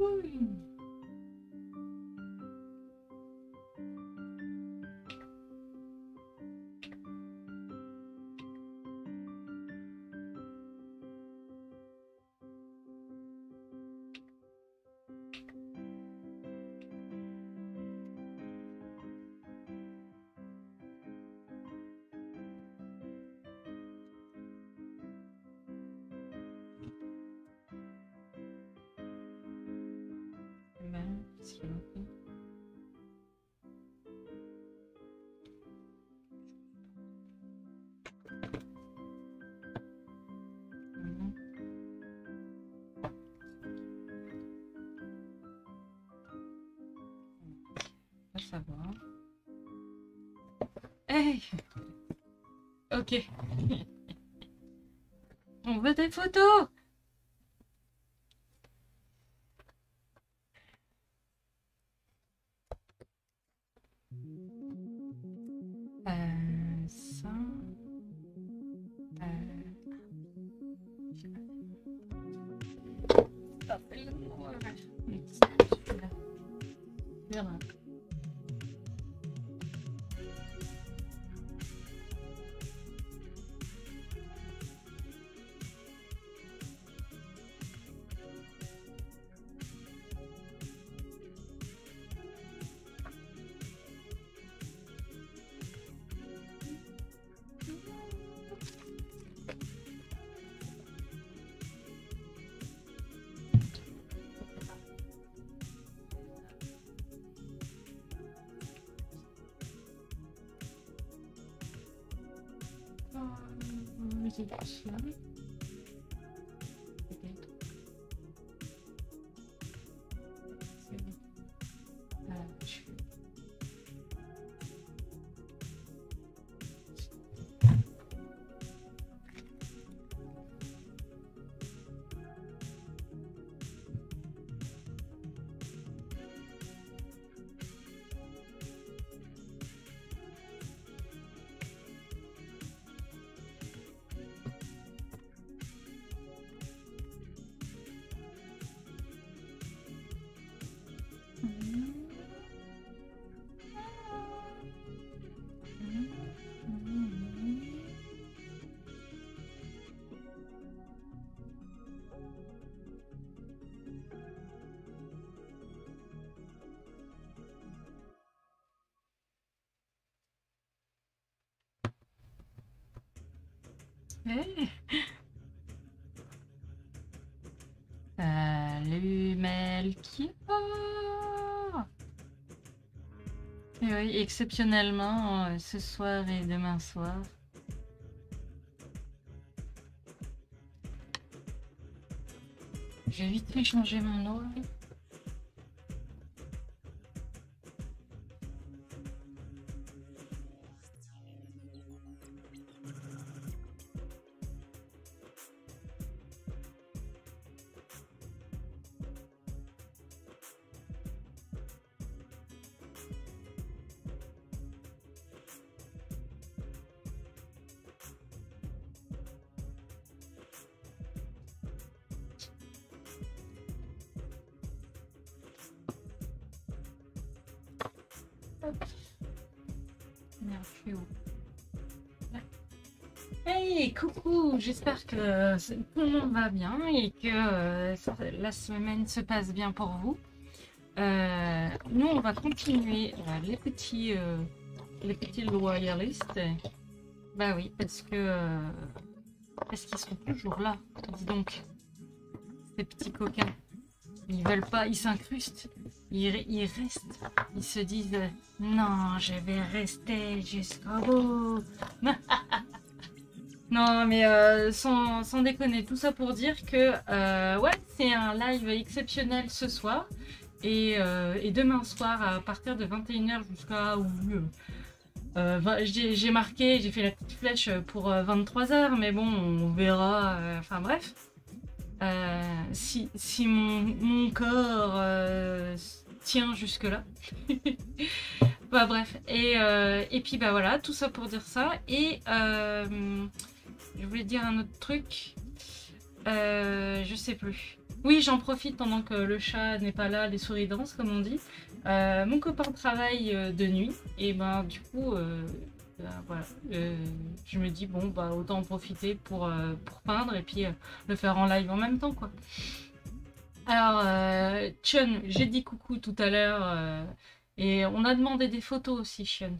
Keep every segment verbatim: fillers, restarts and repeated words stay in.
Savoir. Hey, ok. On veut des photos. Euh, ça. Euh... Ah, c'est le nom, ouais. Celui-là. Celui-là. Musique chien. Peut-être. C'est bon. Ah, je... Hey. Salut Melchior. Et oui, exceptionnellement, euh, ce soir et demain soir. J'ai vite fait changer mon eau. Merde, je suis où? Hey, coucou, j'espère que tout le monde va bien et que euh, la semaine se passe bien pour vous. Euh, nous, on va continuer euh, les petits, euh, les petits loyalistes. Bah oui, parce que euh, parce qu'ils sont toujours là. Dis donc, ces petits coquins, ils veulent pas, ils s'incrustent, ils, ils restent, ils se disent euh, non, je vais rester jusqu'au bout. Non, mais euh, sans, sans déconner, tout ça pour dire que euh, ouais, c'est un live exceptionnel ce soir. Et, euh, et demain soir, à partir de vingt et une heures jusqu'à... Euh, j'ai marqué, j'ai fait la petite flèche pour euh, vingt-trois heures, mais bon, on verra. Euh, enfin bref. Euh, si, si mon, mon corps euh, tient jusque-là. Bah bref. Et, euh, et puis bah voilà, tout ça pour dire ça. Et euh, je voulais dire un autre truc. Euh, je sais plus. Oui, j'en profite pendant que le chat n'est pas là, les souris dansent, comme on dit. Euh, mon copain travaille euh, de nuit, et ben du coup, euh, ben, voilà, euh, je me dis, bon, bah autant en profiter pour, euh, pour peindre et puis euh, le faire en live en même temps, quoi. Alors, euh, Chun, j'ai dit coucou tout à l'heure, euh, et on a demandé des photos aussi, Chun.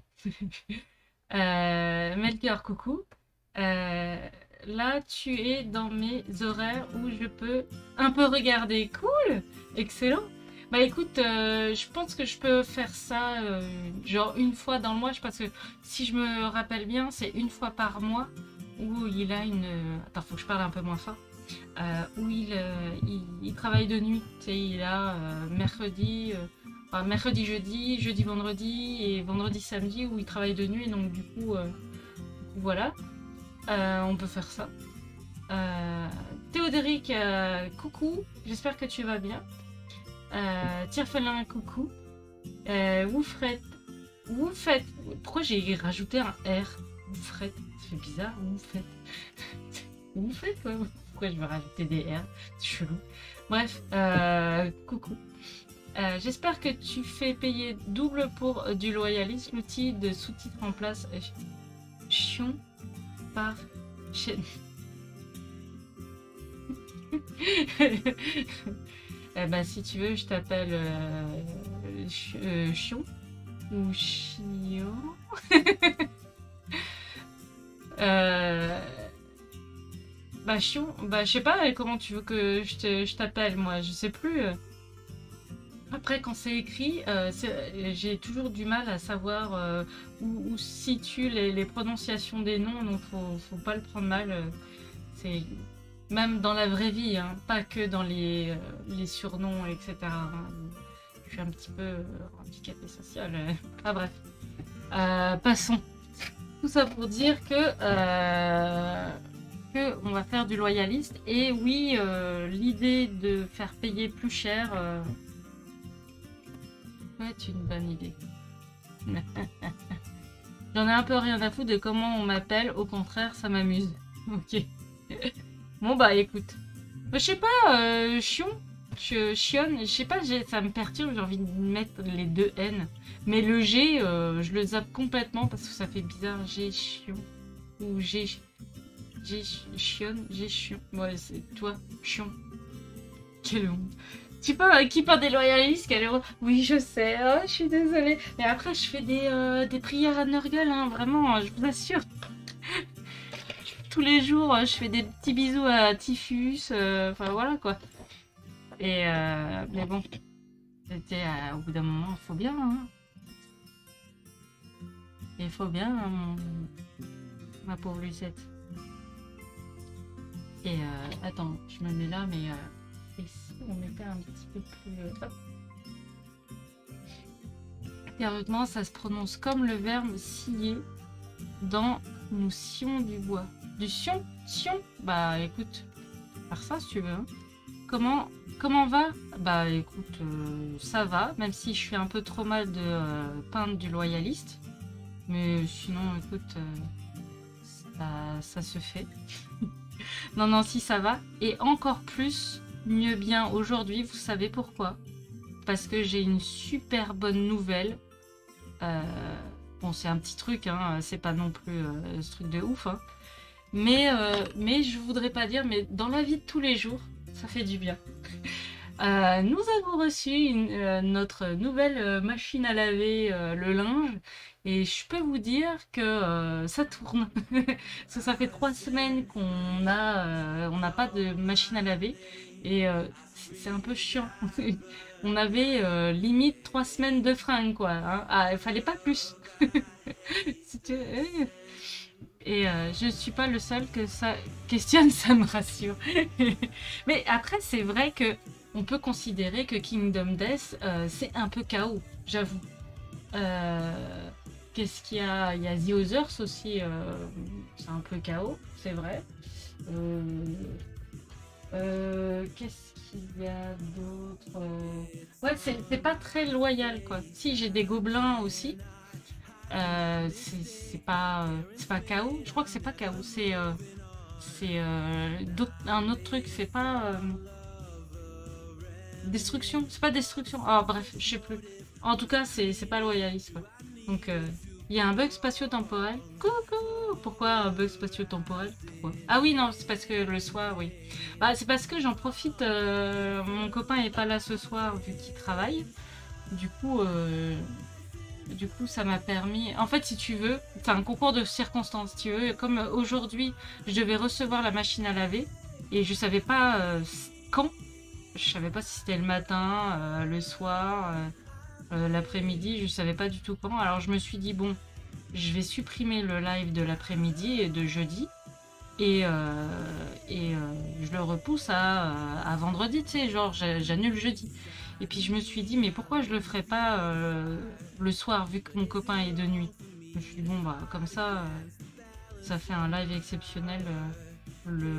Euh, Melchior, coucou. Euh, Là, tu es dans mes horaires où je peux un peu regarder. Cool! Excellent! Bah écoute, euh, je pense que je peux faire ça euh, genre une fois dans le mois, parce que si je me rappelle bien, c'est une fois par mois où il a une... Attends, faut que je parle un peu moins fort. Euh, où il, euh, il, il travaille de nuit. Tu sais, il a euh, mercredi, euh, enfin, mercredi, jeudi, jeudi, vendredi et vendredi, samedi où il travaille de nuit. Donc du coup, euh, voilà, Euh, on peut faire ça. Euh, Théodéric, euh, coucou, j'espère que tu vas bien. Euh, Tierfelin, coucou. Euh, Woufret, Woufet, pourquoi j'ai rajouté un R? Woufret, ça fait bizarre, Woufet. Woufet, quoi. Pourquoi je vais rajouter des R? C'est chelou. Bref, euh, coucou. Euh, J'espère que tu fais payer double pour euh, du loyalisme. L'outil de sous-titres en place euh, chion par chaîne. Eh ben, si tu veux, je t'appelle euh, ch euh, Chion ou Chion. euh... Bah, Chion, bah, je sais pas comment tu veux que je t'appelle, moi, je sais plus. Après, quand c'est écrit, euh, j'ai toujours du mal à savoir euh, où, où se situent les, les prononciations des noms, donc faut, faut pas le prendre mal. Euh, c'est même dans la vraie vie, hein, pas que dans les, euh, les surnoms, et cetera. Hein. Je suis un petit peu euh, handicapée sociale. Euh. Ah bref. Euh, passons. Tout ça pour dire que, euh, que on va faire du loyaliste. Et oui, euh, l'idée de faire payer plus cher euh, peut être une bonne idée. J'en ai un peu rien à foutre de comment on m'appelle. Au contraire, ça m'amuse. Ok. Bon bah écoute. Je sais pas, euh, chion, chionne, je sais pas, ça me perturbe, j'ai envie de mettre les deux N. Mais le G, euh, je le zappe complètement parce que ça fait bizarre. G chion. Ou G. G chionne, G chion. Ouais, c'est toi, chion. Quelle honte. Tu peux, qui parle des loyalistes, quelle honte. Oui, je sais, oh, je suis désolée. Mais après, je fais des, euh, des prières à Nurgle, hein, vraiment, je vous assure. Tous les jours, je fais des petits bisous à Typhus, euh, enfin voilà quoi. Et euh, mais bon, c'était euh, au bout d'un moment, il faut bien. Hein. Il faut bien, hein, mon... ma pauvre Lucette. Et euh, attends, je me mets là, mais euh, et si on mettait un petit peu plus. Euh, hop. Sérieusement, ça se prononce comme le verbe scier dans nous scions du bois. Du sion, sion. Bah écoute, faire ça si tu veux. Hein. Comment, comment va? Bah écoute, euh, ça va, même si je fais un peu trop mal de euh, peindre du loyaliste. Mais sinon, écoute, euh, ça, ça se fait. Non, non, si ça va. Et encore plus, mieux bien aujourd'hui, vous savez pourquoi? Parce que j'ai une super bonne nouvelle. Euh, bon, c'est un petit truc, hein, c'est pas non plus euh, ce truc de ouf. Hein. Mais, euh, mais je voudrais pas dire, mais dans la vie de tous les jours, ça fait du bien. Euh, nous avons reçu une, euh, notre nouvelle euh, machine à laver euh, le linge et je peux vous dire que euh, ça tourne. Parce que ça fait trois semaines qu'on a, euh, on n'a pas de machine à laver et euh, c'est un peu chiant. On avait euh, limite trois semaines de fringues quoi. Hein. Ah, il fallait pas plus. Et euh, je suis pas le seul que ça questionne, ça me rassure. Mais après, c'est vrai que on peut considérer que Kingdom Death, euh, c'est un peu chaos, j'avoue. Euh, Qu'est-ce qu'il y a? Il y a The Others aussi, euh, c'est un peu chaos, c'est vrai. Euh, euh, Qu'est-ce qu'il y a d'autre? Ouais, c'est pas très loyal, quoi. Si, j'ai des gobelins aussi. Euh, c'est pas euh, c'est pas chaos, je crois que c'est pas chaos, c'est euh, c'est euh, un autre truc, c'est pas euh, destruction. C'est pas destruction. Ah, bref, je sais plus. En tout cas, c'est pas loyaliste, quoi. Donc, euh, il y a un bug spatio-temporel. Coucou! Pourquoi un bug spatio-temporel? Pourquoi? Ah oui, non, c'est parce que le soir, oui. Bah, c'est parce que j'en profite. Euh, mon copain est pas là ce soir vu qu'il travaille. Du coup, euh, du coup, ça m'a permis... En fait, si tu veux, c'est un concours de circonstances, si tu veux. Comme aujourd'hui, je devais recevoir la machine à laver et je savais pas euh, quand. Je savais pas si c'était le matin, euh, le soir... Euh, Euh, l'après-midi, je savais pas du tout quand. Alors je me suis dit, bon, je vais supprimer le live de l'après-midi et de jeudi. Et, euh, et euh, je le repousse à, à vendredi, tu sais, genre j'annule jeudi. Et puis je me suis dit, mais pourquoi je le ferais pas euh, le soir, vu que mon copain est de nuit? Je me suis dit, bon, bah, comme ça, euh, ça fait un live exceptionnel. Euh, le.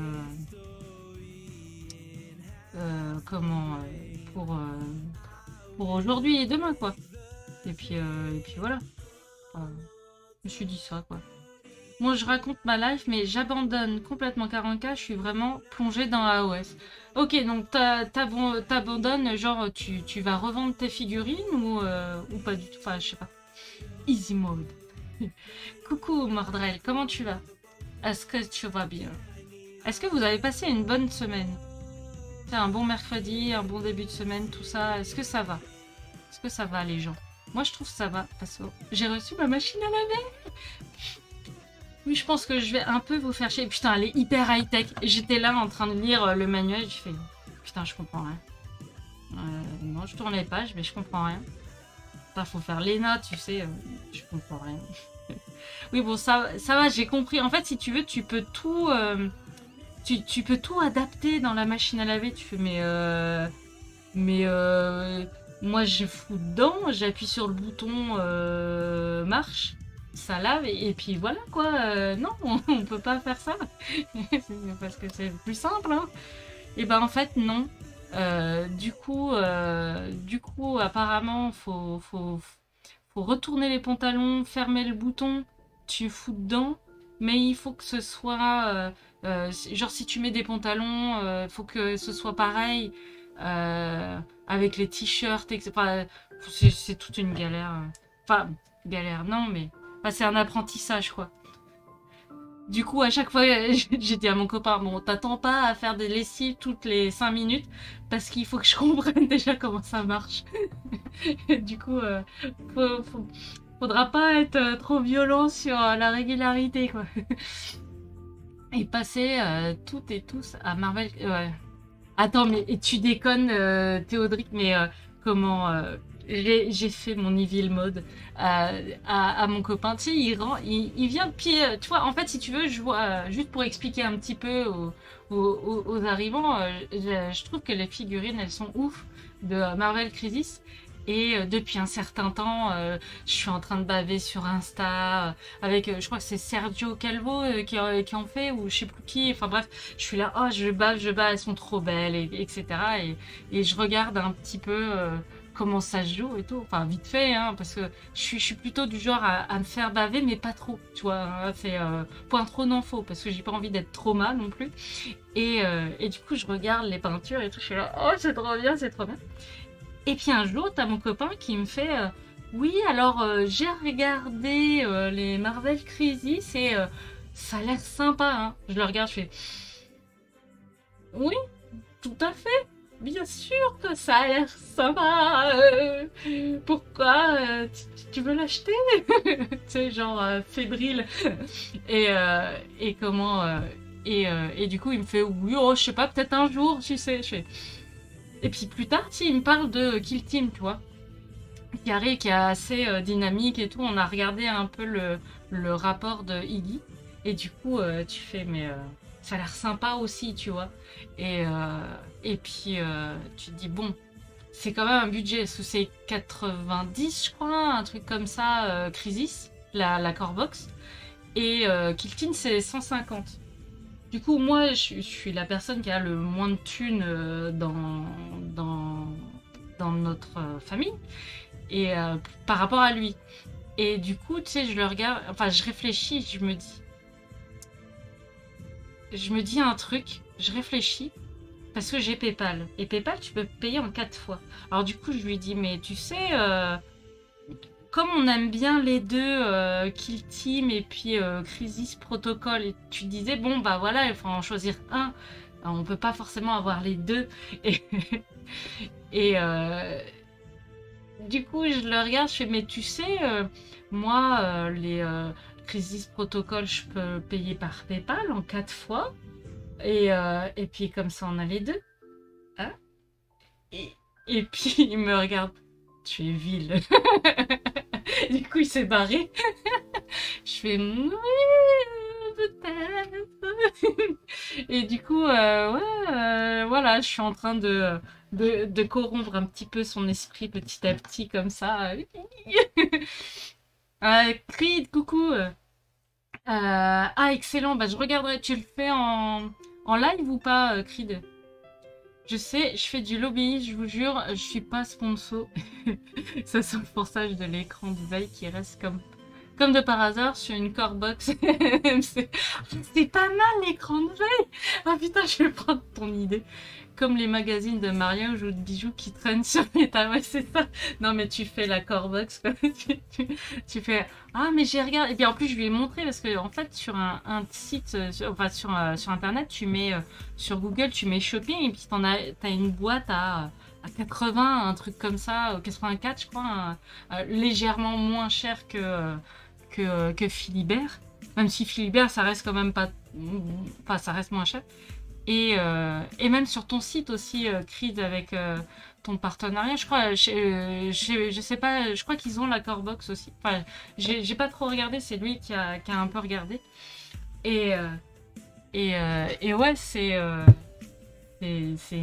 Euh, comment. Euh, pour. Euh, pour aujourd'hui et demain, quoi. Et puis, euh, et puis voilà. Enfin, je me suis dit ça, quoi. Moi, je raconte ma life, mais j'abandonne complètement quarante K. Je suis vraiment plongée dans A O S. Ok, donc t'abandonnes, genre, tu, tu vas revendre tes figurines ou, euh, ou pas du tout. Enfin, je sais pas. Easy mode. Coucou, Mordrel, comment tu vas? Est-ce que tu vas bien? Est-ce que vous avez passé une bonne semaine? C'est un bon mercredi, un bon début de semaine, tout ça. Est-ce que ça va? Est-ce que ça va, les gens? Moi, je trouve que ça va, parce que j'ai reçu ma machine à laver. Oui, je pense que je vais un peu vous faire chier. Putain, elle est hyper high-tech. J'étais là en train de lire le manuel, je fais... Putain, je comprends rien. Euh, non, je tourne les pages, mais je comprends rien. Enfin, faut faire les notes, tu sais. Euh, je comprends rien. Oui, bon, ça, ça va, j'ai compris. En fait, si tu veux, tu peux tout... Euh, tu, tu peux tout adapter dans la machine à laver. Tu fais, mais... Euh, mais... Euh, moi, je fous dedans, j'appuie sur le bouton euh, marche, ça lave, et, et puis voilà, quoi. Euh, non, on, on peut pas faire ça. Parce que c'est plus simple, hein. Et ben, en fait, non. Euh, du coup, euh, du coup, apparemment, faut, faut, faut retourner les pantalons, fermer le bouton, tu fous dedans, mais il faut que ce soit... Euh, euh, genre, si tu mets des pantalons, il euh, faut que ce soit pareil. Euh, avec les t-shirts, et cetera. Enfin, c'est toute une galère. Enfin, galère, non, mais enfin, c'est un apprentissage, quoi. Du coup, à chaque fois, j'ai dit à mon copain, bon, t'attends pas à faire des lessives toutes les cinq minutes, parce qu'il faut que je comprenne déjà comment ça marche. Du coup, euh, faut, faut, faudra pas être trop violent sur la régularité, quoi. Et passer euh, toutes et tous à Marvel... Ouais. Attends, mais tu déconnes, euh, Théodric, mais euh, comment euh, j'ai fait mon evil mode euh, à, à mon copain. Tu sais, il, rend, il, il vient de pied. Tu vois, en fait, si tu veux, je vois, euh, juste pour expliquer un petit peu aux, aux, aux arrivants, euh, je, je trouve que les figurines, elles sont ouf de Marvel Crisis. Et euh, depuis un certain temps, euh, je suis en train de baver sur Insta euh, avec, euh, je crois que c'est Sergio Calvo euh, qui, euh, qui en fait, ou je sais plus qui. Enfin bref, je suis là, oh je bave, je bave, elles sont trop belles, et, etc. Et, et je regarde un petit peu euh, comment ça se joue et tout. Enfin vite fait, hein, parce que je suis, je suis plutôt du genre à, à me faire baver, mais pas trop, tu vois. Hein, c'est euh, point trop non faux, parce que j'ai pas envie d'être trop mal non plus. Et, euh, et du coup, je regarde les peintures et tout, je suis là, oh c'est trop bien, c'est trop bien. Et puis un jour, t'as mon copain qui me fait euh, oui, alors euh, j'ai regardé euh, les Marvel Crisis et euh, ça a l'air sympa. Hein. Je le regarde, je fais oui, tout à fait. Bien sûr que ça a l'air sympa. Euh, pourquoi euh, tu, tu veux l'acheter? Tu sais, genre euh, fébrile. Et, euh, et comment euh, et, euh, et du coup, il me fait oui, oh, je sais pas, peut-être un jour, tu sais. Je fais. Et puis plus tard, il me parle de Kill Team, tu vois, qui arrive, qui est assez euh, dynamique et tout. On a regardé un peu le, le rapport de Iggy. Et du coup, euh, tu fais, mais euh, ça a l'air sympa aussi, tu vois. Et, euh, et puis, euh, tu te dis, bon, c'est quand même un budget, parce que c'est quatre-vingt-dix, je crois, un truc comme ça, euh, Crisis, la, la core box. Et euh, Kill Team, c'est cent cinquante. Du coup, moi, je, je suis la personne qui a le moins de thunes euh, dans, dans, dans notre euh, famille, et euh, par rapport à lui. Et du coup, tu sais, je le regarde, enfin, je réfléchis, je me dis... Je me dis un truc, je réfléchis, parce que j'ai PayPal. Et PayPal, tu peux payer en quatre fois. Alors du coup, je lui dis, mais tu sais, euh, comme on aime bien les deux, euh, Kill Team et puis euh, Crisis Protocol, et tu disais, bon, bah voilà, il faut en choisir un. Alors, on peut pas forcément avoir les deux. Et, et euh, du coup, je le regarde, je fais, mais tu sais, euh, moi, euh, les euh, Crisis Protocol, je peux payer par PayPal en quatre fois. Et, euh, et puis comme ça, on a les deux. Hein et, et puis il me regarde. Tu es vil. Du coup, il s'est barré. Je fais oui, peut-être. Et du coup, euh, ouais, euh, voilà, je suis en train de, de, de corrompre un petit peu son esprit petit à petit, comme ça. euh, Creed, coucou. Euh, ah, excellent. Bah, je regarderai. Tu le fais en, en live ou pas, euh, Creed? Je sais, je fais du lobby, je vous jure, je suis pas sponsor. Ça sent le forçage de l'écran du veille qui reste comme, comme de par hasard sur une core box. C'est c'est pas mal l'écran de veille. Ah putain, je vais prendre ton idée. Comme les magazines de mariage ou de bijoux qui traînent sur les tables. Ouais, c'est ça. Non, mais tu fais la core box. tu, tu, tu fais ah, mais j'ai regardé. Et puis en plus, je lui ai montré parce que en fait, sur un, un site, sur, enfin sur, euh, sur internet, tu mets euh, sur Google, tu mets shopping et puis t'en as, t'as une boîte à, à quatre-vingts, un truc comme ça, quatre-vingt-quatre, je crois, un, un, légèrement moins cher que, euh, que, que Philibert. Même si Philibert, ça reste quand même pas. Enfin, ça reste moins cher. Et, euh, et même sur ton site aussi, euh, Creed, avec euh, ton partenariat, je crois, je, euh, je, je sais pas, je crois qu'ils ont la core box aussi. Enfin, j'ai j'ai pas trop regardé, c'est lui qui a, qui a un peu regardé. Et, euh, et, euh, et ouais, c'est. Euh, c'est.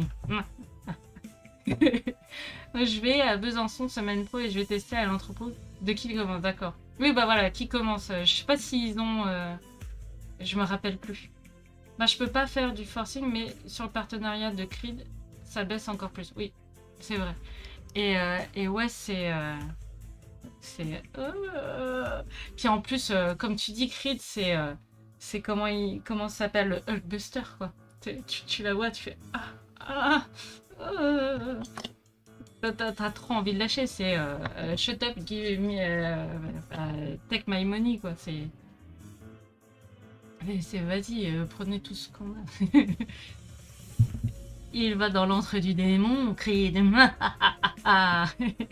Je vais à Besançon semaine pro et je vais tester à l'entrepôt de qui commence, d'accord. Oui, bah voilà, qui commence. Je sais pas s'ils ont. Euh, je me rappelle plus. Bah, je peux pas faire du forcing, mais sur le partenariat de Creed, ça baisse encore plus. Oui, c'est vrai. Et, euh, et ouais, c'est. Euh, c'est. Euh... Puis en plus, euh, comme tu dis, Creed, c'est. Euh, c'est comment il comment ça s'appelle le Hulkbuster, quoi. Tu, tu, tu la vois, tu fais. Ah, ah, euh... T'as, t'as trop envie de lâcher, c'est. Euh, euh, shut up, give me. Euh, euh, take my money, quoi. C'est. Mais c'est vas-y, euh, prenez tout ce qu'on a. Il va dans l'antre du démon, crie de ah,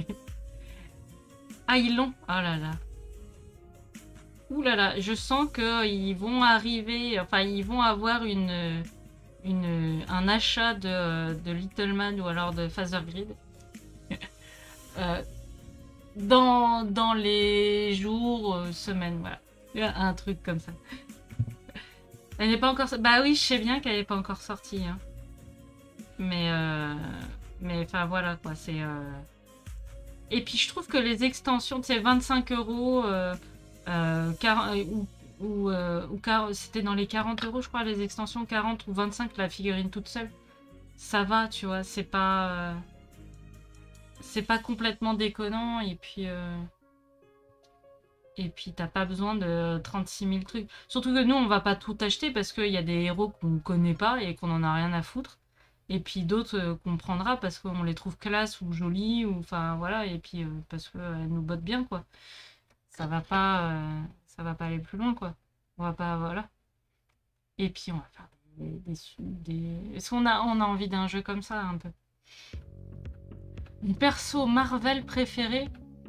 ah, ils l'ont. Oh là là. Ouh là là, je sens qu'ils vont arriver, enfin ils vont avoir une, une un achat de, de Little Man ou alors de Father Grid. euh, dans, dans les jours, euh, semaines, voilà. Un truc comme ça. Elle n'est pas encore sortie. Bah oui, je sais bien qu'elle n'est pas encore sortie. Hein. Mais, euh... mais enfin voilà quoi, c'est. Euh... Et puis je trouve que les extensions, tu sais, vingt-cinq euros, euh, euh, ou, ou, euh, ou c'était dans les quarante euros, je crois, les extensions quarante ou vingt-cinq, la figurine toute seule. Ça va, tu vois, c'est pas. Euh... C'est pas complètement déconnant et puis. Euh... Et puis t'as pas besoin de trente-six mille trucs. Surtout que nous, on va pas tout acheter parce qu'il y a des héros qu'on connaît pas et qu'on en a rien à foutre. Et puis d'autres euh, qu'on prendra parce qu'on les trouve classe ou jolis, ou enfin voilà, et puis euh, parce qu'elles nous bottent bien, quoi. Ça va pas, euh, ça va pas aller plus loin, quoi. On va pas, voilà. Et puis on va faire des... des, des... Est-ce qu'on a, on a envie d'un jeu comme ça, un peu? Mon perso Marvel préféré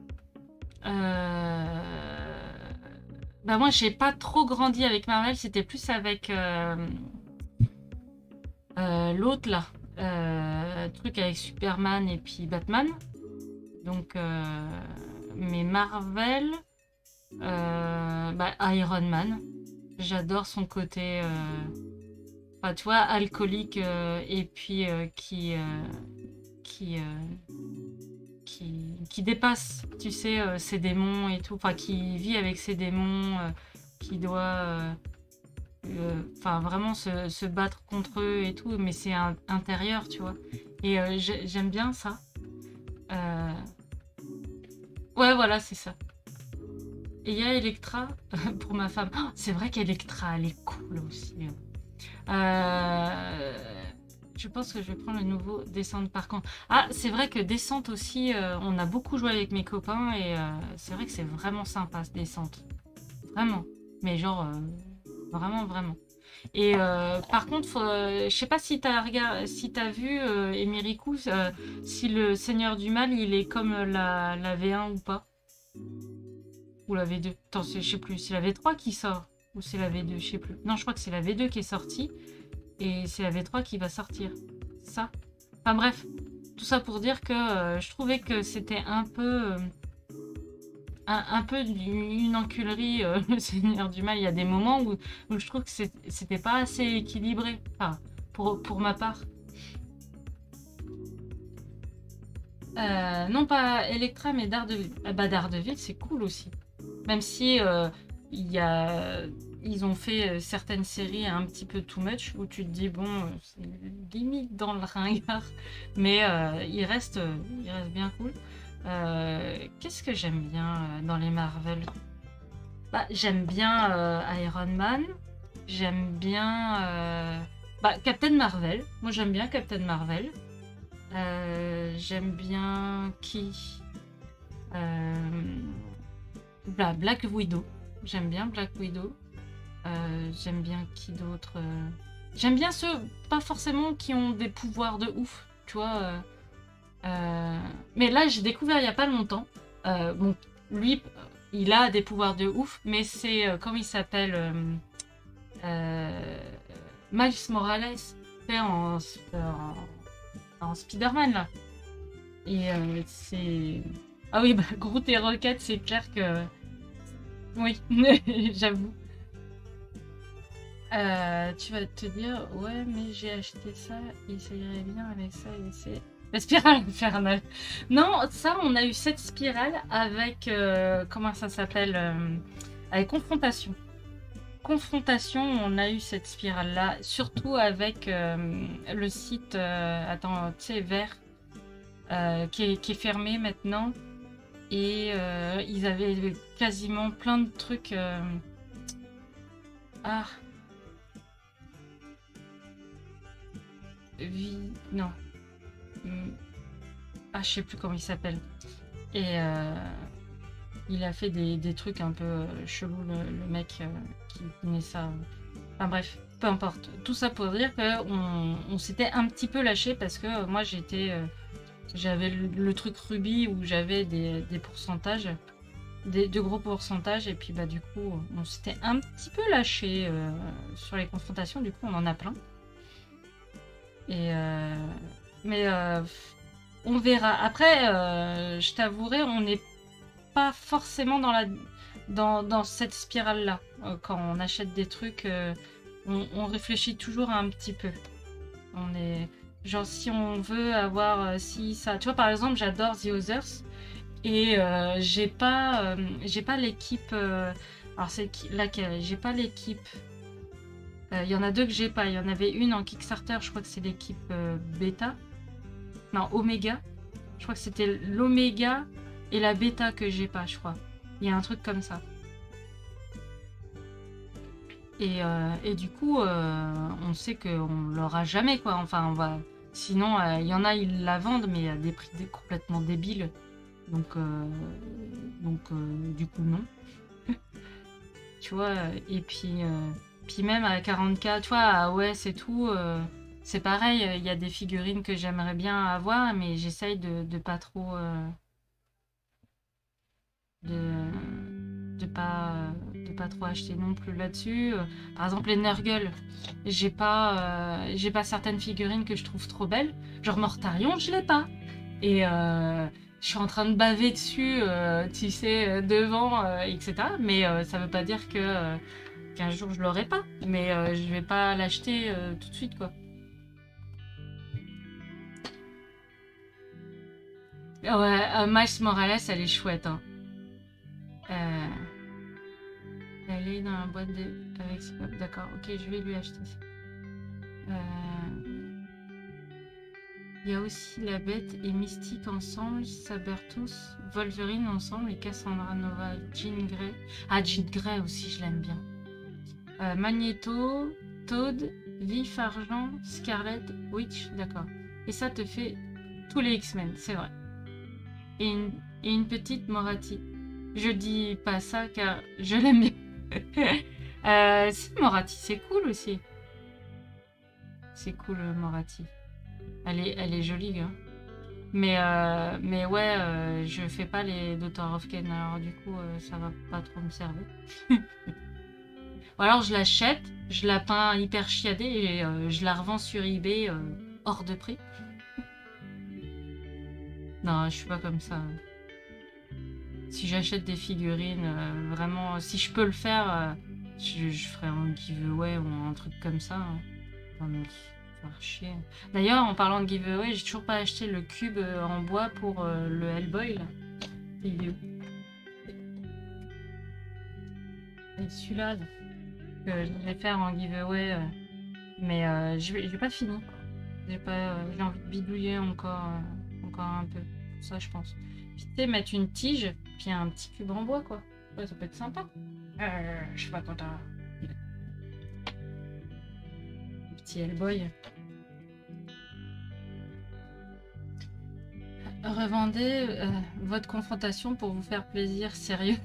euh... Bah moi, j'ai pas trop grandi avec Marvel, c'était plus avec... Euh... Euh, l'autre là, euh, truc avec Superman et puis Batman. Donc, euh, mais Marvel, euh, bah, Iron Man. J'adore son côté, euh, enfin, tu vois, alcoolique euh, et puis euh, qui, euh, qui, euh, qui, qui dépasse, tu sais, euh, ses démons et tout. Enfin, qui vit avec ses démons, euh, qui doit. Euh, enfin euh, vraiment se, se battre contre eux et tout, mais c'est un, intérieur, tu vois. Et euh, j'aime bien ça. Euh... Ouais, voilà, c'est ça. Et il y a Electra pour ma femme. Oh, c'est vrai qu'Electra, elle est cool aussi. Euh... Je pense que je vais prendre le nouveau Descente par contre. Ah, c'est vrai que Descente aussi, euh, on a beaucoup joué avec mes copains et euh, c'est vrai que c'est vraiment sympa ce Descente. Vraiment. Mais genre, euh, vraiment, vraiment. Et euh, par contre, faut, euh, je sais pas si t'as regard... si t'as vu, euh, Emirikou, euh, si le Seigneur du Mal, il est comme la, la V un ou pas. Ou la V deux. Attends, je sais plus. C'est la V trois qui sort. Ou c'est la V deux, je sais plus. Non, je crois que c'est la V deux qui est sortie. Et c'est la V trois qui va sortir. C'est ça. Enfin bref. Tout ça pour dire que euh, je trouvais que c'était un peu... Euh, un, un peu une enculerie, euh, le Seigneur du Mal. Il y a des moments où, où je trouve que c'était pas assez équilibré. Enfin, pour, pour ma part. Euh, non pas Electra, mais Daredevil. Ah bah Daredevil, c'est cool aussi. Même si euh, il y a... ils ont fait euh, certaines séries un petit peu too much, où tu te dis, bon, euh, c'est limite dans le ringard, mais euh, il, reste, euh, il reste bien cool. Euh, Qu'est-ce que j'aime bien euh, dans les Marvel? Bah, j'aime bien euh, Iron Man, j'aime bien euh, bah, Captain Marvel. Moi, j'aime bien Captain Marvel. Euh, j'aime bien qui euh, bah, Black Widow. J'aime bien Black Widow. Euh, j'aime bien qui d'autre euh... J'aime bien ceux, pas forcément qui ont des pouvoirs de ouf, tu vois. Euh, euh... Mais là, j'ai découvert il y a pas longtemps. Euh, bon, lui, il a des pouvoirs de ouf, mais c'est, euh, comment il s'appelle euh, euh, Miles Morales, fait en, en, en Spider-Man, là. Et euh, c'est... Ah oui, bah, Groot et Rocket, c'est clair que... Oui, j'avoue. Euh, tu vas te dire, ouais, mais j'ai acheté ça, et ça irait bien avec ça, et c'est... La spirale infernale. Non, ça, on a eu cette spirale avec... Euh, comment ça s'appelle euh, avec Confrontation. Confrontation, on a eu cette spirale-là, surtout avec euh, le site, euh, attends, tu sais, vert, euh, qui, est, qui est fermé maintenant. Et euh, ils avaient quasiment plein de trucs... Euh... Ah... Vie... Non. Ah, je sais plus comment il s'appelle. Et euh, il a fait des, des trucs un peu euh, chelous, le, le mec euh, qui tenait ça. Enfin bref, peu importe. Tout ça pour dire qu'on on, s'était un petit peu lâché parce que euh, moi j'étais... Euh, j'avais le, le truc Ruby où j'avais des, des pourcentages, des, de gros pourcentages. Et puis bah du coup, on s'était un petit peu lâché euh, sur les confrontations. Du coup, on en a plein. Et... Euh, mais... Euh, on verra. Après, euh, je t'avouerai, on n'est pas forcément dans, la, dans, dans cette spirale-là. Euh, quand on achète des trucs, euh, on, on réfléchit toujours un petit peu. On est... Genre, si on veut avoir... Euh, si ça... Tu vois, par exemple, j'adore The Others. Et euh, j'ai pas, euh, j'ai pas l'équipe... Euh, alors, c'est laquelle? J'ai pas l'équipe... Il euh, y en a deux que j'ai pas. Il y en avait une en Kickstarter, je crois que c'est l'équipe euh, bêta. Non, Oméga. Je crois que c'était l'Oméga et la Bêta que j'ai pas, je crois. Il y a un truc comme ça. Et, euh, et du coup, euh, on sait qu'on l'aura jamais, quoi. Enfin, on va... Sinon, il euh, y en a, ils la vendent, mais à des prix complètement débiles. Donc, euh, donc euh, du coup, non. Tu vois, et puis, euh, puis même à quarante K, tu vois, à O S et tout... Euh, c'est pareil, il y a des figurines que j'aimerais bien avoir, mais j'essaye de, de pas trop... Euh, de, de, pas, de pas trop acheter non plus là-dessus. Par exemple, les Nurgle, j'ai pas, euh, j'ai pas certaines figurines que je trouve trop belles. Genre Mortarion, je l'ai pas. Et euh, je suis en train de baver dessus, euh, tu sais, devant, euh, et cetera. Mais euh, ça veut pas dire que euh, qu'un jour je l'aurai pas. Mais euh, je vais pas l'acheter euh, tout de suite, quoi. Ouais, euh, Miles Morales, elle est chouette. Hein. Euh... Elle est dans la boîte de... avec ses pop. D'accord, ok, je vais lui acheter ça. Euh... Il y a aussi la Bête et Mystique ensemble, Sabertooth, Wolverine ensemble et Cassandra Nova, Jean Grey. Ah, Jean Grey aussi, je l'aime bien. Euh, Magneto, Toad Vif Argent, Scarlet Witch, d'accord. Et ça te fait tous les X-Men, c'est vrai. Et une, et une petite Moratti. Je dis pas ça car je l'aime bien. euh, si, Moratti, c'est cool aussi. C'est cool, Moratti. Elle est, elle est jolie, hein. Mais, euh, mais ouais, euh, je fais pas les Doctor of Ken, alors du coup, euh, ça va pas trop me servir. Ou alors je l'achète, je la peins hyper chiadée et euh, je la revends sur eBay euh, hors de prix. Non, je suis pas comme ça. Si j'achète des figurines, euh, vraiment, si je peux le faire, euh, je, je ferai un giveaway ou un truc comme ça. Hein. Enfin, mais, faire chier. D'ailleurs, en parlant de giveaway, j'ai toujours pas acheté le cube euh, en bois pour euh, le Hellboy. Là. Il est où? Et celui-là, que je vais faire en giveaway, euh, mais euh, j'ai pas fini. J'ai pas, euh, j'ai envie de bidouiller encore, euh, encore un peu. Ça, je pense. Puis tu sais, mettre une tige, puis un petit cube en bois, quoi. Ouais, ça peut être sympa. Euh, je sais pas quand t'as... Petit Hellboy. Revendez euh, votre confrontation pour vous faire plaisir, sérieux.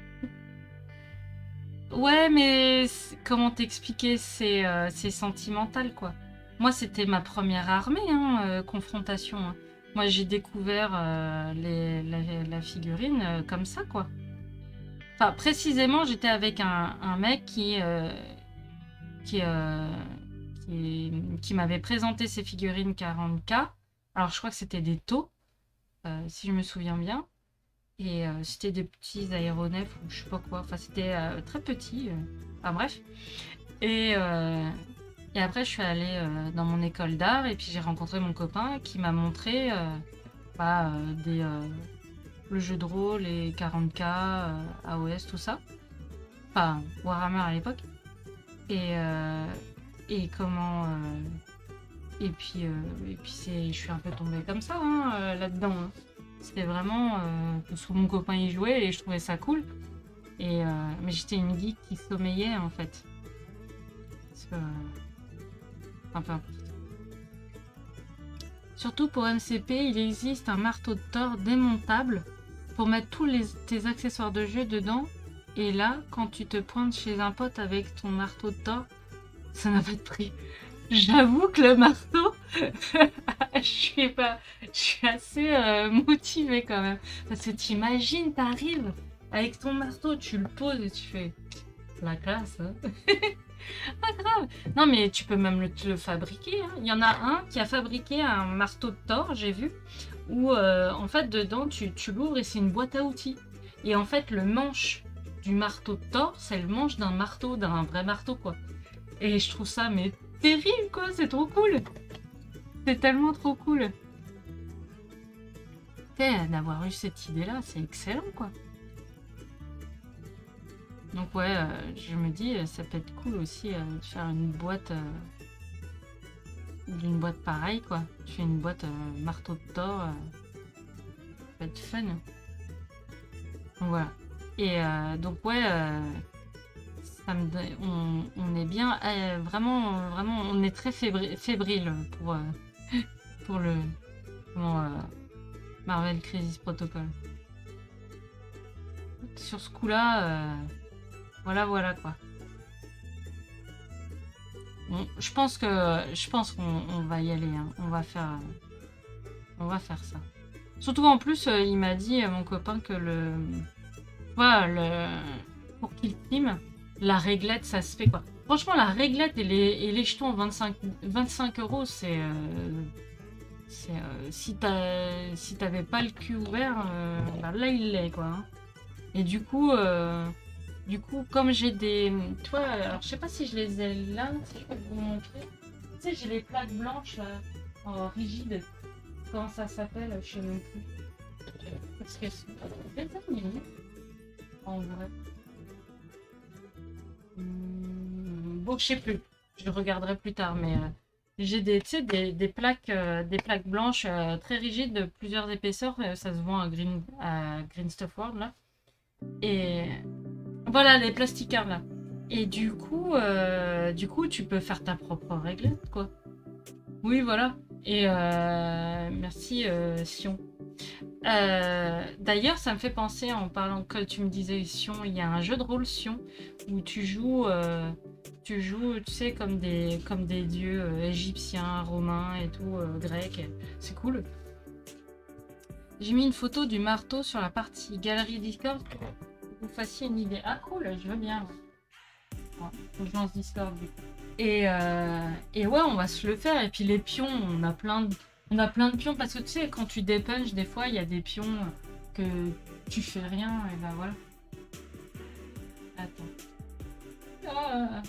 Ouais, mais comment t'expliquer, c'est euh, sentimental, quoi. Moi, c'était ma première armée, hein, euh, confrontation. Hein. Moi, j'ai découvert euh, les, la, la figurine euh, comme ça, quoi. Enfin, précisément, j'étais avec un, un mec qui, euh, qui, euh, qui, qui m'avait présenté ses figurines quarante K. Alors, je crois que c'était des taux, euh, si je me souviens bien. Et euh, c'était des petits aéronefs ou je sais pas quoi. Enfin, c'était euh, très petit. Euh... Enfin, bref. Et, euh... et après, je suis allée euh, dans mon école d'art et puis j'ai rencontré mon copain qui m'a montré euh, bah, euh, des, euh, le jeu de rôle, les quarante K, euh, A O S, tout ça. Enfin, Warhammer à l'époque. Et, euh... et comment... Euh... Et puis, euh... et puis c'est... je suis un peu tombée comme ça hein, euh, là-dedans. Hein. C'était vraiment euh, parce que mon copain y jouait et je trouvais ça cool. Et, euh, mais j'étais une geek qui sommeillait en fait. Parce que, euh, un peu importe. Surtout pour M C P, il existe un marteau de Thor démontable pour mettre tous les, tes accessoires de jeu dedans. Et là, quand tu te pointes chez un pote avec ton marteau de Thor, ça n'a pas de prix. J'avoue que le marteau, je suis pas, je suis assez euh, motivée quand même. Parce que t'imagines, t'arrives avec ton marteau, tu le poses et tu fais la classe. Hein. Pas grave. Non mais tu peux même le, le fabriquer. Hein. Il y en a un qui a fabriqué un marteau de Thor, j'ai vu, où euh, en fait dedans tu, tu l'ouvres et c'est une boîte à outils. Et en fait le manche du marteau de Thor, c'est le manche d'un marteau, d'un vrai marteau quoi. Et je trouve ça mais terrible quoi, c'est trop cool. C'est tellement trop cool. D'avoir eu cette idée là, c'est excellent quoi. Donc ouais, euh, je me dis, ça peut être cool aussi euh, de faire une boîte, euh, d'une boîte pareille quoi. Je fais une boîte euh, marteau de Thor, euh, ça peut être fun. Donc voilà. Et euh, donc ouais, euh, ça me, on, on est bien, euh, vraiment, vraiment, on est très fébrile, fébrile pour, euh, pour le comment, euh, Marvel Crisis Protocol. Sur ce coup-là. Euh, Voilà, voilà quoi. Bon, je pense que je pense qu'on on va y aller. Hein. On va faire, on va faire ça. Surtout en plus, euh, il m'a dit euh, mon copain que le, voilà, le pour qu'il filme, la réglette, ça se fait quoi. Franchement, la réglette et les, et les jetons vingt-cinq, vingt-cinq euros, c'est, euh, c'est euh, si t'as, si t'avais pas le cul ouvert, euh, bah, là il l'est quoi. Hein. Et du coup. Euh, Du coup, comme j'ai des... Tu vois, alors je sais pas si je les ai là, si je peux vous montrer. Tu sais, j'ai les plaques blanches, là, en rigide. Comment ça s'appelle, je sais même plus. Parce que c'est mignon, en vrai. Hum, bon, je sais plus. Je regarderai plus tard, mais euh, j'ai des, tu sais, des, des plaques, euh, des plaques blanches euh, très rigides de plusieurs épaisseurs. Euh, ça se vend à Green, à Green Stuff World, là. Et... Voilà, les plasticards là. Et du coup, euh, du coup, tu peux faire ta propre réglette, quoi. Oui, voilà. Et euh, merci, euh, Sion. Euh, D'ailleurs, ça me fait penser, en parlant que tu me disais Sion, il y a un jeu de rôle Sion où tu joues, euh, tu joues, tu sais, comme des, comme des dieux euh, égyptiens, romains et tout, euh, grecs. C'est cool. J'ai mis une photo du marteau sur la partie galerie Discord pour que vous fassiez une idée. Ah cool, je veux bien. Ouais, faut que je lance Discord du coup. Et, euh, et ouais, on va se le faire. Et puis les pions, on a plein de, on a plein de pions parce que tu sais, quand tu dépunches, des fois, il y a des pions que tu fais rien. Et bah voilà. Attends. Ah,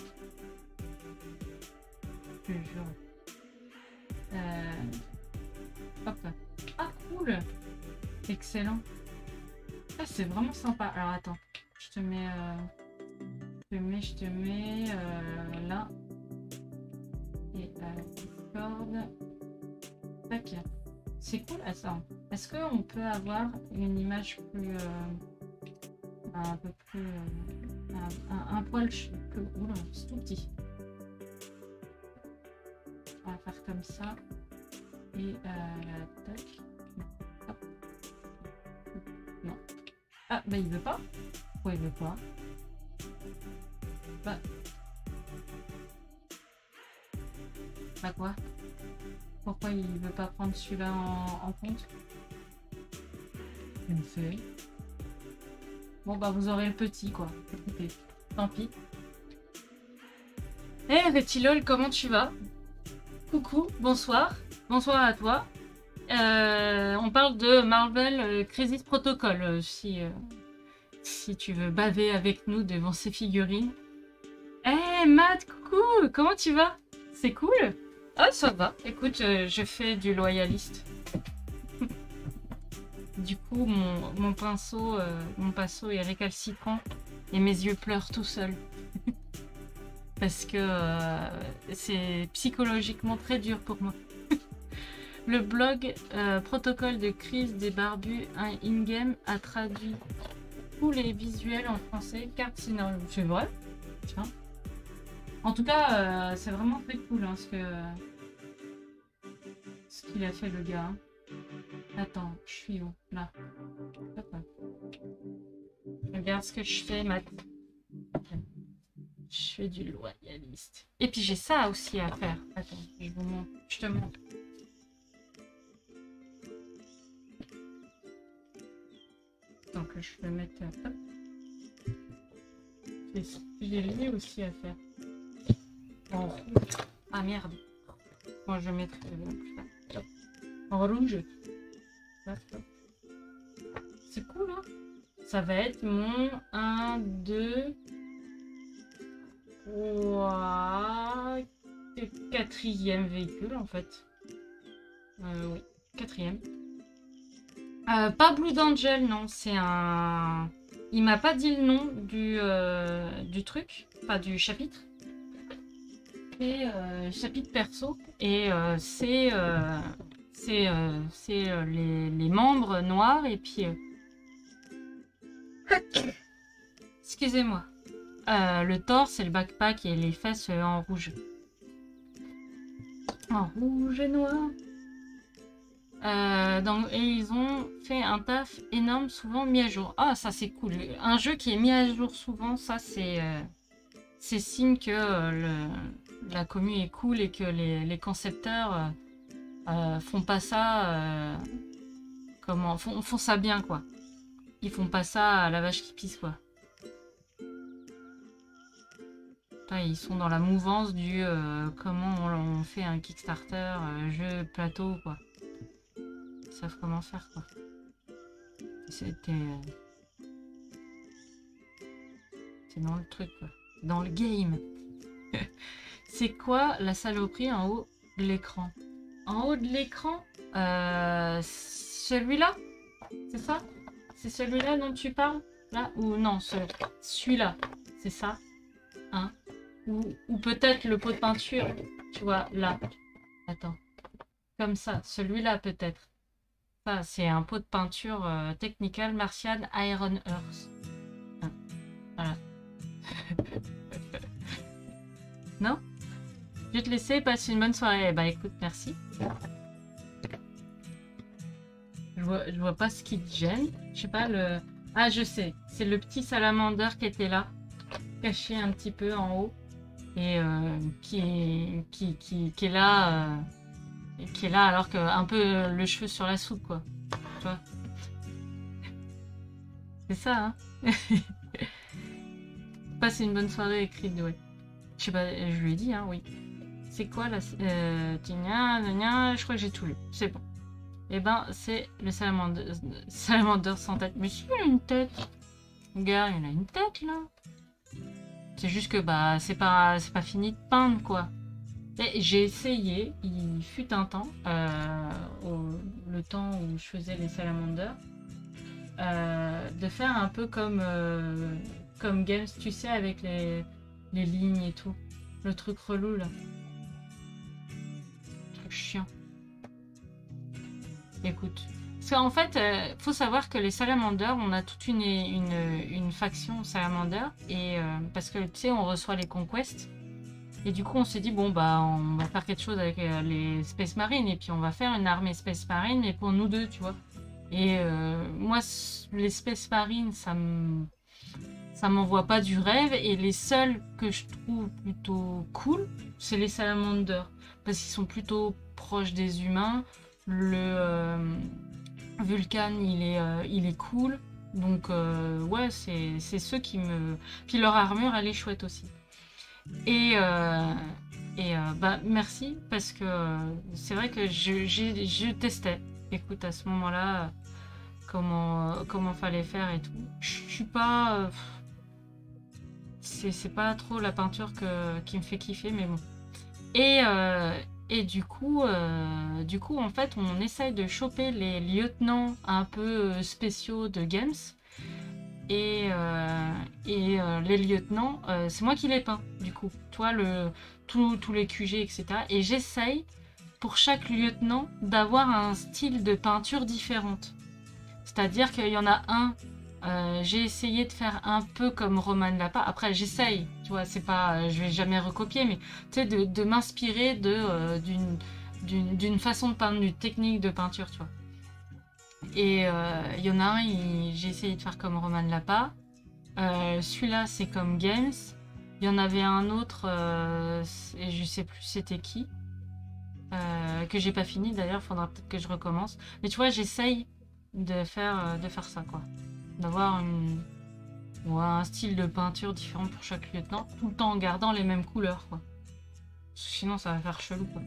je te jure. Euh, hop. Ah cool. Excellent. Ah, c'est vraiment sympa. Alors attends, je te mets, euh, je te mets, je te mets euh, là. Et euh, Discord. Tac. C'est cool. Attends. Est-ce qu'on peut avoir une image plus, euh, un peu plus, euh, un, un, un poil plus, oula, c'est tout petit. On va faire comme ça. Et euh, tac. Hop. Non. Ah, bah il veut pas. Pourquoi il veut pas? Bah. Bah quoi? Pourquoi il veut pas prendre celui-là en, en compte? Il me fait. Bon bah vous aurez le petit quoi. Écoutez, tant pis. Eh hey, Retilol, comment tu vas? Coucou, bonsoir. Bonsoir à toi. Euh, on parle de Marvel euh, Crisis Protocol, euh, si, euh, si tu veux baver avec nous devant ces figurines. Eh hey, Matt, coucou, comment tu vas? C'est cool? Ah, ça va. Écoute, euh, je fais du loyaliste. Du coup, mon, mon pinceau, euh, mon pinceau est récalcitrant et mes yeux pleurent tout seuls. Parce que euh, c'est psychologiquement très dur pour moi. Le blog euh, Protocole de crise des barbus in-game a traduit tous les visuels en français, carte scénario. C'est vrai? Tiens. En tout cas, euh, c'est vraiment très cool hein, ce que ce qu'il a fait le gars. Hein. Attends, je suis où? Là. Hop. Regarde ce que je fais, Matt. Je fais du loyaliste. Et puis j'ai ça aussi à faire. Attends, je vous montre. Je te montre. Donc je vais mettre. Hop. J'ai lui aussi à faire. En rouge. Ah merde. Moi je mettrai euh, en rouge. C'est cool hein. Ça va être mon un, deux, trois, quatrième véhicule en fait. Euh, oui, quatrième. Euh, pas Blue Angel, non, c'est un... Il m'a pas dit le nom du, euh, du truc, pas du chapitre. C'est euh, chapitre perso et euh, c'est euh, c'est euh, euh, les, les membres noirs et puis... Euh... Excusez-moi. Euh, le torse et le backpack et les fesses euh, en rouge. En rouge et noir. Euh, donc, et ils ont fait un taf énorme, souvent mis à jour. Ah, ça c'est cool. Un jeu qui est mis à jour souvent, ça c'est euh, c'est signe que euh, le, la commu est cool et que les, les concepteurs euh, euh, font pas ça euh, comment font, font ça bien quoi. Ils font pas ça à la vache qui pisse quoi. Là, ils sont dans la mouvance du euh, comment on, on fait un Kickstarter, euh, jeu plateau quoi. Ils savent comment faire quoi. C'était euh... c'est dans le truc quoi. Dans le game. C'est quoi la saloperie en haut de l'écran? En haut de l'écran euh, celui-là? C'est ça? C'est celui-là dont tu parles? Là? Ou non, ce, celui-là. C'est ça? Hein? Ou, ou peut-être le pot de peinture. Tu vois, là. Attends. Comme ça. Celui-là peut-être. Ça, c'est un pot de peinture euh, Technical Martian Iron Earth. Hein. Voilà. Non? Je vais te laisser, passe une bonne soirée. Bah écoute, merci. Je vois, je vois pas ce qui te gêne. Je sais pas, le... Ah, je sais. C'est le petit salamander qui était là. Caché un petit peu en haut. Et euh, qui, est, qui, qui, qui est là... Euh, qui est là alors que un peu le cheveu sur la soupe, quoi. Tu vois? C'est ça, hein. Passe une bonne soirée, écrite, ouais. Je sais pas, je lui ai dit, hein, oui. C'est quoi la... Euh, tigna, gna, je crois que j'ai tout lu. C'est bon. Et ben, c'est le salamander, salamander sans tête. Mais si, il a une tête. Regarde, il a une tête, là. C'est juste que, bah, c'est pas, c'est pas fini de peindre, quoi. J'ai essayé, il fut un temps, euh, au, le temps où je faisais les salamanders, euh, de faire un peu comme, euh, comme Games, tu sais, avec les, les lignes et tout. Le truc relou, là. Le truc chiant. Écoute. Parce qu'en fait, euh, faut savoir que les salamanders, on a toute une, une, une faction salamander, et euh, parce que, tu sais, on reçoit les conquests. Et du coup, on s'est dit, bon, bah, on va faire quelque chose avec euh, les Space Marines. Et puis, on va faire une armée Space Marine, mais pour nous deux, tu vois. Et euh, moi, les Space Marines, ça me... ça m'envoie pas du rêve. Et les seuls que je trouve plutôt cool, c'est les salamanders. Parce qu'ils sont plutôt proches des humains. Le euh, Vulcan, il est, euh, il est cool. Donc, euh, ouais, c'est ceux qui me... Puis leur armure, elle est chouette aussi. Et, euh, et euh, bah, merci, parce que euh, c'est vrai que je, je testais, écoute, à ce moment-là, euh, comment, euh, comment fallait faire et tout. Je suis pas... Euh, c'est pas trop la peinture que, qui me fait kiffer, mais bon. Et, euh, et du coup, euh, du coup, en fait, on essaye de choper les lieutenants un peu spéciaux de Games. Et, euh, et euh, les lieutenants, euh, c'est moi qui les peins, du coup. Toi, le, tous les Q G, et cetera. Et j'essaye, pour chaque lieutenant, d'avoir un style de peinture différente. C'est-à-dire qu'il y en a un, euh, j'ai essayé de faire un peu comme Roman Lapa. Après, j'essaye, tu vois, c'est pas, je vais jamais recopier, mais tu sais, de, de m'inspirer de, euh, d'une, d'une, d'une façon de peindre, d'une technique de peinture, tu vois. Et il euh, y en a un, j'ai essayé de faire comme Roman Lapa. Euh, Celui-là, c'est comme Games. Il y en avait un autre, euh, et je sais plus c'était qui. Euh, que j'ai pas fini d'ailleurs, faudra peut-être que je recommence. Mais tu vois, j'essaye de faire, de faire ça, quoi. D'avoir une... ouais, un style de peinture différent pour chaque lieutenant, tout le temps en gardant les mêmes couleurs, quoi. Sinon, ça va faire chelou, quoi.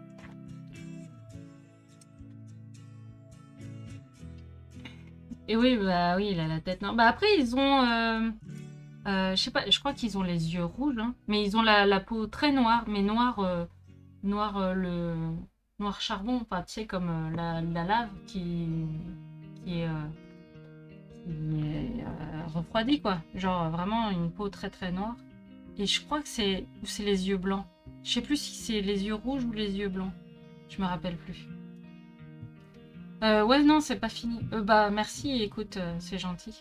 Et oui, bah oui, il a la tête. Non. Bah après, ils ont, euh, euh, je sais pas, je crois qu'ils ont les yeux rouges, hein, mais ils ont la, la peau très noire, mais noire, euh, noir euh, le noir charbon, enfin, tu sais, comme euh, la, la lave qui, qui est, euh, qui est euh, refroidie, quoi. Genre vraiment une peau très très noire. Et je crois que c'est, c'est les yeux blancs. Je sais plus si c'est les yeux rouges ou les yeux blancs. Je me rappelle plus. Euh, ouais, non, c'est pas fini. Euh, bah, merci, écoute, euh, c'est gentil.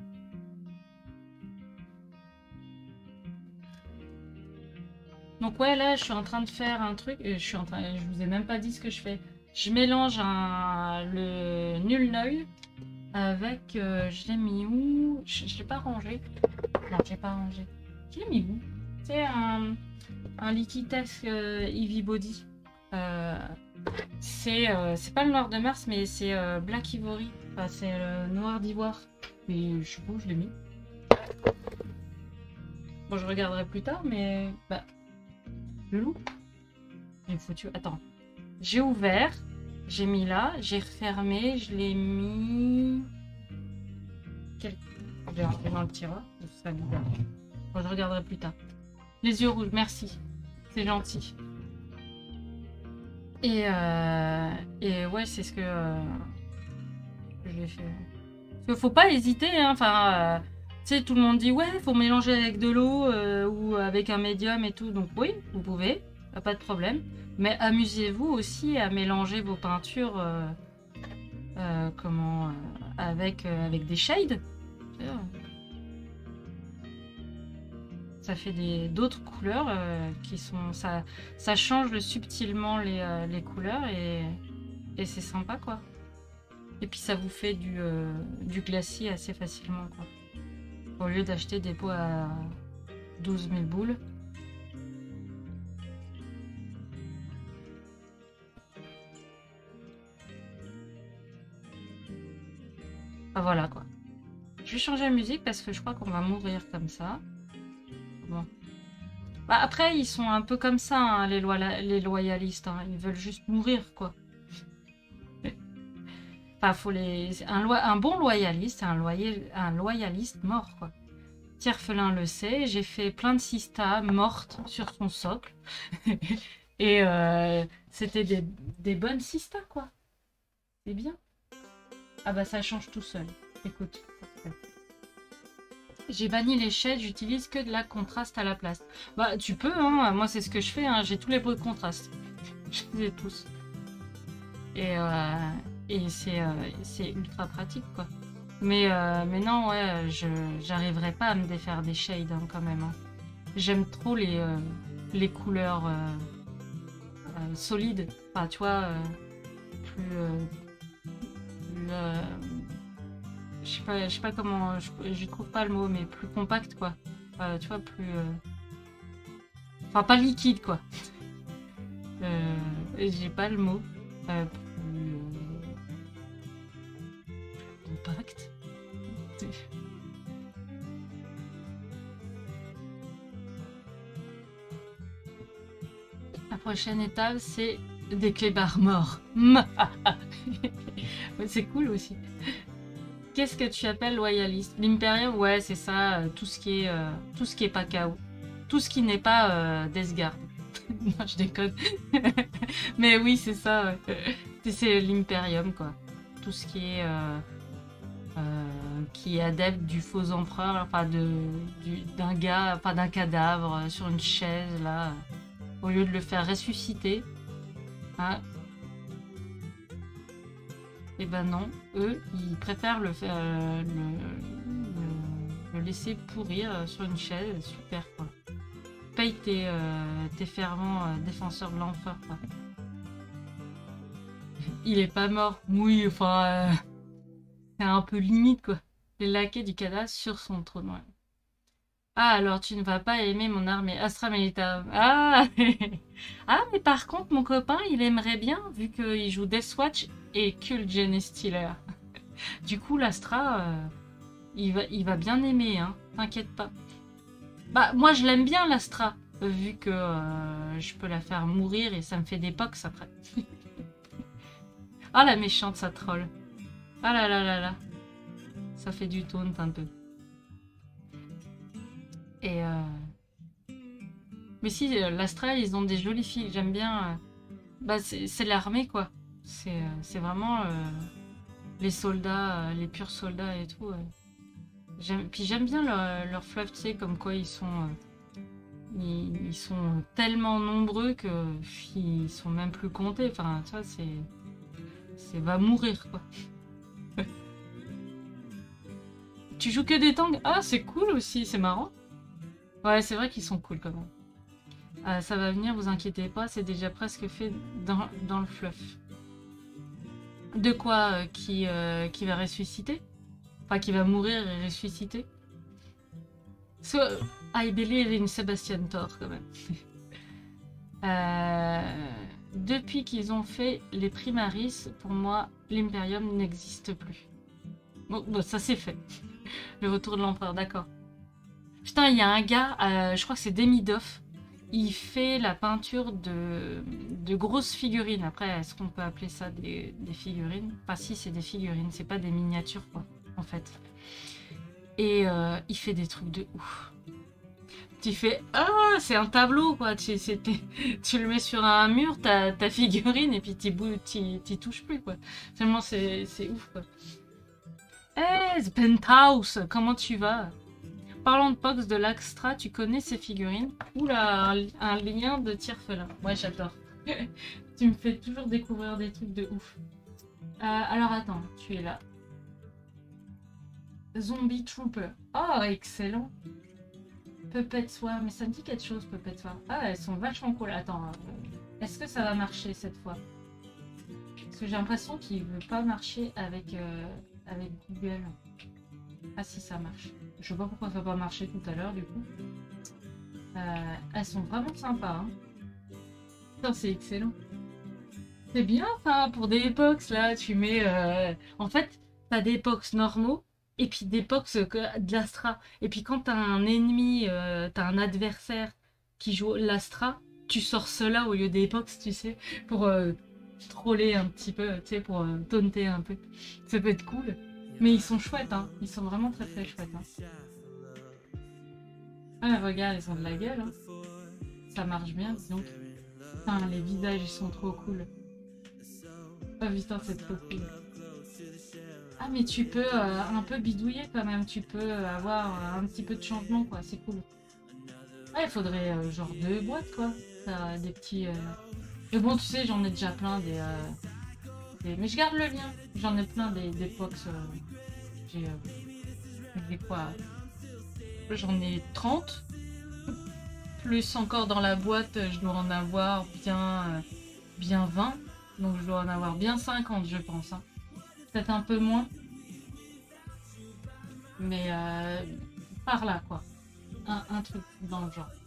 Donc ouais, là, je suis en train de faire un truc. Euh, je suis en train, je vous ai même pas dit ce que je fais. Je mélange un, le nul noil avec... Euh, je l'ai mis où? Je, je l'ai pas rangé. Non, je l'ai pas rangé. Je l'ai mis où? C'est un, un liquidesque euh, Eevee Body. Euh, c'est euh, c'est pas le noir de Mars, mais c'est euh, Black Ivory. Enfin, c'est le noir d'ivoire. Mais je sais pas où je l'ai mis. Bon, je regarderai plus tard, mais... Bah... Le loup. J'ai foutu... Attends. J'ai ouvert. J'ai mis là. J'ai refermé. Je l'ai mis... Quel... Je l'ai rentré dans le tiroir. Ça bon, je regarderai plus tard. Les yeux rouges, merci. C'est gentil. Et, euh, et ouais, c'est ce que, euh, que j'ai fait. Parce qu'il faut pas hésiter, hein. Enfin, euh, tu sais, tout le monde dit ouais, faut mélanger avec de l'eau euh, ou avec un médium et tout. Donc oui, vous pouvez, pas de problème. Mais amusez-vous aussi à mélanger vos peintures, euh, euh, comment, euh, avec euh, avec des shades. Ça fait des d'autres couleurs euh, qui sont... Ça, ça change subtilement les, euh, les couleurs et, et c'est sympa, quoi. Et puis ça vous fait du, euh, du glacis assez facilement, quoi. Au lieu d'acheter des pots à douze mille boules. Ah, voilà, quoi. Je vais changer la musique parce que je crois qu'on va mourir comme ça. Bon. Bah, après, ils sont un peu comme ça, hein, les, loi les loyalistes. Hein. Ils veulent juste mourir, quoi. Enfin, faut les... un, loi... un bon loyaliste, c'est un, loyal... un loyaliste mort, quoi. Tierfelin le sait, j'ai fait plein de sistas mortes sur son socle. Et euh, c'était des... des bonnes sistas, quoi. C'est bien. Ah bah ça change tout seul. Écoute. J'ai banni les shades, j'utilise que de la contraste à la place. Bah tu peux, hein. Moi c'est ce que je fais, hein. J'ai tous les pots de contraste. Je les ai tous. Et, euh, et c'est euh, ultra pratique, quoi. Mais, euh, mais non, ouais, je j'arriverai pas à me défaire des shades, hein, quand même. Hein. J'aime trop les, euh, les couleurs euh, euh, solides. Enfin, tu vois, euh, plus... Euh, plus euh, je sais pas, je sais pas comment... Je, je trouve pas le mot, mais plus compact, quoi. Euh, tu vois, plus... Euh, enfin, pas liquide, quoi. euh, J'ai pas le mot. Euh, plus... Euh, compact. La prochaine étape, c'est des clébards morts. C'est cool aussi. Qu'est-ce que tu appelles loyaliste? L'Imperium, ouais, c'est ça. Euh, tout ce qui est, euh, tout ce qui est pas K O, tout ce qui n'est pas euh, Death Guard. Non, je déconne. Mais oui, c'est ça. Ouais. C'est l'Imperium, quoi. Tout ce qui est euh, euh, qui est adepte du faux empereur, enfin de d'un gars, enfin d'un cadavre euh, sur une chaise là. Au lieu de le faire ressusciter, hein, et ben non, eux, ils préfèrent le, faire, euh, le, le, le laisser pourrir euh, sur une chaise, super, quoi. Paye tes, euh, tes fervents euh, défenseurs de l'empereur, quoi. Il est pas mort, oui, enfin, euh, c'est un peu limite, quoi. Les laquais du cadavre sur son trône, ouais. Ah, alors tu ne vas pas aimer mon armée Astra Militarum. Ah Ah, mais par contre, mon copain, il aimerait bien, vu qu'il joue Deathwatch et Cult Genestealer. Du coup, l'Astra, euh, il, va, il va bien aimer, hein. T'inquiète pas. Bah, moi, je l'aime bien, l'Astra, vu que euh, je peux la faire mourir et ça me fait des pox après. Ah, la méchante, ça troll. Ah là là là là. Ça fait du taunt un peu. Et euh... mais si, euh, l'Astra, ils ont des jolies filles. J'aime bien. Euh... Bah, c'est l'armée, quoi. C'est euh, vraiment euh, les soldats, euh, les purs soldats et tout. Euh. Puis j'aime bien leur, leur fluff, tu sais, comme quoi ils sont, euh, ils, ils sont tellement nombreux que ils sont même plus comptés. Enfin, tu vois, c'est, c'est va mourir, quoi. Tu joues que des tanks? Ah, c'est cool aussi, c'est marrant. Ouais, c'est vrai qu'ils sont cool quand même. Euh, ça va venir, vous inquiétez pas, c'est déjà presque fait dans, dans le fluff. De quoi euh, qui, euh, qui va ressusciter? Enfin, qui va mourir et ressusciter? So, I believe in Sebastian Thor, quand même. euh, depuis qu'ils ont fait les Primaris, pour moi, l'Imperium n'existe plus. Bon, bon ça c'est fait. Le retour de l'empereur, d'accord. Putain, il y a un gars, euh, je crois que c'est Demidov. Il fait la peinture de, de grosses figurines. Après, est-ce qu'on peut appeler ça des, des figurines? Enfin, si, c'est des figurines, c'est pas des miniatures, quoi, en fait. Et euh, il fait des trucs de ouf. Tu fais, ah, c'est un tableau, quoi. Tu, tu le mets sur un mur, ta, ta figurine, et puis tu t'y touches plus, quoi. Tellement c'est ouf, quoi. Hey, The Penthouse, comment tu vas? Parlons de Pox de l'Axtra, tu connais ces figurines? Oula, un, un lien de Tierfelin. Ouais, j'adore. Tu me fais toujours découvrir des trucs de ouf. Euh, alors attends, tu es là. Zombie Trooper. Oh, excellent. Puppet Soir, mais ça me dit quelque chose, Puppet Soir. Ah, elles sont vachement cool. Attends, euh, est-ce que ça va marcher cette fois? Parce que j'ai l'impression qu'il veut pas marcher avec, euh, avec Google. Ah si, ça marche. Je sais pas pourquoi ça va pas marcher tout à l'heure, du coup. Euh, elles sont vraiment sympas, hein. Putain, c'est excellent. C'est bien, enfin, pour des box, là, tu mets... Euh... En fait, t'as des box normaux, et puis des box euh, de l'Astra. Et puis quand t'as un ennemi, euh, t'as un adversaire qui joue l'Astra, tu sors cela au lieu des box, tu sais, pour euh, troller un petit peu, tu sais, pour euh, taunter un peu. Ça peut être cool. Mais ils sont chouettes, hein. Ils sont vraiment très très chouettes, hein. Ah, regarde, ils ont de la gueule, hein. Ça marche bien, disons. Putain, les visages, ils sont trop cool. Oh putain, c'est trop cool. Ah, mais tu peux euh, un peu bidouiller quand même. Tu peux avoir euh, un petit peu de changement, quoi. C'est cool. Ah, il faudrait euh, genre deux boîtes, quoi. Ça, des petits... Euh... Mais bon, tu sais, j'en ai déjà plein des, euh, des... Mais je garde le lien. J'en ai plein des, des box. Euh... J'ai... Euh... J'ai quoi? J'en ai trente. Plus encore dans la boîte, je dois en avoir bien, euh, bien vingt. Donc je dois en avoir bien cinquante, je pense. Hein. Peut-être un peu moins. Mais euh, par là, quoi. Un, un truc dans le genre.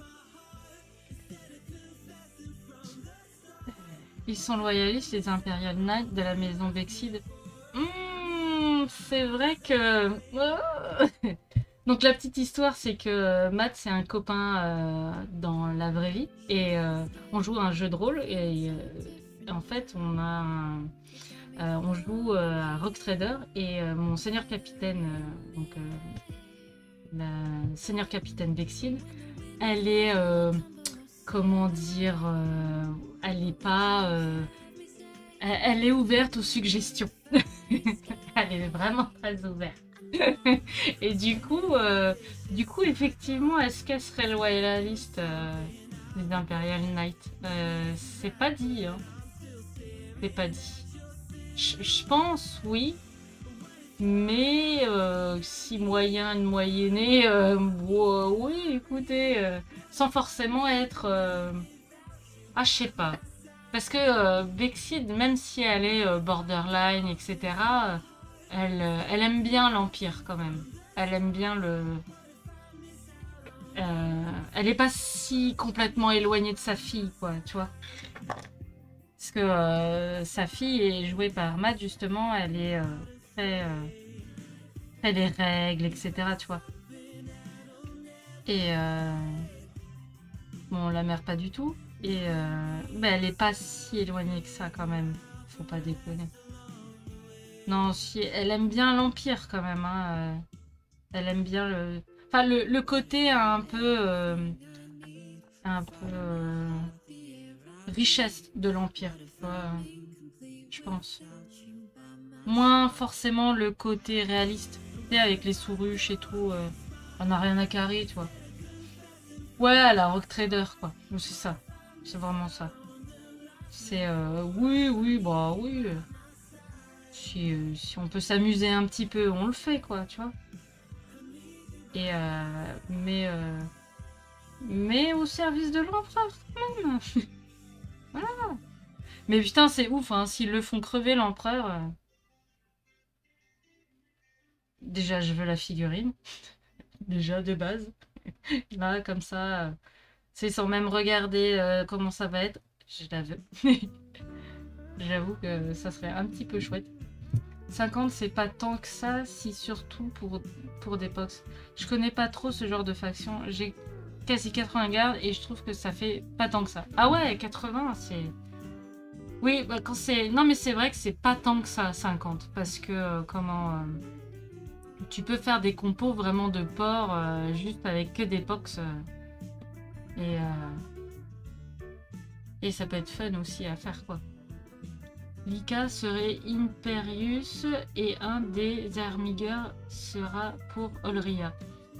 Ils sont loyalistes, les Imperial Knights de la maison Vexide. Mmh, c'est vrai que... Donc la petite histoire, c'est que Matt, c'est un copain euh, dans la vraie vie. Et euh, on joue à un jeu de rôle. Et euh, en fait, on a un... Euh, on joue euh, à Rock Trader et euh, mon seigneur capitaine, euh, donc euh, la seigneur capitaine Vexine, elle est, euh, comment dire, euh, elle est pas, euh, elle, elle est ouverte aux suggestions. Elle est vraiment très ouverte. Et du coup, euh, du coup, effectivement, est-ce qu'elle serait loyaliste euh, des Imperial Knights? euh, C'est pas dit, hein. C'est pas dit. Je pense, oui. Mais euh, si moyen de moyenner, euh, wow, oui, écoutez, euh, sans forcément être... Euh... Ah, je sais pas. Parce que euh, Vexide, même si elle est euh, borderline, et cetera, euh, elle, euh, elle aime bien l'Empire quand même. Elle aime bien le... Euh, elle est pas si complètement éloignée de sa fille, quoi, tu vois. Parce que euh, sa fille est jouée par Matt, justement, elle est euh, très, euh, très les règles, et cetera. Tu vois. Et euh, bon, la mère pas du tout. Et euh, bah, elle est pas si éloignée que ça quand même. Faut pas déconner. Non, si, elle aime bien l'Empire quand même. Hein, euh, elle aime bien le, enfin le, le côté un peu, euh, un peu. Euh, richesse de l'Empire, euh, je pense. Moins forcément le côté réaliste, tu sais, avec les sous-ruches et tout, euh, on n'a rien à carrer, tu vois. Ouais, la Rock Trader, quoi. C'est ça. C'est vraiment ça. C'est, euh, oui, oui, bah oui. euh, Si, euh, si on peut s'amuser un petit peu, on le fait, quoi, tu vois. Et, euh, mais, euh, mais au service de l'empereur, quand même. Voilà. Mais putain, c'est ouf, hein, s'ils le font crever l'empereur. euh, Déjà, je veux la figurine. Déjà, de base. Là, comme ça, euh, c'est sans même regarder euh, comment ça va être. Je la veux. J'avoue que ça serait un petit peu chouette. cinquante, c'est pas tant que ça, si surtout pour, pour des box. Je connais pas trop ce genre de faction. J'ai quasi quatre-vingts gardes et je trouve que ça fait pas tant que ça. Ah ouais, quatre-vingts, c'est... Oui, bah quand c'est... Non, mais c'est vrai que c'est pas tant que ça, cinquante. Parce que, euh, comment... euh, Tu peux faire des compos vraiment de porc euh, juste avec que des box. Euh, et, euh, et ça peut être fun aussi à faire, quoi. Lika serait Imperius et un des Armigers sera pour Olria.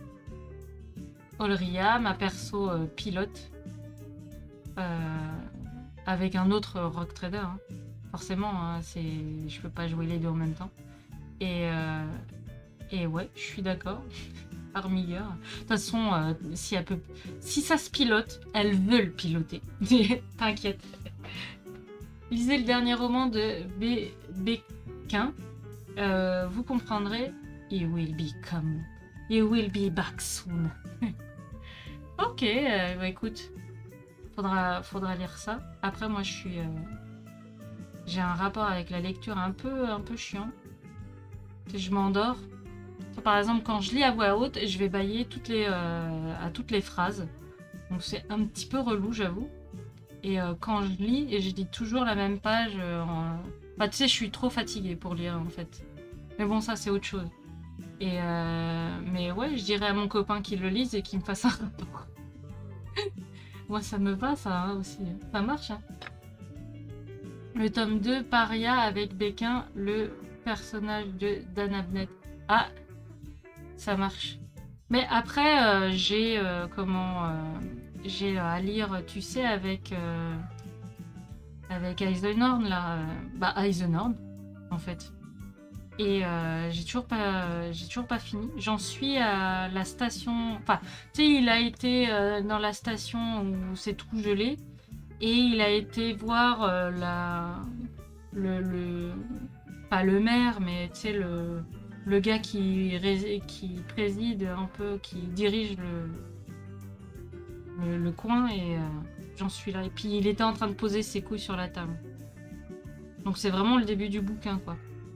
Olria, ma perso euh, pilote. Euh, avec un autre Rock Trader. Hein. Forcément, hein, c'est... je peux pas jouer les deux en même temps. Et... Euh, Et ouais, je suis d'accord. par milliard. De toute façon, euh, si, elle peut... si ça se pilote, elles veulent piloter. T'inquiète. Lisez le dernier roman de B. Béquin. Euh, vous comprendrez. He will be come. He will be back soon. Ok, euh, bah écoute. Faudra, faudra lire ça. Après, moi, je suis... Euh... J'ai un rapport avec la lecture un peu, un peu chiant. Je m'endors. Par exemple, quand je lis à voix haute, je vais bâiller toutes les, euh, à toutes les phrases. Donc c'est un petit peu relou, j'avoue. Et euh, quand je lis, et je lis toujours la même page, euh, en... bah tu sais, je suis trop fatiguée pour lire en fait. Mais bon, ça c'est autre chose. Et euh... mais ouais, je dirais à mon copain qu'il le lise et qu'il me fasse un rapport. Moi, ça me va, ça hein, aussi. Ça marche. Hein. Le tome deux, Paria avec Béquin, le personnage de d'Anna Bennett. Ah, ça marche. Mais après, euh, j'ai euh, comment euh, j'ai euh, à lire, tu sais, avec euh, avec Eisenhorn là, euh, bah Eisenhorn en fait. Et euh, j'ai toujours pas, j'ai toujours pas fini. J'en suis à la station. Enfin, tu sais, il a été euh, dans la station où c'est tout gelé. Et il a été voir euh, la, le, le, pas le maire, mais tu sais, le, le gars qui, ré, qui préside un peu, qui dirige le, le, le coin, et euh, j'en suis là. Et puis il était en train de poser ses couilles sur la table. Donc c'est vraiment le début du bouquin, quoi.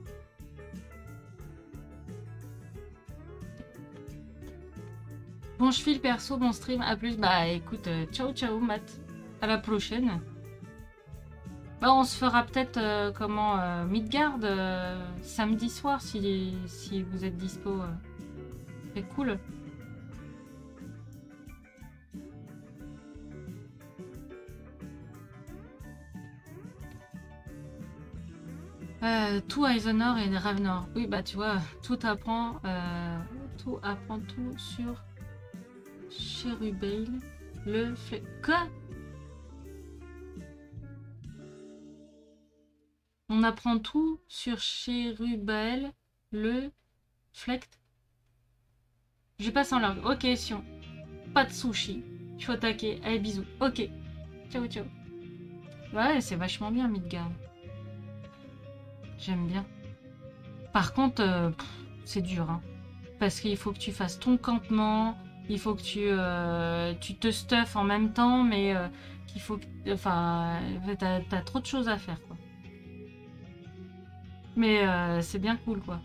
Bon, je file perso, bon stream, à plus. Bah écoute, euh, ciao ciao Matt. À la prochaine. Bah, on se fera peut-être euh, comment euh, Midgard euh, samedi soir si, si vous êtes dispo. Euh. C'est cool. Euh, tout Eisenhorn et Ravenor. Oui, bah tu vois, tout apprend, euh, tout apprend tout sur Cherubale. Le flé... Quoi? On apprend tout sur Cherubale, le Flect. J'ai pas sans langue. Ok, Sion. Pas de sushi. Il faut attaquer. Allez, bisous. Ok. Ciao, ciao. Ouais, c'est vachement bien, Midgard. J'aime bien. Par contre, euh, c'est dur. Hein, parce qu'il faut que tu fasses ton campement. Il faut que tu, euh, tu te stuffes en même temps. Mais euh, qu'il faut que... Enfin, t'as, t'as trop de choses à faire, quoi. Mais euh, c'est bien cool, quoi.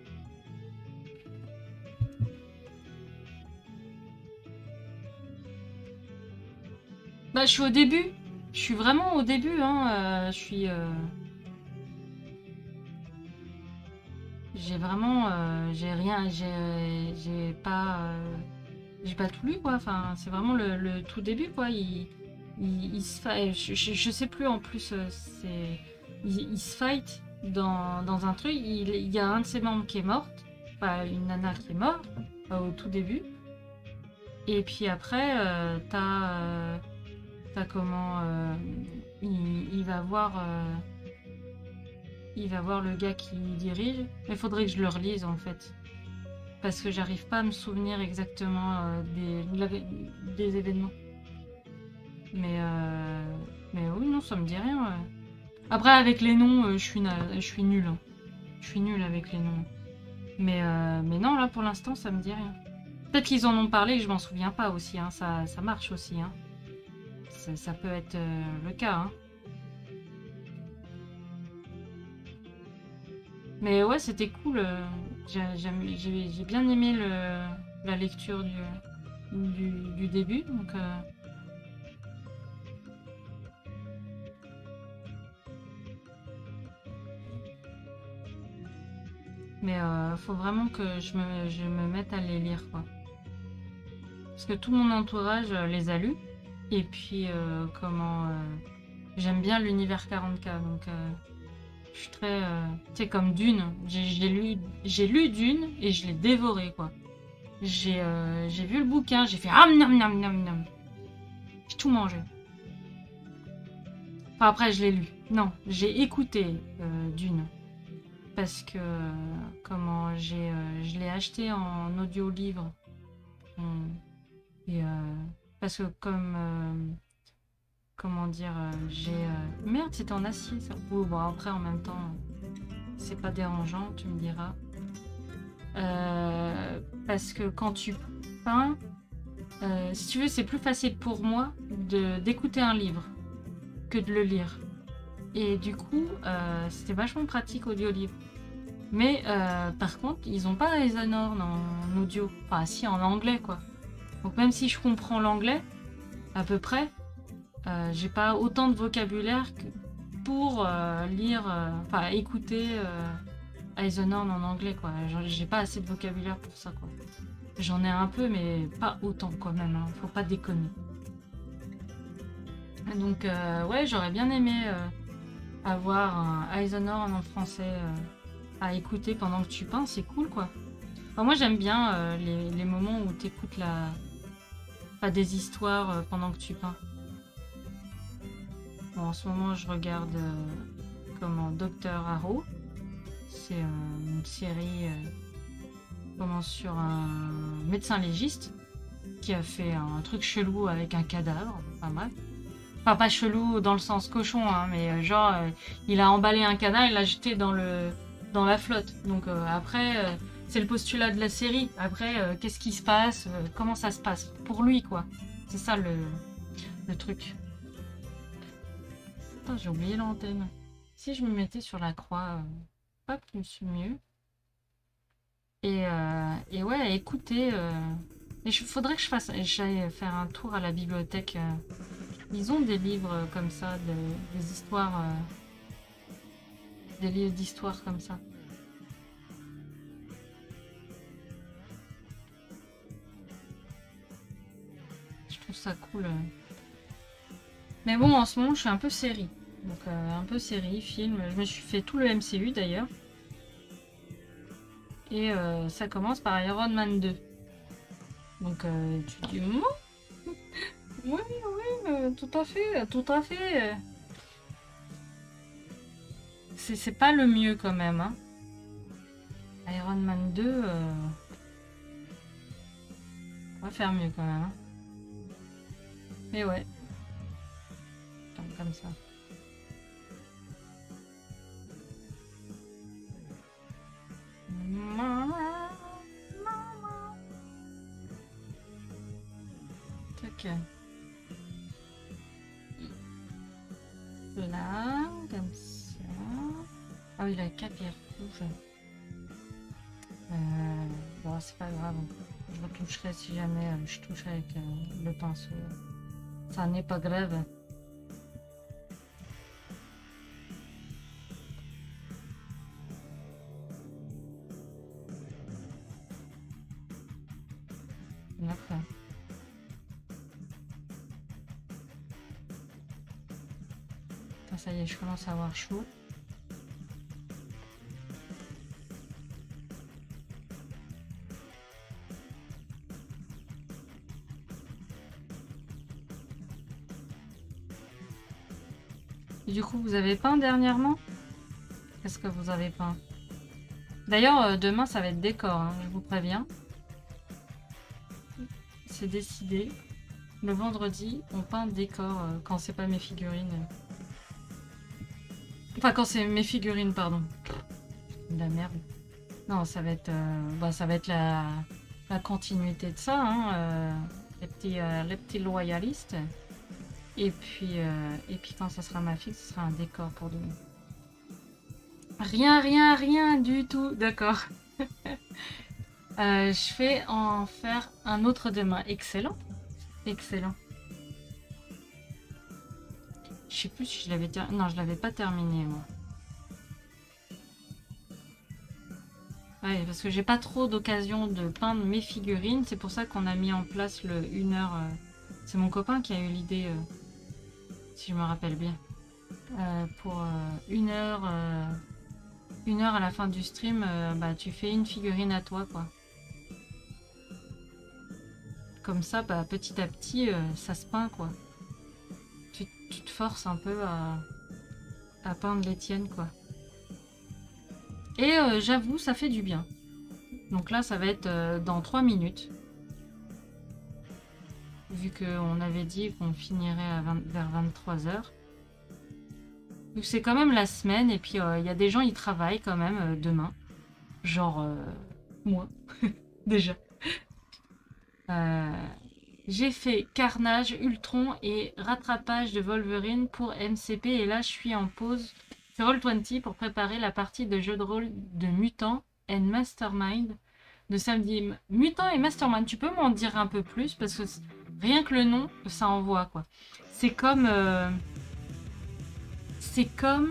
Bah, je suis au début. Je suis vraiment au début, hein. Euh, je suis... Euh... J'ai vraiment... Euh, j'ai rien... J'ai j'ai pas... Euh... J'ai pas tout lu, quoi. Enfin, c'est vraiment le, le tout début, quoi. Il, il, il se fight... Je, je, je sais plus, en plus, c'est... Il, il se fight dans, dans un truc. Il, il y a un de ses membres qui est morte. Enfin, une nana qui est morte, au tout début. Et puis après, euh, t'as... Euh... comment euh, il, il va voir euh, il va voir le gars qui dirige, mais il faudrait que je le relise en fait parce que j'arrive pas à me souvenir exactement euh, des, des événements, mais euh, mais oui, non, ça me dit rien, ouais. Après avec les noms euh, je suis je suis nulle hein. Je suis nulle avec les noms, mais euh, mais non, là pour l'instant ça me dit rien. Peut-être qu'ils en ont parlé et je m'en souviens pas aussi, hein. ça, ça marche aussi, hein. Ça, ça peut être euh, le cas. Hein. Mais ouais, c'était cool. Euh, J'ai bien aimé le, la lecture du, du, du début. Donc, euh... Mais euh, faut vraiment que je me, je me mette à les lire, quoi. Parce que tout mon entourage les a lus. Et puis, euh, comment... Euh, j'aime bien l'univers quarante K, donc euh, je suis très... Euh, tu sais, comme Dune. J'ai lu, j'ai lu Dune et je l'ai dévoré, quoi. J'ai euh, j'ai vu le bouquin, j'ai fait... Ah, nam, nam, nam, nam. J'ai tout mangé. Enfin, après, je l'ai lu. Non, j'ai écouté euh, Dune. Parce que, euh, comment... j'ai, euh, je l'ai acheté en audio-livre On- Et, euh, parce que comme... euh, comment dire, euh, j'ai... euh, Merde, c'était en acier ça. Ou bon, après, en même temps, c'est pas dérangeant, tu me diras. Euh, parce que quand tu peins, euh, si tu veux, c'est plus facile pour moi de d'écouter un livre que de le lire. Et du coup, euh, c'était vachement pratique audio-livre. Mais euh, par contre, ils ont pas Eisenhorn en audio. Enfin, si, en anglais, quoi. Donc même si je comprends l'anglais, à peu près, euh, j'ai pas autant de vocabulaire que pour euh, lire, euh, enfin écouter euh, Eisenhorn en anglais, quoi. J'ai pas assez de vocabulaire pour ça, quoi. J'en ai un peu, mais pas autant, quand même. Hein. Faut pas déconner. Donc, euh, ouais, j'aurais bien aimé euh, avoir un Eisenhorn en français euh, à écouter pendant que tu peins. C'est cool, quoi. Enfin, moi, j'aime bien euh, les, les moments où tu écoutes la... Pas des histoires euh, pendant que tu peins. Bon, en ce moment, je regarde euh, comment Docteur Arrow. C'est euh, une série euh, comment, sur un médecin légiste qui a fait un truc chelou avec un cadavre. Pas mal. Enfin, pas chelou dans le sens cochon, hein, mais euh, genre, euh, il a emballé un cadavre, il l'a jeté dans, le, dans la flotte. Donc euh, après, euh, c'est le postulat de la série. Après, euh, qu'est-ce qui se passe euh, comment ça se passe pour lui, quoi. C'est ça le, le truc. Putain, j'ai oublié l'antenne. Si je me mettais sur la croix, euh, hop, plus mieux. Et, euh, et ouais, écoutez, euh, il faudrait que je fasse, j'aille faire un tour à la bibliothèque. Euh, ils ont des livres euh, comme ça, de- des histoires, euh, des livres d'histoire comme ça. Je trouve ça cool. euh. Mais bon, en ce moment, je suis un peu série. Donc, euh, un peu série, film. Je me suis fait tout le M C U d'ailleurs. Et euh, ça commence par Iron Man deux. Donc, euh, tu dis, oh, oui, oui, euh, tout à fait, tout à fait. euh. C'est c'est pas le mieux quand même. Hein. Iron Man deux, euh, on va faire mieux quand même. Hein. Mais ouais, attends, comme ça. Tac. Là, comme ça. Ah oui, la cape est rouge. Euh, bon, c'est pas grave. Je retoucherai si jamais euh, je touche avec euh, le pinceau. Ça n'est pas grave. D'accord. Ça y est, je commence à avoir chaud. Et du coup, vous avez peint dernièrement? Qu'est-ce que vous avez peint? D'ailleurs, euh, demain, ça va être décor, hein, je vous préviens. C'est décidé. Le vendredi, on peint décor euh, quand c'est pas mes figurines. Enfin, quand c'est mes figurines, pardon. De la merde. Non, ça va être, euh, bah, ça va être la, la continuité de ça, hein, euh, les petits, euh, les petits loyalistes. Et puis, euh, et puis quand ça sera ma fille, ce sera un décor pour demain. Rien, rien, rien du tout. D'accord. euh, je vais en faire un autre demain. Excellent. Excellent. Je sais plus si je l'avais terminé. Non, je l'avais pas terminé, moi. Ouais, parce que j'ai pas trop d'occasion de peindre mes figurines. C'est pour ça qu'on a mis en place le une heure. Euh... C'est mon copain qui a eu l'idée, euh... si je me rappelle bien. Euh, pour euh, une heure, euh... une heure à la fin du stream, euh, bah tu fais une figurine à toi, quoi. Comme ça, bah petit à petit, euh, ça se peint, quoi. Tu, tu te forces un peu à, à peindre les tiennes, quoi. Et euh, j'avoue, ça fait du bien. Donc là, ça va être euh, dans trois minutes. vu qu'on avait dit qu'on finirait à vingt, vers vingt-trois heures. Donc c'est quand même la semaine, et puis il euh, y a des gens, ils travaillent quand même euh, demain. Genre, euh, moi, déjà. Euh, j'ai fait Carnage, Ultron et rattrapage de Wolverine pour M C P, et là je suis en pause sur Roll vingt pour préparer la partie de jeu de rôle de Mutant and Mastermind de samedi. Mutant et Mastermind, tu peux m'en dire un peu plus, parce que rien que le nom, ça envoie quoi. C'est comme... Euh, c'est comme...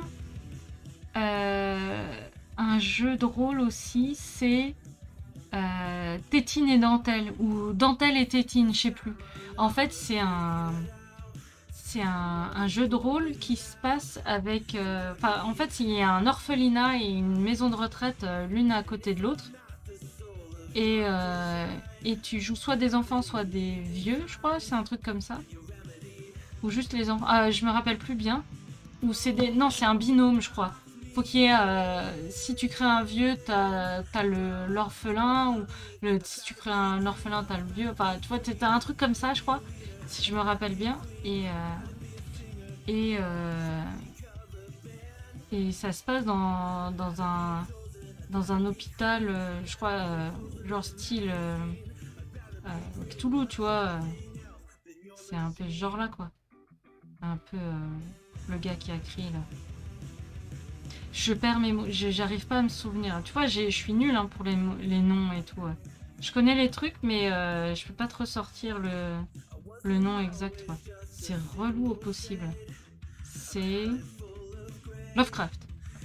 Euh, un jeu de rôle aussi, c'est... Euh, Tétine et Dentelle, ou Dentelle et Tétine, je sais plus. En fait, c'est un... C'est un, un jeu de rôle qui se passe avec... Euh, enfin, en fait, il y a un orphelinat et une maison de retraite euh, l'une à côté de l'autre. Et, euh, et tu joues soit des enfants, soit des vieux, je crois. C'est un truc comme ça. Ou juste les enfants. Ah, je me rappelle plus bien. Ou c'est des... Non, c'est un binôme, je crois. Faut qu'il y ait... Euh, si tu crées un vieux, t'as as l'orphelin. Ou le, si tu crées un orphelin, t'as le vieux. Enfin, tu vois, t'as un truc comme ça, je crois. Si je me rappelle bien. Et... Euh, et... Euh, et ça se passe dans, dans un... Dans un hôpital, euh, je crois, euh, genre style euh, euh, Cthulhu, tu vois. Euh, c'est un peu ce genre-là, quoi. Un peu euh, le gars qui a crié, là. Je perds mes mots, j'arrive pas à me souvenir. Tu vois, je suis nulle hein, pour les, les noms et tout. Ouais. Je connais les trucs, mais euh, je peux pas te ressortir le, le nom exact. Ouais. C'est relou au possible. C'est Lovecraft.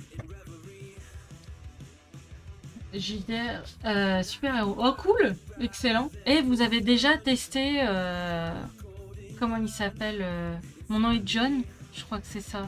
J D R, euh, super héros. Oh cool, excellent. Et vous avez déjà testé, euh, comment il s'appelle euh, Mon nom est John, je crois que c'est ça.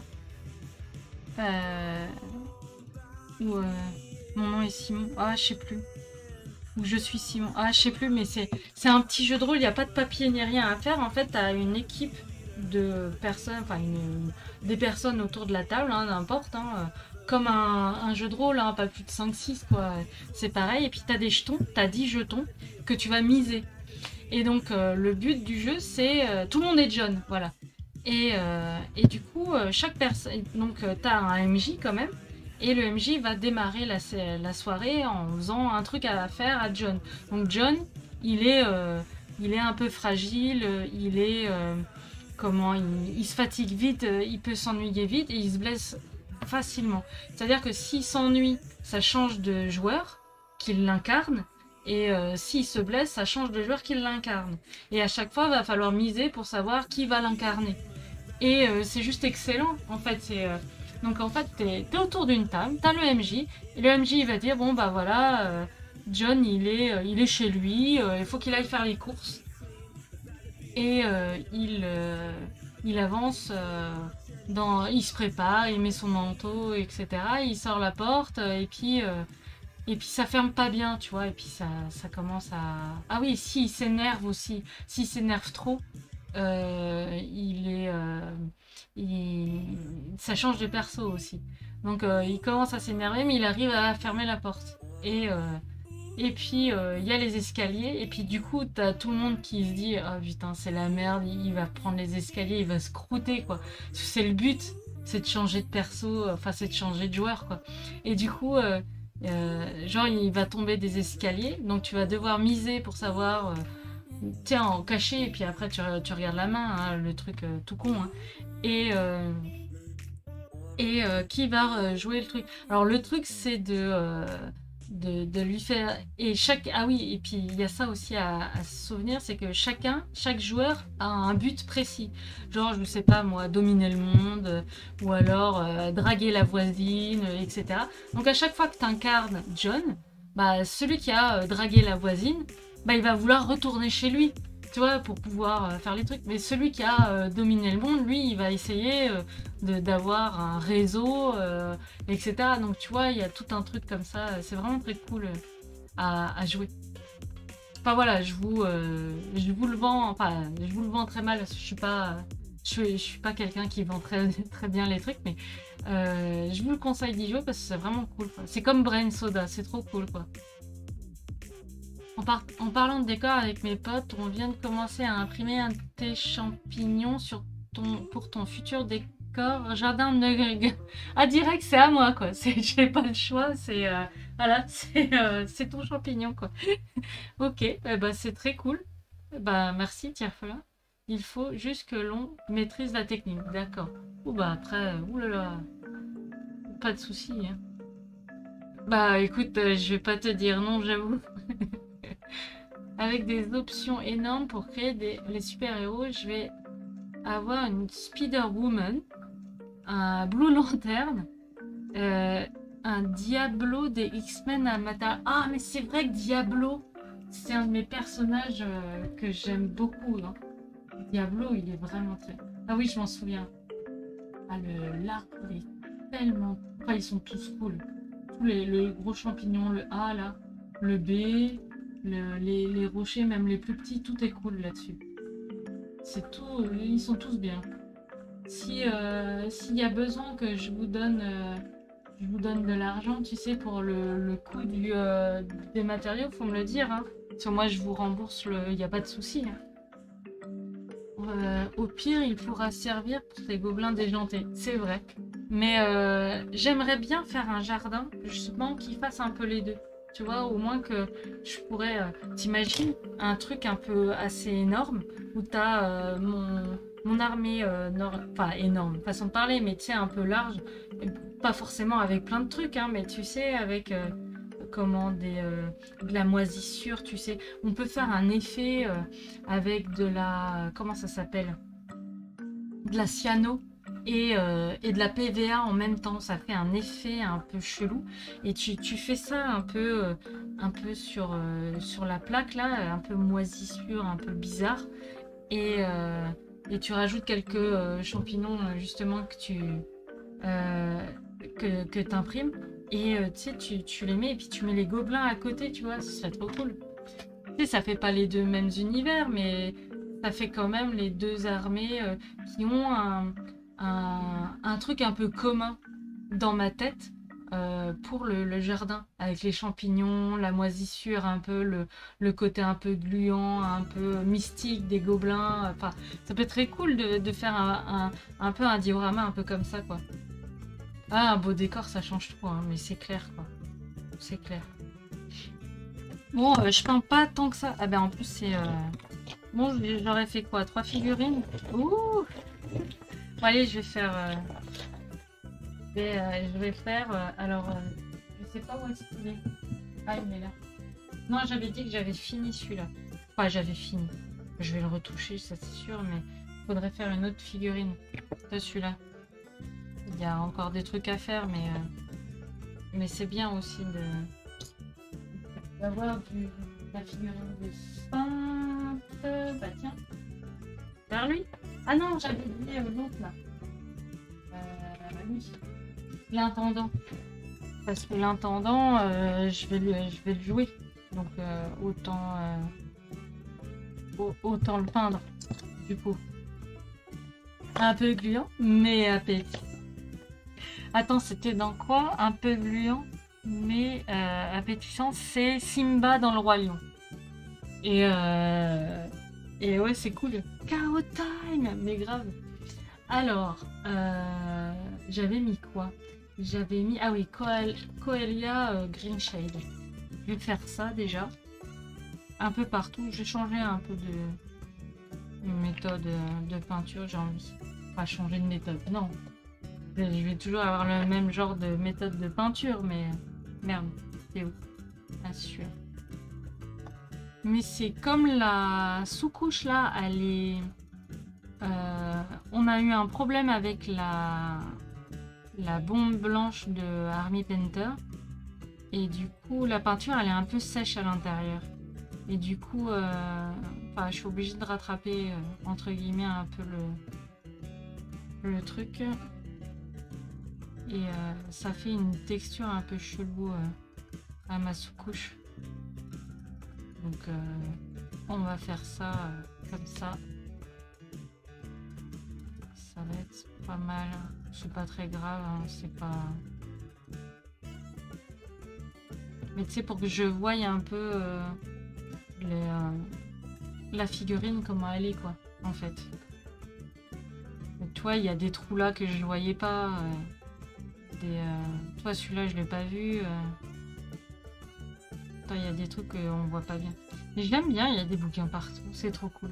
Euh, ou euh, Mon nom est Simon. Ah, je sais plus. Ou Je suis Simon. Ah, je sais plus, mais c'est c'est un petit jeu de rôle. Il n'y a pas de papier ni rien à faire. En fait, tu as une équipe de personnes, enfin une, des personnes autour de la table, hein, n'importe. Hein, comme un, un jeu de rôle, hein, pas plus de cinq six quoi. C'est pareil. Et puis tu as des jetons, tu as dix jetons que tu vas miser. Et donc euh, le but du jeu, c'est... Euh, tout le monde est John, voilà. Et, euh, et du coup, euh, chaque personne... Donc euh, tu as un M J quand même. Et le M J va démarrer la, la soirée en faisant un truc à faire à John. Donc John, il est, euh, il est un peu fragile, il est... Euh, comment il, il se fatigue vite, il peut s'ennuyer vite et il se blesse facilement. C'est-à-dire que s'il s'ennuie, ça change de joueur qui l'incarne, et euh, s'il se blesse, ça change de joueur qui l'incarne. Et à chaque fois, il va falloir miser pour savoir qui va l'incarner. Et euh, c'est juste excellent, en fait. C'est, euh... Donc en fait, t'es es autour d'une table, t'as le M J, et le M J il va dire, bon bah voilà, euh, John il est, euh, il est chez lui, euh, il faut qu'il aille faire les courses. Et euh, il, euh, il avance, euh, dans, il se prépare, il met son manteau, et cetera. Il sort la porte, euh, et puis, euh, et puis ça ferme pas bien, tu vois. Et puis ça, ça commence à... Ah oui, s'il s'énerve aussi, s'il s'énerve trop, euh, il est, euh, il... ça change de perso aussi. Donc euh, il commence à s'énerver, mais il arrive à fermer la porte. Et... Euh, Et puis, il euh, y a les escaliers. Et puis, du coup, t'as tout le monde qui se dit « Oh putain, c'est la merde, il va prendre les escaliers, il va se croûter, quoi. » C'est le but, c'est de changer de perso, enfin, c'est de changer de joueur, quoi. Et du coup, euh, euh, genre, il va tomber des escaliers. Donc, tu vas devoir miser pour savoir... Euh, tiens, en caché, et puis après, tu, tu regardes la main, hein, le truc euh, tout con. Hein. Et... Euh, et euh, qui va jouer le truc. Alors, le truc, c'est de... Euh, De, de lui faire et chaque ah oui et puis il y a ça aussi à, à se souvenir, c'est que chacun chaque joueur a un but précis, genre je sais pas moi, dominer le monde ou alors euh, draguer la voisine, etc. Donc à chaque fois que tu incarnes John, bah celui qui a euh, dragué la voisine, bah il va vouloir retourner chez lui, tu vois, pour pouvoir euh, faire les trucs. Mais celui qui a euh, dominé le monde, lui, il va essayer euh, d'avoir un réseau, euh, et cetera. Donc, tu vois, il y a tout un truc comme ça. C'est vraiment très cool euh, à, à jouer. Enfin, voilà, je vous, euh, je vous le vends, enfin, je vous le vends très mal parce que je suis pas, je suis, je suis pas quelqu'un qui vend très, très bien les trucs, mais euh, je vous le conseille d'y jouer parce que c'est vraiment cool. C'est comme Brain Soda, c'est trop cool, quoi. En, par- en parlant de décor avec mes potes, on vient de commencer à imprimer un de tes champignons sur ton, pour ton futur décor jardin de... Ah, direct, c'est à moi, quoi. C'est, j'ai pas le choix, c'est... euh, voilà, c'est euh, c'est ton champignon, quoi. Ok, eh ben, c'est très cool. Bah, merci, Tierfelin. Il faut juste que l'on maîtrise la technique, d'accord. Ou bah après, euh, oulala, pas de souci, hein. Bah écoute, euh, je vais pas te dire non, j'avoue. Avec des options énormes pour créer des, les super-héros, je vais avoir une Spider-Woman, un Blue Lantern, euh, un Diablo des X-Men à Mata. Ah, mais c'est vrai que Diablo, c'est un de mes personnages euh, que j'aime beaucoup, hein. Diablo, il est vraiment très... Ah oui, je m'en souviens. Ah, le l'arc, il est tellement... Enfin, ils sont tous cool. Tous les, le gros champignon, le A, là, le B, le- les, les rochers, même les plus petits, tout est cool là-dessus. C'est tout... Ils sont tous bien. Si, euh, s'il y a besoin que je vous donne... euh, je vous donne de l'argent, tu sais, pour le, le coût du, euh, des matériaux, faut me le dire, hein. Parce que moi, je vous rembourse le... Il n'y a pas de souci, hein. Euh, au pire, il pourra servir pour tes gobelins déjantés. C'est vrai. Mais euh, j'aimerais bien faire un jardin, justement, qui fasse un peu les deux. Tu vois, au moins que je pourrais... euh, T'imagines un truc un peu assez énorme, où t'as euh, mon, mon armée... euh, nord... Enfin, énorme, façon de parler, mais tu sais, un peu large. Et pas forcément avec plein de trucs, hein, mais tu sais, avec... euh, comment des, euh, de la moisissure, tu sais. On peut faire un effet euh, avec de la... Comment ça s'appelle? De la cyano et, euh, et de la P V A en même temps. Ça fait un effet un peu chelou. Et tu, tu fais ça un peu, euh, un peu sur, euh, sur la plaque, là, un peu moisissure, un peu bizarre. Et, euh, et tu rajoutes quelques euh, champignons, euh, justement, que tu... euh, que, que tu imprimes. Et euh, tu sais, tu, tu les mets et puis tu mets les gobelins à côté, tu vois, ce serait trop cool. Tu sais, ça fait pas les deux mêmes univers, mais ça fait quand même les deux armées euh, qui ont un, un, un truc un peu commun dans ma tête euh, pour le, le jardin, avec les champignons, la moisissure, un peu le, le côté un peu gluant, un peu mystique des gobelins. Enfin, ça peut être très cool de, de faire un, un, un peu un diorama un peu comme ça, quoi. Ah, un beau décor, ça change tout, hein, mais c'est clair, quoi. C'est clair. Bon, euh, je peins pas tant que ça. Ah ben, en plus, c'est... euh, Bon, j'aurais fait quoi? Trois figurines? Ouh! Bon, allez, je vais faire... euh, Je vais, euh, je vais faire... euh, Alors, euh, je sais pas où est-ce qu'il est. Ah, il est là. Non, j'avais dit que j'avais fini celui-là. Enfin, j'avais fini. Je vais le retoucher, ça c'est sûr, mais... Faudrait faire une autre figurine de celui-là. Il y a encore des trucs à faire, mais... euh, Mais c'est bien aussi de... d'avoir du... la figurine de Sainte... Bah tiens. Vers lui. Ah non, j'avais dit euh, l'autre là. Euh, lui. L'intendant. Parce que l'intendant, euh, je, vais le, je vais le jouer. Donc euh, autant... euh, au- autant le peindre, du coup. Un peu gluant, mais appétit. Attends, c'était dans quoi? Un peu gluant, mais euh, appétissant, c'est Simba dans le Roi Lion. Et, euh, et ouais, c'est cool. Chaos Time, mais grave. Alors, euh, j'avais mis quoi? J'avais mis... Ah oui, Coel- Coelia euh, Green Shade. Je vais faire ça déjà. Un peu partout. Je vais changer un peu de méthode de peinture, j'ai envie. Pas changer de méthode, non. Je vais toujours avoir le même genre de méthode de peinture, mais... Merde, c'est où? Ah, sûr. Mais c'est comme la sous-couche là, elle est... Euh, on a eu un problème avec la, la bombe blanche de Army Painter. Et du coup, la peinture, elle est un peu sèche à l'intérieur. Et du coup, euh, enfin, je suis obligée de rattraper, euh, entre guillemets, un peu le, le truc. Et euh, ça fait une texture un peu chelou euh, à ma sous-couche. Donc, euh, on va faire ça euh, comme ça. Ça va être pas mal. C'est pas très grave, hein, c'est pas... Mais tu sais, pour que je voie un peu... Euh... la figurine, comment elle est, quoi, en fait. Donc, tu vois, il y a des trous là que je ne voyais pas. Euh, des, euh... Toi, celui-là, je l'ai pas vu. Euh... Il y a des trucs qu'on voit pas bien. Mais je l'aime bien, il y a des bouquins partout. C'est trop cool.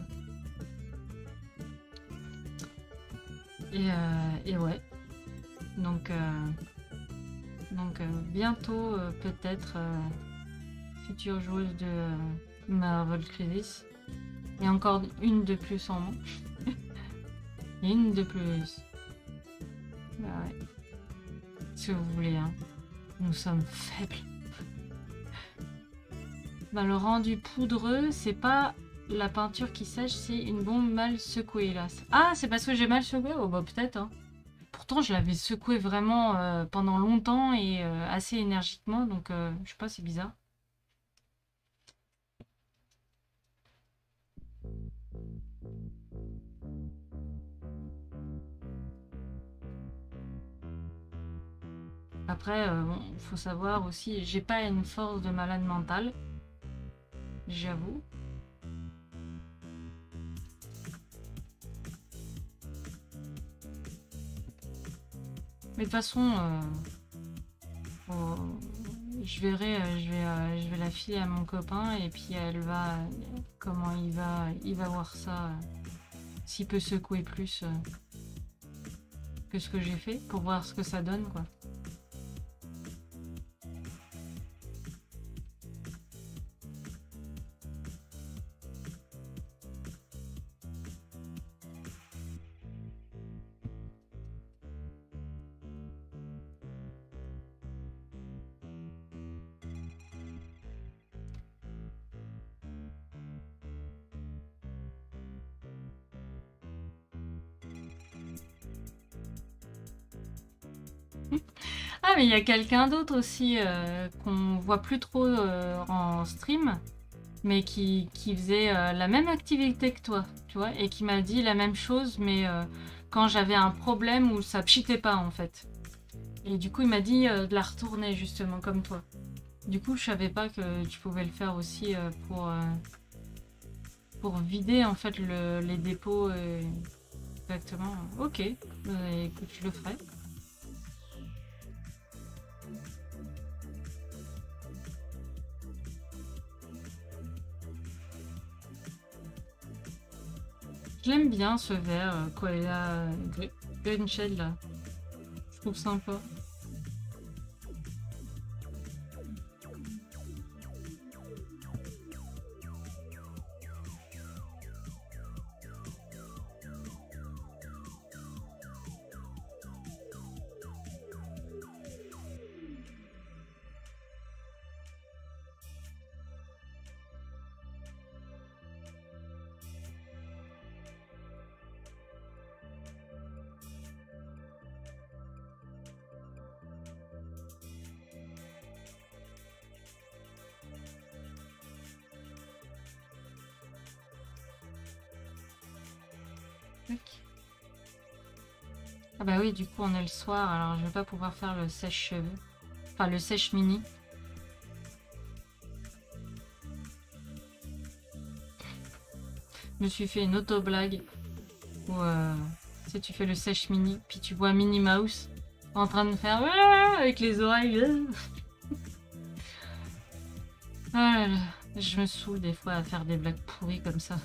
Et, euh... Et ouais. Donc, euh... Donc euh, bientôt, euh, peut-être, euh, future joueuse de euh, Marvel Crisis. Et encore une de plus en moins. Et une de plus. Bah ouais. Si vous voulez, hein. Nous sommes faibles. Bah, le rendu poudreux, c'est pas la peinture qui sèche, c'est une bombe mal secouée là. Ah, c'est parce que j'ai mal secoué? Oh bah peut-être, hein. Pourtant, je l'avais secoué vraiment euh, pendant longtemps et euh, assez énergiquement, donc euh, je sais pas, c'est bizarre. Après, euh, bon, faut savoir aussi, j'ai pas une force de malade mental, j'avoue. Mais de toute façon, euh, faut... je verrai, euh, je, vais, euh, je vais la filer à mon copain et puis elle va, comment il va, il va voir ça, euh, s'il peut secouer plus euh, que ce que j'ai fait pour voir ce que ça donne, quoi. Ah, mais il y a quelqu'un d'autre aussi euh, qu'on voit plus trop euh, en stream, mais qui, qui faisait euh, la même activité que toi, tu vois, et qui m'a dit la même chose, mais euh, quand j'avais un problème où ça pchitait pas, en fait. Et du coup, il m'a dit euh, de la retourner, justement, comme toi. Du coup, je savais pas que tu pouvais le faire aussi euh, pour, euh, pour vider, en fait, le, les dépôts. Euh, exactement. Ok, euh, écoute, je le ferai. Je l'aime bien ce vert, euh, quoi, il a Green Shade là. Je trouve sympa. Ah bah oui, du coup on est le soir, alors je vais pas pouvoir faire le sèche-cheveux. Enfin le sèche-mini. Je me suis fait une auto-blague où euh, tu sais, tu fais le sèche-mini, puis tu vois Minnie Mouse en train de faire avec les oreilles. Ah là là, je me saoule des fois à faire des blagues pourries comme ça.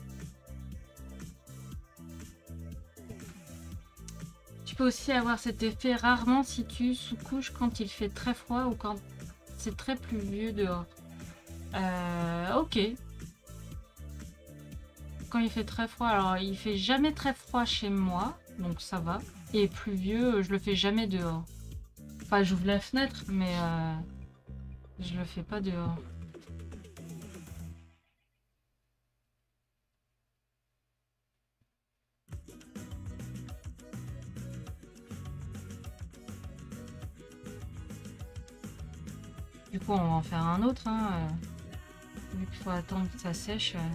Tu peux aussi avoir cet effet rarement si tu sous-couches quand il fait très froid ou quand c'est très pluvieux dehors. Euh, ok. Quand il fait très froid, alors il fait jamais très froid chez moi, donc ça va. Et pluvieux, je le fais jamais dehors. Enfin, j'ouvre la fenêtre, mais euh, je le fais pas dehors. Du coup, on va en faire un autre, hein, euh, vu qu'il faut attendre que ça sèche. Euh...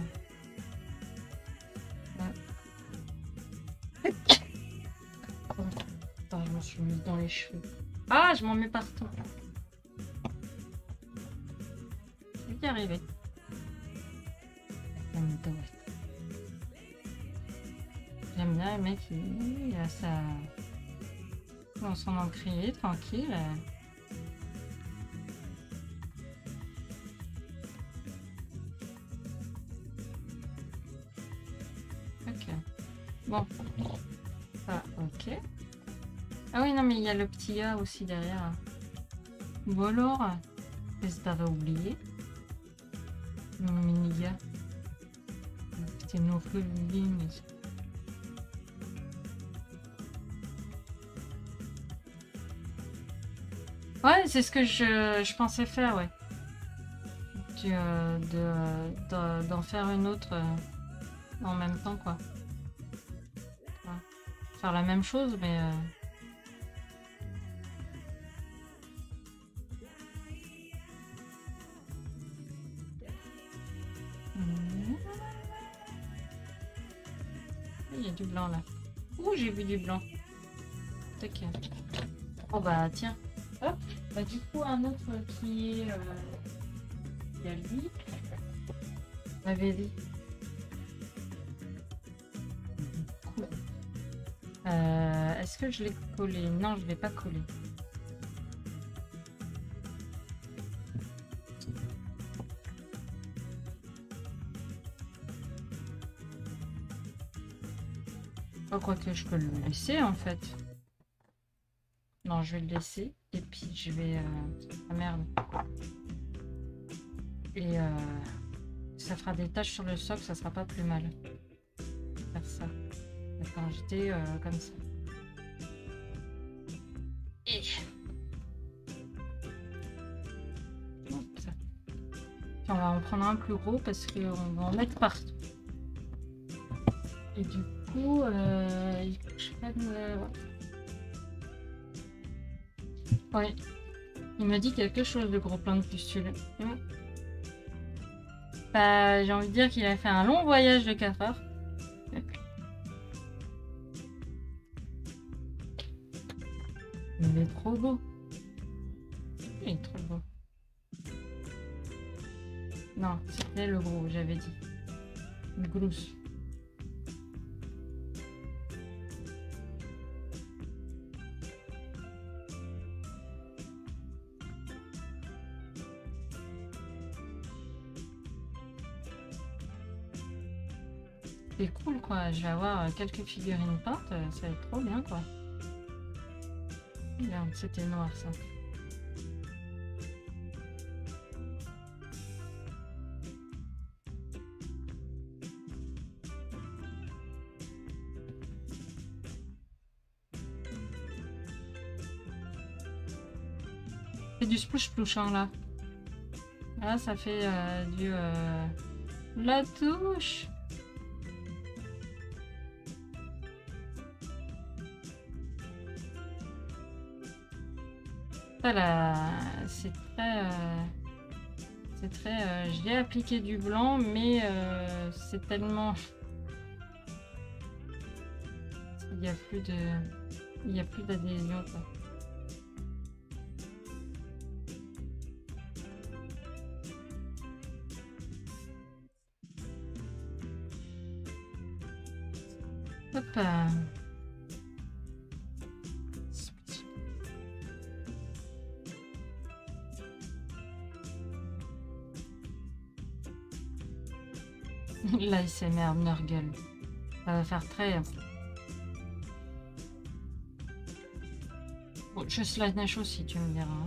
Ouais. Attends, je m'en suis mise dans les cheveux. Ah, je m'en mets partout. Je vais y arriver. J'aime bien le mec, il, il a sa... dans son encrier, tranquille. Ok. Bon. Ah, ok. Ah oui, non, mais il y a le petit gars aussi derrière. Ou alors, qu'est-ce que t'avais oublié? Mon mini-gars. C'était nos lignes. Ouais, c'est ce que je, je pensais faire, ouais. Du, euh, de, d'en faire une autre euh, en même temps, quoi. Ouais. Faire la même chose, mais... Euh... Il y a du blanc, là. Ouh, j'ai vu du blanc. Tac. Oh, bah, tiens. Hop. Bah, du coup, un autre qui est... Euh... Il y a lui. On avait dit. Cool. Euh, Est-ce que je l'ai collé? Non, je ne l'ai pas collé. Je crois que je peux le laisser en fait. Non, je vais le laisser. Et puis je vais... Euh... Ah merde. Et euh... ça fera des taches sur le socle, ça sera pas plus mal. Faire ça. Quand j'étais euh, comme ça. Et... Hop, ça. Puis on va en prendre un plus gros parce qu'on va en mettre partout. Et du coup, euh, il faut que je prenne... Euh... Ouais. Il me dit quelque chose de gros plein de pustules. Mmh. Bah, j'ai envie de dire qu'il a fait un long voyage de quatre heures. Il est trop beau. Il est trop beau. Non, c'était le gros, j'avais dit. Le glousse. C'est cool quoi, je vais avoir quelques figurines peintes, ça va être trop bien quoi. Merde, c'était noir ça. C'est du splouch splouch hein, là. Là ça fait euh, du... Euh... La touche. Voilà, c'est très, euh, c'est très. Euh, j'ai appliqué du blanc, mais euh, c'est tellement, il n'y a plus de, il y a plus d'adhésion quoi. Hop. Euh. L'A S M R Nurgle. Ça va faire très... Bon, je slash aussi, tu me diras. Hein.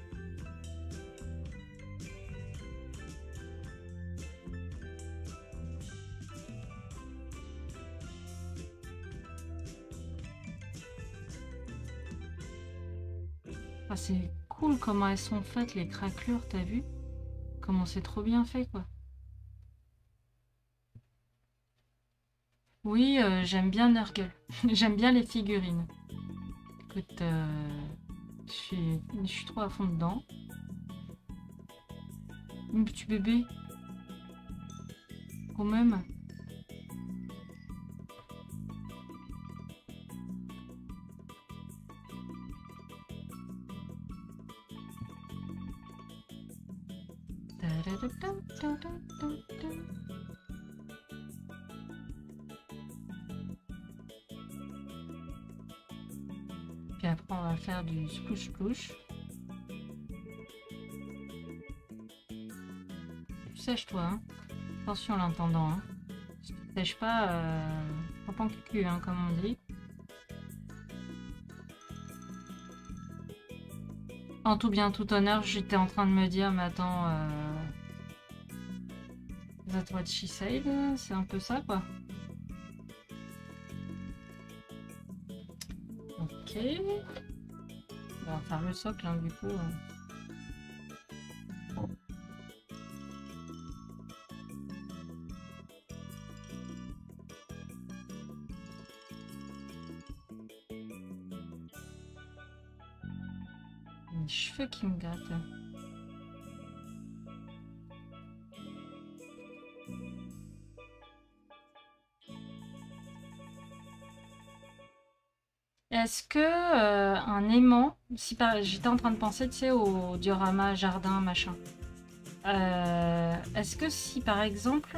Ah, c'est cool comment elles sont faites, les craquelures, t'as vu? Comment c'est trop bien fait, quoi. Oui, euh, j'aime bien Nurgle. J'aime bien les figurines. Écoute, euh, je suis, je suis trop à fond dedans. Mon petit bébé. Quand même. Puis après, on va faire du splouche-splouche. Tu sèches, toi, hein. Attention, l'intendant, hein. Si tu sèches pas, euh... prends pas en cucu, hein, comme on dit. En tout bien, tout honneur, j'étais en train de me dire, mais attends, euh... That's what she said, c'est un peu ça, quoi. Ok. On va faire le socle, hein, du coup. Hein. Les cheveux qui me grattent. Est-ce que euh, un aimant, si par... j'étais en train de penser, tu sais, au diorama jardin machin. Euh, Est-ce que si par exemple,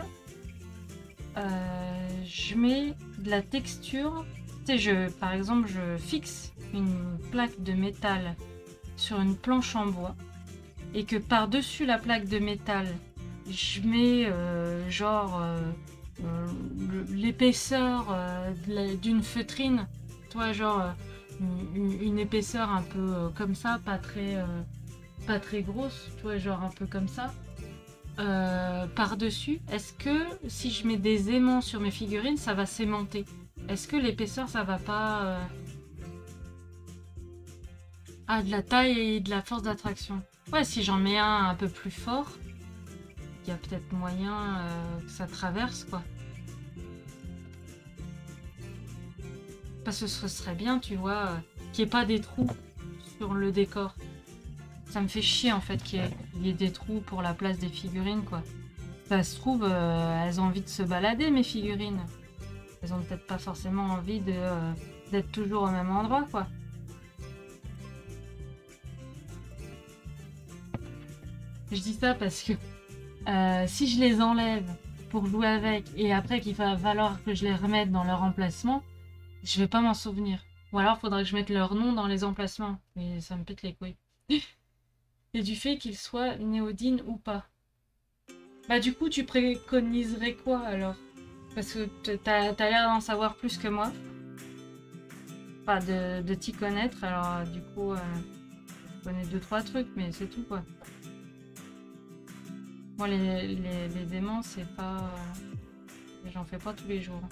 euh, je mets de la texture, tu sais, je, par exemple, je fixe une plaque de métal sur une planche en bois et que par-dessus la plaque de métal, je mets euh, genre euh, euh, l'épaisseur euh, d'une feutrine. Toi, genre euh, une, une épaisseur un peu euh, comme ça, pas très, euh, pas très grosse, toi, genre un peu comme ça. Euh, par-dessus, est-ce que si je mets des aimants sur mes figurines, ça va s'aimanter? Est-ce que l'épaisseur, ça va pas... Euh... Ah, de la taille et de la force d'attraction. Ouais, si j'en mets un un peu plus fort, il y a peut-être moyen euh, que ça traverse, quoi. Parce que ce serait bien, tu vois, euh, qu'il n'y ait pas des trous sur le décor. Ça me fait chier, en fait, qu'il y, y ait des trous pour la place des figurines, quoi. Ça se trouve, euh, elles ont envie de se balader, mes figurines. Elles ont peut-être pas forcément envie de euh, d'être toujours au même endroit, quoi. Je dis ça parce que euh, si je les enlève pour jouer avec et après qu'il va falloir que je les remette dans leur emplacement, je vais pas m'en souvenir. Ou alors faudrait que je mette leur nom dans les emplacements. Mais ça me pète les couilles. Et du fait qu'ils soient néodines ou pas. Bah du coup tu préconiserais quoi alors? Parce que t'as t'as l'air d'en savoir plus que moi. Pas de, de t'y connaître, alors du coup euh, je connais deux trois trucs mais c'est tout quoi. Moi les, les, les démons c'est pas... Euh, j'en fais pas tous les jours.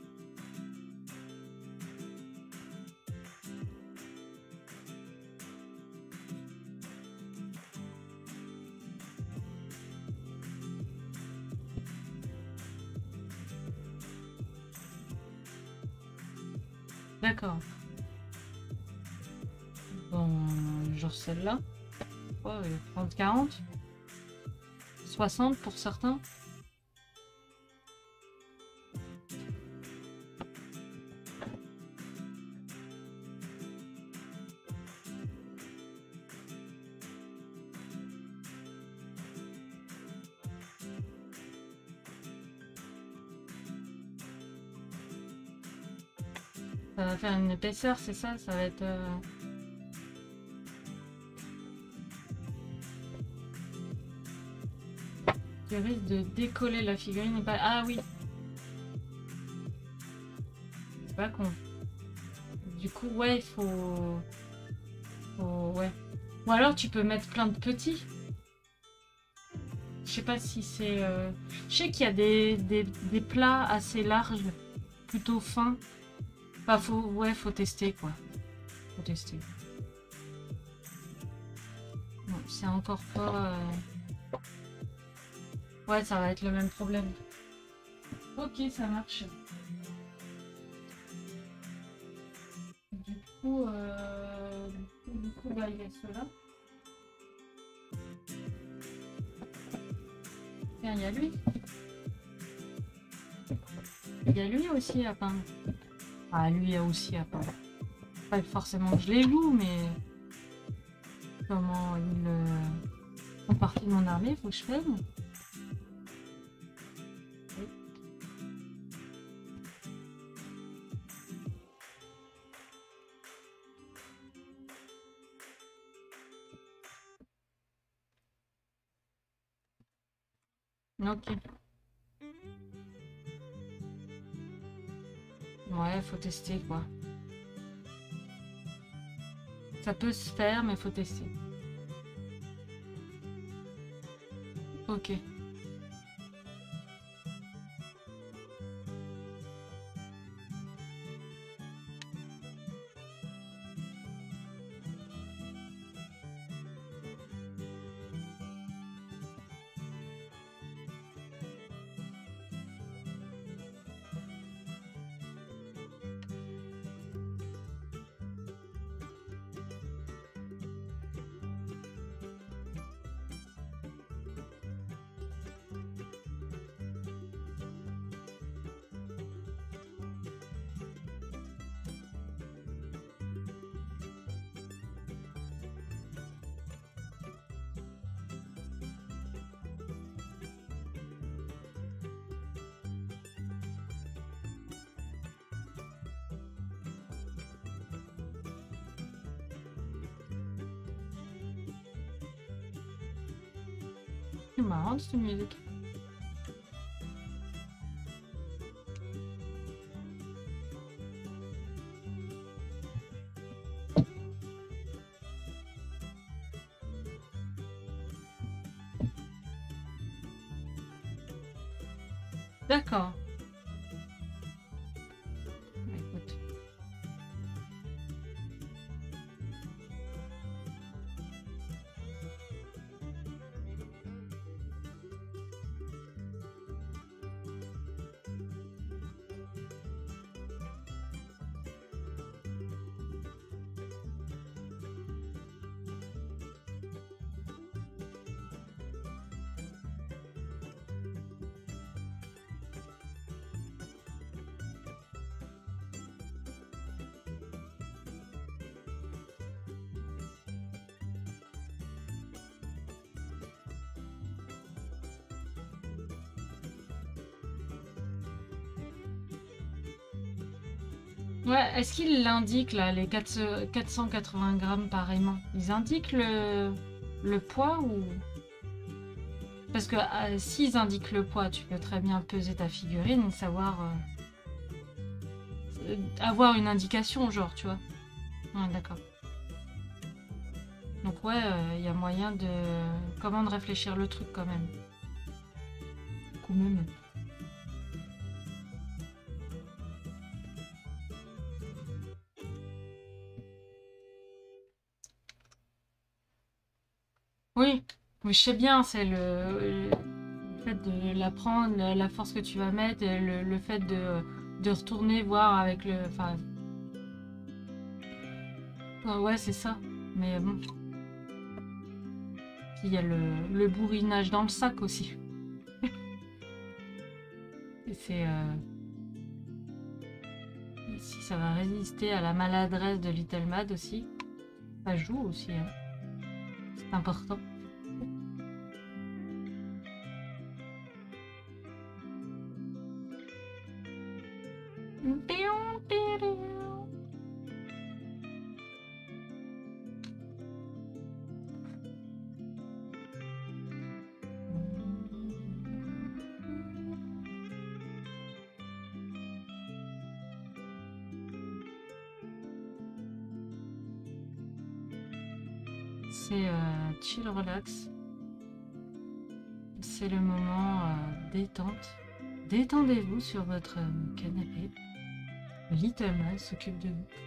D'accord. Bon, genre celle-là. Oh, trente quarante. soixante pour certains. Ça va faire une épaisseur, c'est ça? Ça va être... Euh... Tu risques de décoller la figurine et pas... Ah oui! C'est pas con. Du coup, ouais, il faut... faut... Ouais. Ou alors tu peux mettre plein de petits. Je sais pas si c'est... Euh... Je sais qu'il y a des, des, des plats assez larges, plutôt fins. Enfin, faut... Ouais, faut tester, quoi. Faut tester. Non, c'est encore pas... Euh... Ouais, ça va être le même problème. Ok, ça marche. Du coup, euh... du coup, bah, il y a ceux-là. Tiens, il y a lui. Il y a lui aussi à peindre. Ah, lui aussi à peindre. Pas forcément que je les loue, mais... Comment ils euh... font partie de mon armée, faut que je fasse. Ok. Ouais, faut tester quoi. Ça peut se faire, mais faut tester. Ok. C'est marrant cette musique. D'accord. Écoute. Ouais, est-ce qu'ils l'indiquent là, les quatre quatre cent quatre-vingts grammes par aimant? Ils indiquent le, le poids ou... Parce que euh, s'ils indiquent le poids, tu peux très bien peser ta figurine et savoir... euh, avoir une indication, genre, tu vois. Ouais, d'accord. Donc ouais, il euh, y a moyen de... Comment de réfléchir le truc quand même. Quand même. Oui, mais je sais bien, c'est le, le fait de l'apprendre, la, la force que tu vas mettre, le, le fait de, de retourner voir avec le... Enfin... Ouais, c'est ça. Mais bon... Puis il y a le, le bourrinage dans le sac aussi. Et c'est... Euh... Si ça va résister à la maladresse de Little Mad aussi. Ça joue aussi, hein. C'est important. C'est euh, chill, relax. C'est le moment euh, détente. Détendez-vous sur votre euh, canapé. Little Mad s'occupe de vous.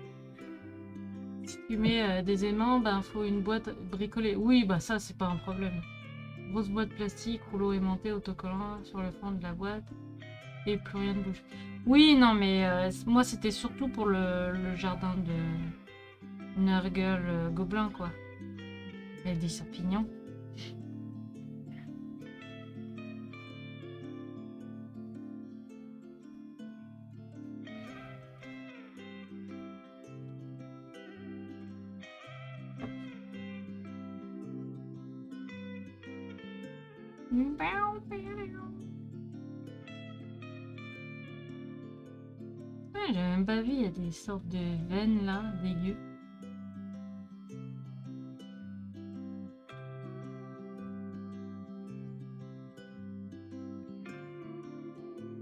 Si tu mets euh, des aimants, ben faut une boîte bricolée. Oui, bah ça c'est pas un problème. Grosse boîte plastique, rouleau aimanté, autocollant sur le fond de la boîte. Et plus rien ne bouge. Oui, non, mais euh, moi c'était surtout pour le, le jardin de Nurgle euh, Gobelin, quoi. Il y a des champignons. Ouais, j'ai même pas vu, il y a des sortes de veines là, dégueu.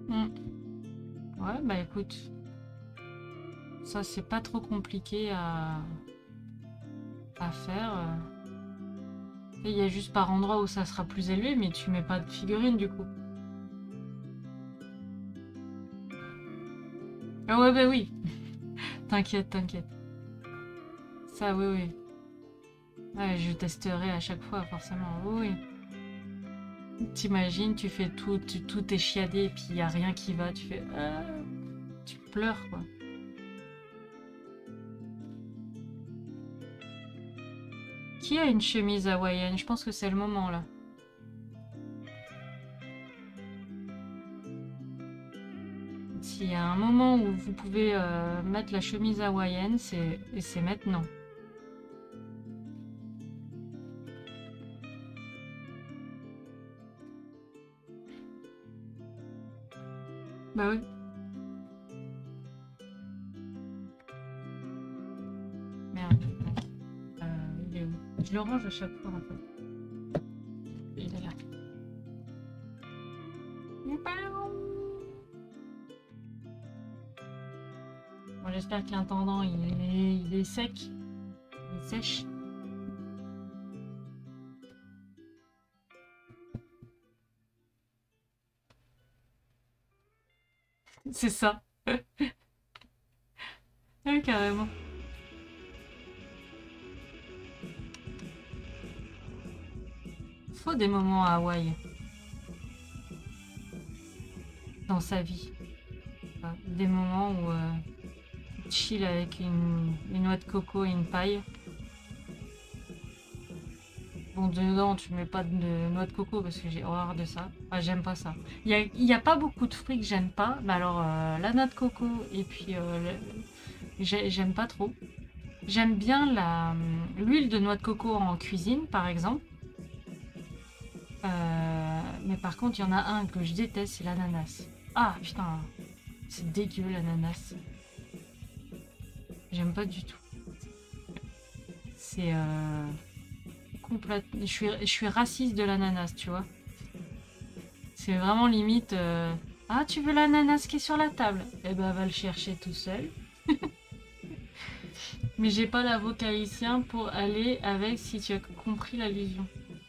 Mm. Ouais, bah écoute, ça c'est pas trop compliqué à, à faire. euh. Il y a juste par endroit où ça sera plus élevé, mais tu mets pas de figurines du coup. Ah ouais, bah oui. T'inquiète, t'inquiète. Ça, oui, oui. Ouais, je testerai à chaque fois, forcément. Oui, oui. T'imagines, tu fais tout, tu, tout est chiadé et puis il y a rien qui va. Tu fais... ah, tu pleures, quoi. Qui a une chemise hawaïenne? Je pense que c'est le moment, là. S'il y a un moment où vous pouvez euh, mettre la chemise hawaïenne, c'est et c'est maintenant. Bah oui. Merde. Euh, il est où? Je le range à chaque fois, en fait. Il est là. Bon, j'espère que l'intendant, il est, il est sec. Il est sèche. C'est ça. Ouais, carrément. Faut des moments à Hawaï dans sa vie. Enfin, des moments où euh, tu chill avec une, une noix de coco et une paille. Bon, dedans, tu mets pas de noix de coco parce que j'ai horreur de ça. Enfin, j'aime pas ça. Il y a, il y a pas beaucoup de fruits que j'aime pas. Mais alors, euh, la noix de coco et puis euh, le- j'ai- j'aime pas trop. J'aime bien la l'huile de noix de coco en cuisine, par exemple. Euh, mais par contre, il y en a un que je déteste, c'est l'ananas. Ah, putain, c'est dégueu l'ananas. J'aime pas du tout. C'est euh, complète. Je suis, je suis raciste de l'ananas, tu vois. C'est vraiment limite. euh, Ah, tu veux l'ananas qui est sur la table? Eh ben, va le chercher tout seul. Mais j'ai pas l'avocat haïtien pour aller avec, si tu as compris l'allusion.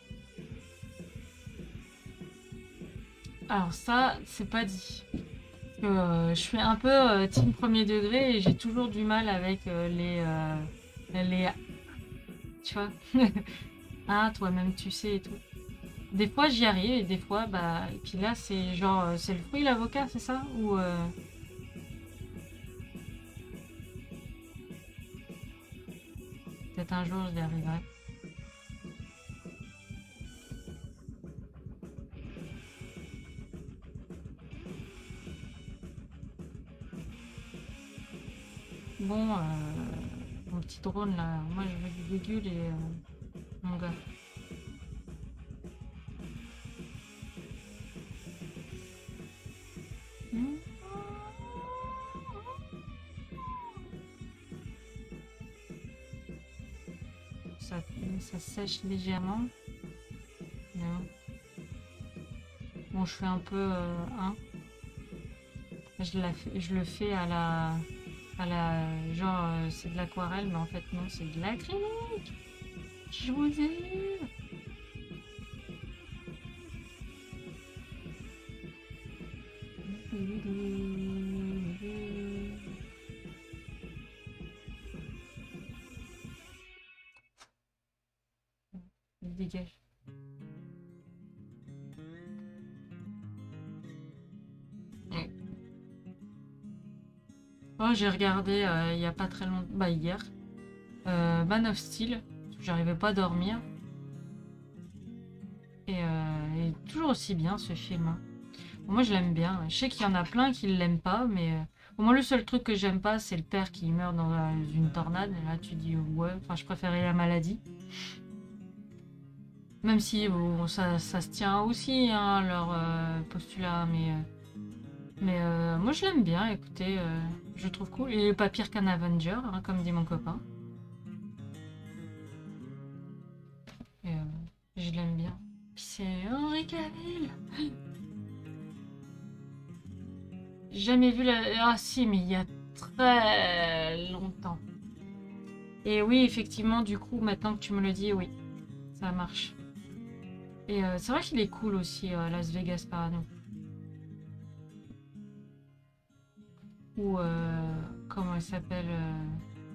Alors ça, c'est pas dit. Parce que, euh, je suis un peu euh, team premier degré et j'ai toujours du mal avec euh, les, euh, les... Tu vois. Ah, toi-même tu sais et tout. Des fois j'y arrive et des fois, bah... Et puis là, c'est genre... euh, C'est le fruit, l'avocat, c'est ça? Ou... euh, Peut-être un jour j'y arriverai. Bon, euh, mon petit drone là, moi je veux du bégule et... euh, mon gars. Hmm. Ça, ça sèche légèrement. Non. Bon, je fais un peu euh, un. Je, la fais- je le fais à la, à la, genre euh, c'est de l'aquarelle, mais en fait non, c'est de l'acrylique. Je vous ai. Il dégage. Oh, j'ai regardé euh, il y a pas très longtemps, bah hier, euh, Man of Steel. J'arrivais pas à dormir et, euh, et toujours aussi bien ce film, hein. Moi, je l'aime bien. Je sais qu'il y en a plein qui l'aiment pas, mais euh, moi, le seul truc que j'aime pas, c'est le père qui meurt dans la- une tornade. Et là, tu dis ouais. Enfin, je préférais la maladie. Même si bon, ça, ça se tient aussi, hein, leur euh, postulat, mais euh, mais euh, moi, je l'aime bien. Écoutez, euh, je le trouve cool. Il est pas pire qu'un Avenger, hein, comme dit mon copain. Et, euh, je l'aime bien. Puis c'est Henri Cavill. jamais vu la... Ah si, mais il y a très longtemps. Et oui, effectivement, du coup, maintenant que tu me le dis, oui, ça marche. Et euh, c'est vrai qu'il est cool aussi, euh, Las Vegas Parano. Ou, euh, comment il s'appelle euh,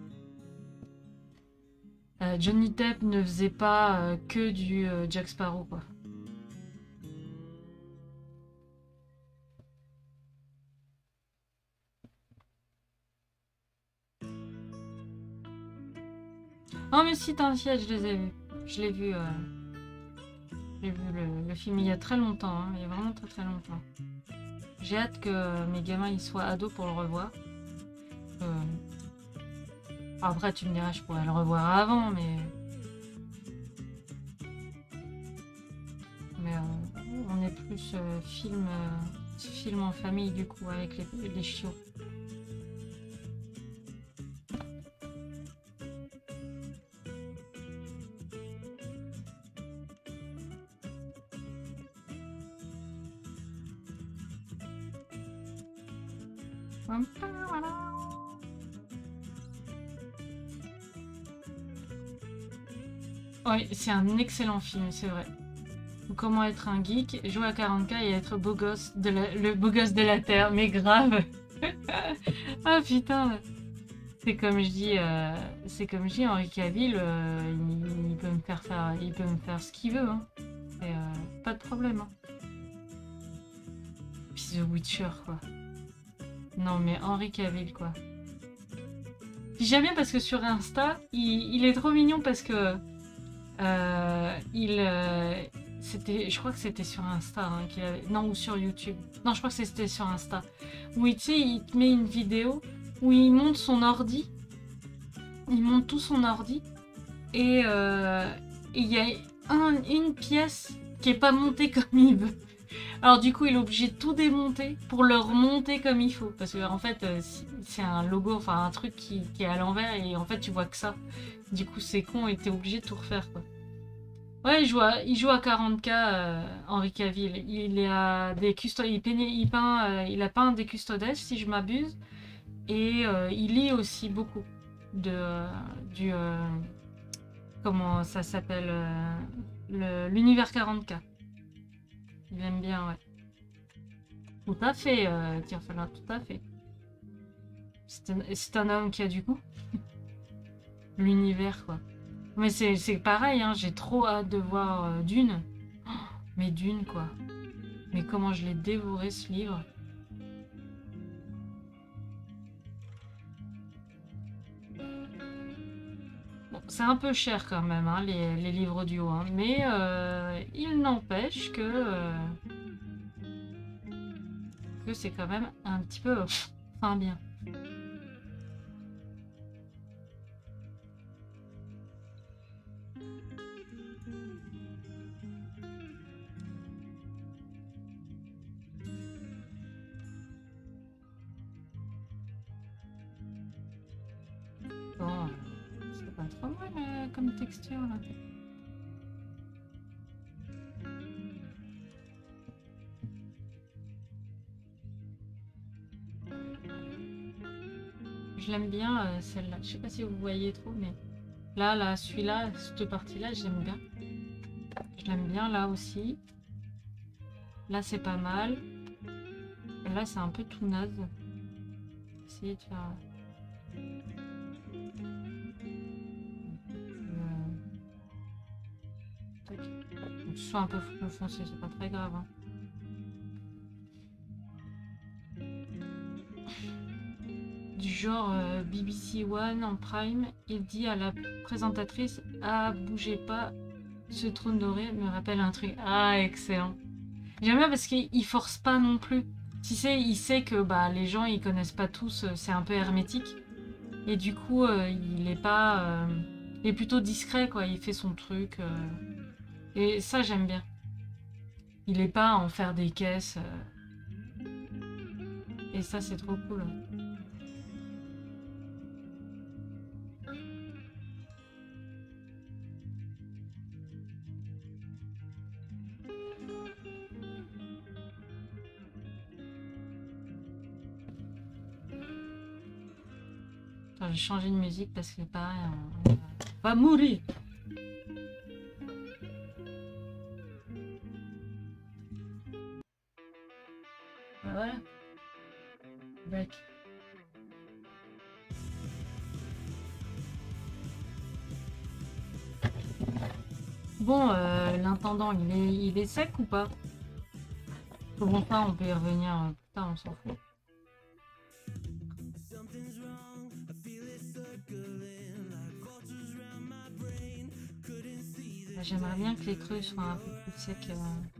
euh, Johnny Depp ne faisait pas euh, que du euh, Jack Sparrow, quoi. Oh mais si, t'inquiète, je les ai vus. Je l'ai vu, euh, j'ai vu le, le film il y a très longtemps, hein, il y a vraiment très très longtemps. J'ai hâte que mes gamins ils soient ados pour le revoir. Euh, Après tu me diras, je pourrais le revoir avant, mais... Mais euh, on est plus euh, film, euh, film en famille du coup, avec les, les chiots. Oui, c'est un excellent film, c'est vrai. Comment être un geek, jouer à quarante K et être beau gosse de la- le beau gosse de la Terre, mais grave. Ah putain. C'est comme je dis, euh, c'est comme je dis, Henri Cavill, euh, il, il peut me faire faire, il peut me faire ce qu'il veut, hein. Et, euh, pas de problème, hein. Puis The Witcher, quoi. Non mais Henri Cavill, quoi. Puis j'aime bien parce que sur Insta, il, il est trop mignon parce que euh, il, euh, c'était, je crois que c'était sur Insta, hein, qu'il avait, non, ou sur YouTube. Non, je crois que c'était sur Insta. Où tu sais, il te met une vidéo où il monte son ordi, il monte tout son ordi et euh, et il y a un- une pièce qui est pas montée comme il veut. Alors du coup, il est obligé de tout démonter pour le remonter comme il faut. Parce que en fait, euh, si- c'est un logo, enfin un truc qui, qui est à l'envers et en fait, tu vois que ça. Du coup, c'est con et t'es obligé de tout refaire, quoi. Ouais, il joue à, il joue à quarante K, euh, Henri Cavill. Il est à des custo- il, peint, il, peint, euh, il a peint des custodes, si je m'abuse. Et euh, il lit aussi beaucoup de euh, du euh, comment ça s'appelle euh, le- l'univers quarante K. Il aime bien, ouais. Tout à fait, euh, Tyrfalin, tout à fait. C'est un, c'est un homme qui a du goût. L'univers, quoi. Mais c'est c'est pareil, hein, j'ai trop hâte de voir euh, Dune. Oh, mais Dune, quoi. Mais comment je l'ai dévoré, ce livre. Bon, c'est un peu cher quand même, hein, les, les livres audio, hein, mais euh, il n'empêche que, euh, que c'est quand même un petit peu... Enfin, bien. Bon, c'est pas trop mal euh, comme texture, là. Je l'aime bien, euh, celle-là. Je sais pas si vous voyez trop, mais là, là, celui-là, cette partie-là, j'aime bien. Je l'aime bien, là aussi. Là, c'est pas mal. Là, c'est un peu tout naze. Essayer de faire... Euh, tac. Donc, soit un peu plus foncé, c'est pas très grave, hein. Du genre euh, B B C One en prime, il dit à la présentatrice: ah, bougez pas, ce trône doré me rappelle un truc. Ah, excellent. J'aime bien parce qu'il force pas non plus. Tu sais, il sait que bah, les gens ils connaissent pas tous, euh, c'est un peu hermétique. Et du coup, euh, il est pas. Euh, il est plutôt discret, quoi. Il fait son truc. euh. Et ça, j'aime bien. Il est pas à en faire des caisses. euh. Et ça, c'est trop cool. Attends, j'ai changé de musique parce que pareil, on va mourir. Voilà. Break. Bon, euh, l'intendant, il est, il est sec ou pas? Bon, pas, on peut y revenir euh, plus tard, on s'en fout. J'aimerais bien que les creux soient un peu plus secs. Euh...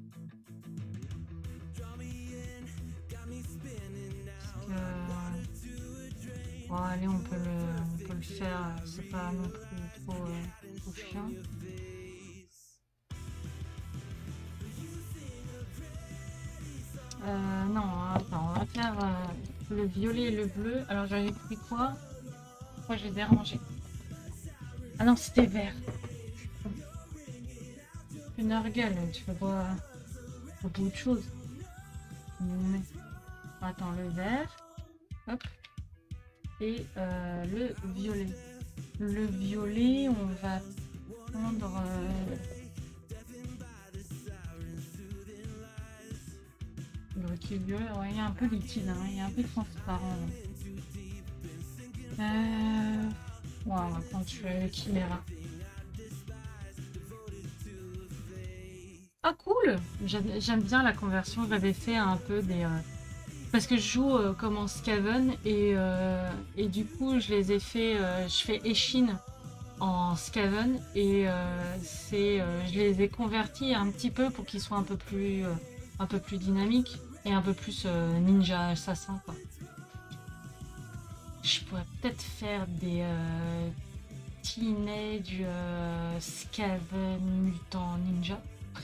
Que... Bon, allez, on peut le, on peut le faire. C'est pas non plus trop, euh, trop chiant. Euh, non, attends, on va faire euh, le violet et le bleu. Alors j'avais pris quoi? Pourquoi j'ai dérangé? Ah non, c'était vert. Une orgueule, tu peux pas beaucoup de choses. Mais... Attends, le vert. Hop. Et euh, le violet. Le violet, on va prendre... Euh... Le liquide violet, ouais, il y a un peu liquide, hein, il y a un peu transparent. Euh... Ouais, on va prendre le Chimera. Ah cool! J'aime bien la conversion, j'avais fait un peu des... Euh... Parce que je joue euh, comme en Skaven et, euh, et du coup je les ai fait... Euh, je fais Eshin en Skaven et euh, c'est, euh, je les ai convertis un petit peu pour qu'ils soient un peu plus, euh, un peu plus dynamiques et un peu plus euh, ninja assassin quoi. Je pourrais peut-être faire des euh, teenage euh, Skaven mutant ninja.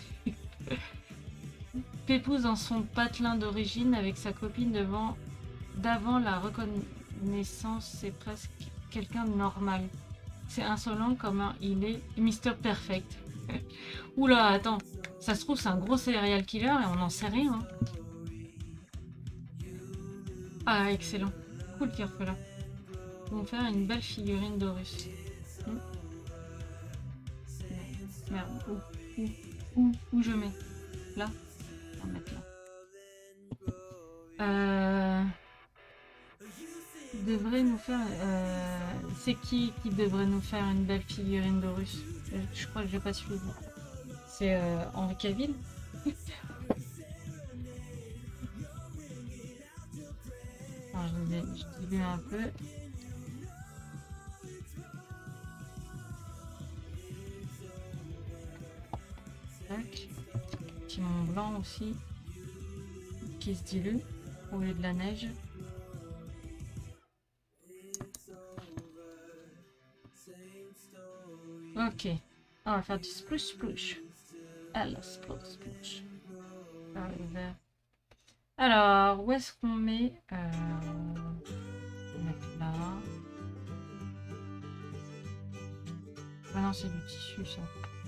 Pépouze dans son patelin d'origine avec sa copine devant d'avant la reconnaissance, c'est presque quelqu'un de normal. C'est insolent comme un, il est Mister Perfect. Oula, attends, ça se trouve c'est un gros serial killer et on n'en sait rien. Hein. Ah, excellent. Cool qu'il refait là. Ils vont faire une belle figurine d'Horus. Hmm. Merde, où, où, où, où je mets? Là? On va mettre là. Euh... Devrait nous faire... Euh... C'est qui qui devrait nous faire une belle figurine d'Horus? Je crois que j'ai pas suivi. C'est euh, Henri Cavill. Alors, je dilue un peu. Tac. Petit Mont Blanc aussi. Qui se dilue au lieu de la neige. Ok. On va faire du splouch splouch. Alors, splouch splouch. Alors, où est-ce qu'on met euh... On va mettre là. Ah non, c'est du tissu ça.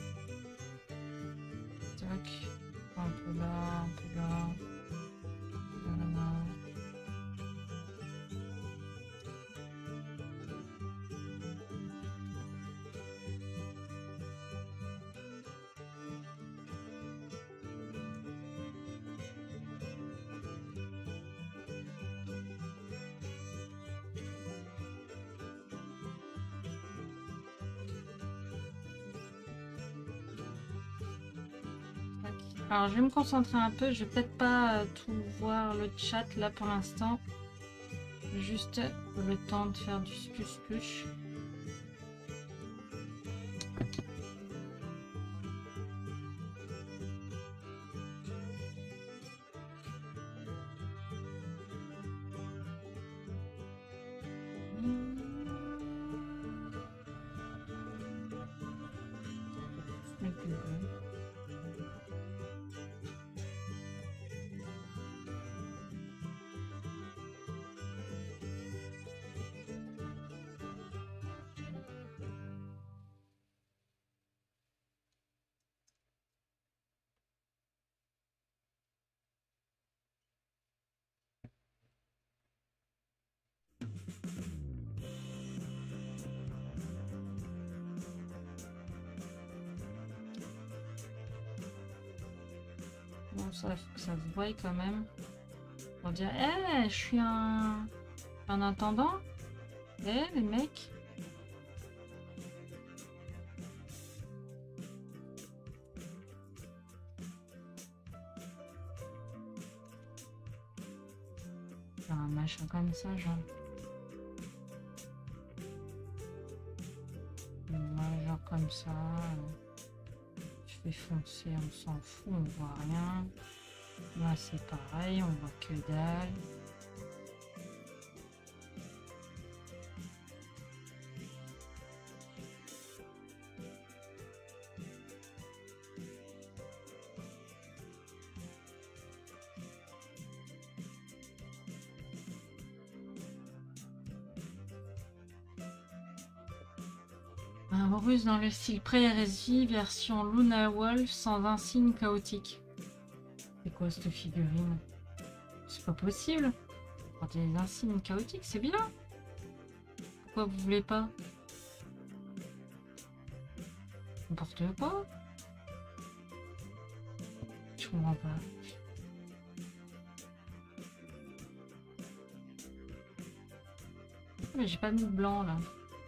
Tac. Un peu là, un peu là. Voilà. Alors je vais me concentrer un peu, je vais peut-être pas tout voir le chat là pour l'instant. Juste le temps de faire du splush splush. Bon, ça, il faut que ça se voie quand même. Pour dire, hé, hey, je suis un... un intendant. Eh, hey, les mecs. Faire un machin comme ça, genre. Ouais, genre comme ça. Je fais foncer, on s'en fout, on voit rien. Là, c'est pareil, on voit que dalle. Un russe dans le style pré-hérésie, version Luna Wolf sans insigne chaotique. C'est quoi cette figurine? C'est pas possible. Quand il y a des insignes chaotiques, c'est bien. Pourquoi vous voulez pas? N'importe quoi. Je comprends pas. Mais j'ai pas mis de blanc là.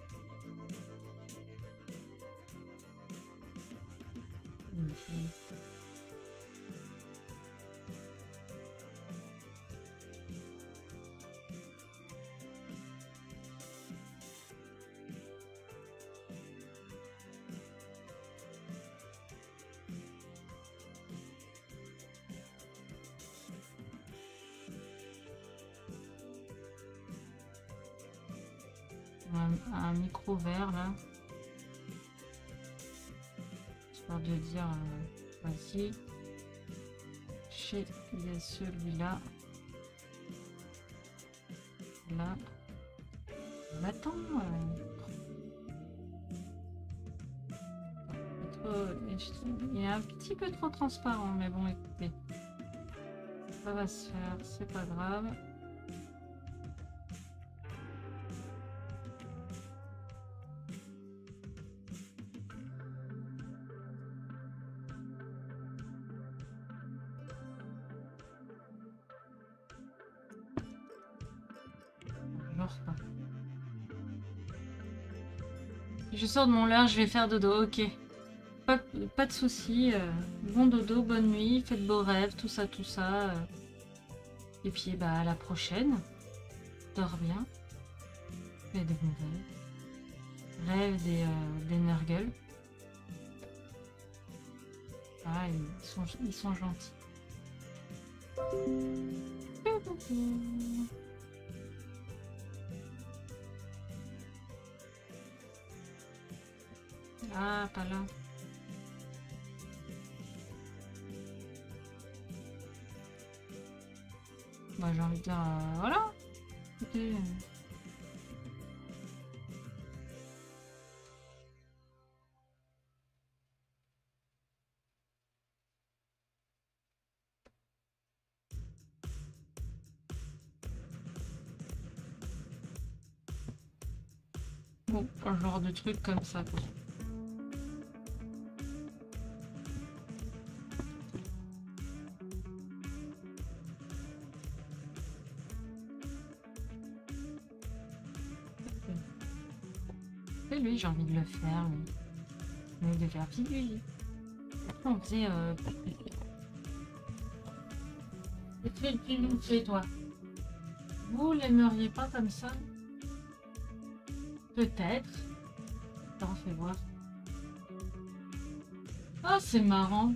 Un, un micro vert là. Histoire de dire euh, voici. Chez celui-là. Là. Attends. Euh, il est un petit peu trop transparent, mais bon, écoutez. Ça va se faire, c'est pas grave. Je sors de mon leurre, je vais faire dodo, ok. Pas, pas de soucis. Euh, bon dodo, bonne nuit, faites beaux rêves, tout ça, tout ça. Euh. Et puis, bah, à la prochaine. Dors bien. Fais des bons rêves. Rêve des, euh, des Nurgle. Ah, ils sont, ils sont gentils. Ah, pas là. Bah, j'ai envie de dire, euh, voilà. Écoutez. Bon, un genre de truc comme ça, quoi. Lui, j'ai envie de le faire, lui. J'ai envie de faire figurer. Après, on faisait... Euh... Fais le film, fais-toi. Vous l'aimeriez pas comme ça? Peut-être. Attends, fais voir. Ah, c'est marrant.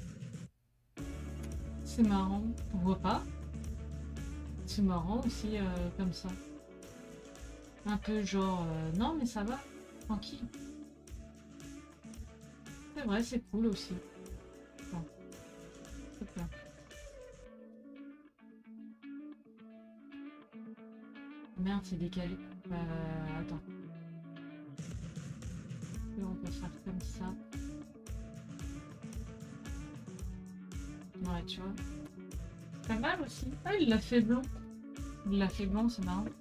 C'est marrant. On voit pas. C'est marrant aussi, euh, comme ça. Un peu genre... Euh... Non, mais ça va. Tranquille. C'est vrai, c'est cool aussi. Bon. Super. Merde, c'est décalé. Euh, attends. Là, on peut faire comme ça. Ouais, tu vois. Pas mal aussi. Ah, il l'a fait blanc. Il l'a fait blanc, c'est marrant.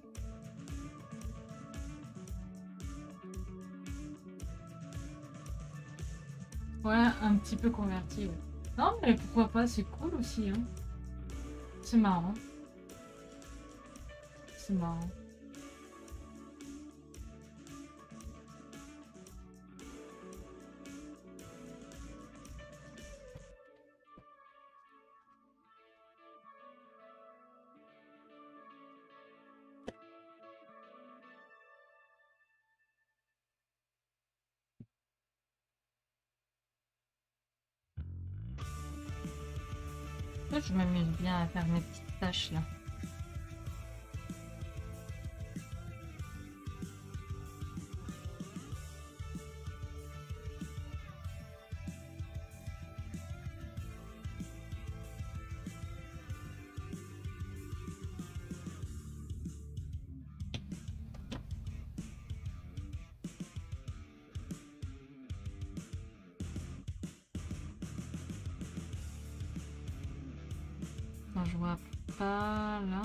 Ouais, un petit peu converti, ouais. Non, mais pourquoi pas, c'est cool aussi. Hein. C'est marrant. C'est marrant. Moi, je m'amuse bien à faire mes petites tâches là. Quand je vois pas là.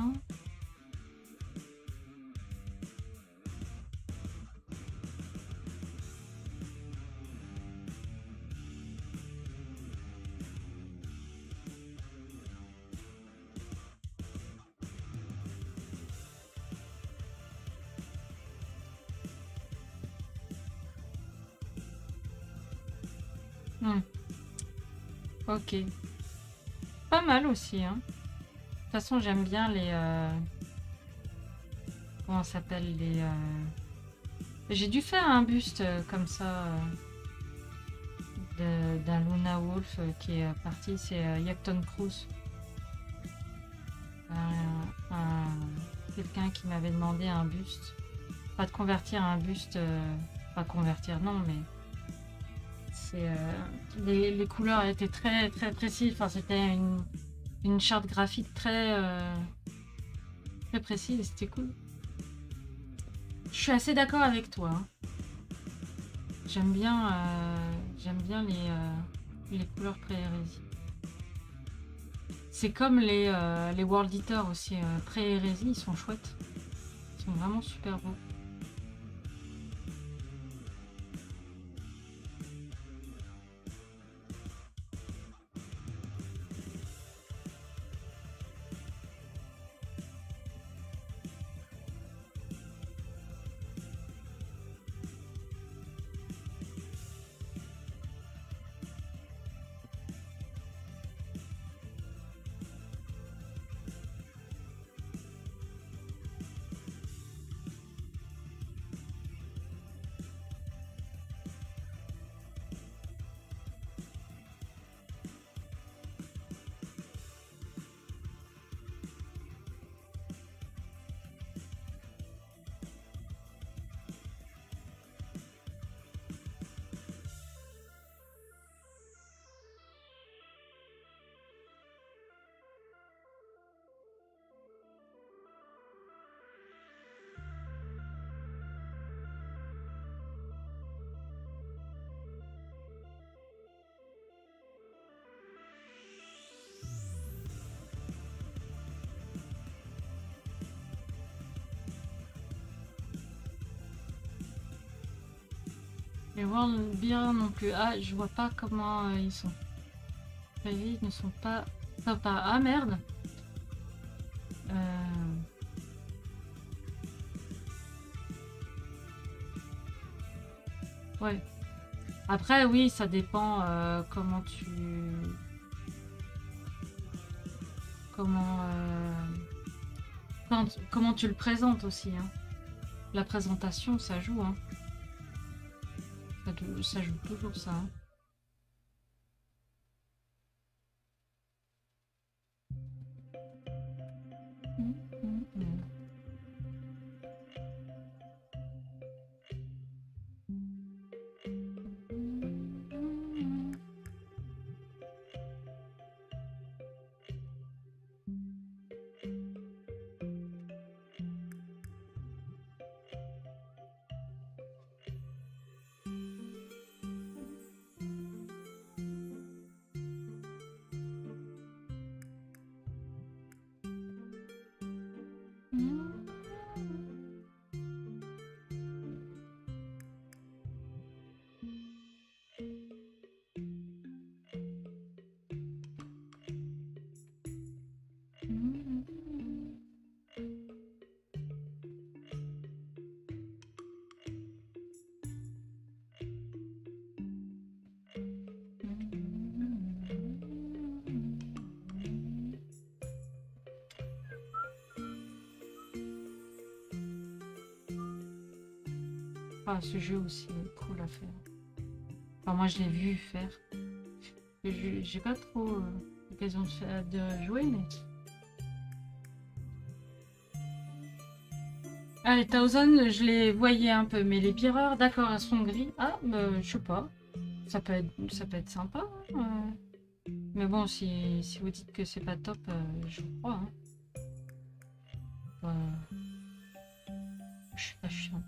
Hmm. Ok. Pas mal aussi, hein. De toute façon, j'aime bien les... Euh... Comment ça s'appelle les... Euh... J'ai dû faire un buste euh, comme ça euh, d'un Luna Wolf euh, qui est parti. C'est euh, Yacton Cruz. Un, un... Quelqu'un qui m'avait demandé un buste. Pas de convertir un buste... Euh... Pas convertir, non, mais... C'est... Euh... Les, les couleurs étaient très très précises. Enfin, c'était une... une charte graphique très... Euh... très précise et c'était cool. Je suis assez d'accord avec toi. Hein. J'aime bien, euh, j'aime bien les, euh, les couleurs pré-hérésie. C'est comme les, euh, les World Eater aussi. Euh, pré-hérésie, ils sont chouettes. Ils sont vraiment super beaux. Les World Beer non plus. Ah, je vois pas comment euh, ils sont. Ils ne sont pas top A. Ah merde. Euh... Ouais. Après, oui, ça dépend euh, comment tu... Comment... Euh... Quand... Comment tu le présentes aussi. Hein. La présentation, ça joue. Hein. Ça, ça joue toujours ça. Hein. Mmh, mmh, mmh. Ah, ce jeu aussi est cool à faire. Enfin, moi, je l'ai vu faire. Je- J'ai pas trop euh, l'occasion de, faire- de jouer, mais... Ah, les Thousand, je les voyais un peu, mais les Bearers, d'accord, elles sont gris. Ah, bah, je sais pas. Ça peut être, ça peut être sympa. Hein, euh. Mais bon, si, si vous dites que c'est pas top, euh, je vous crois. Hein. Euh, je suis pas chiant.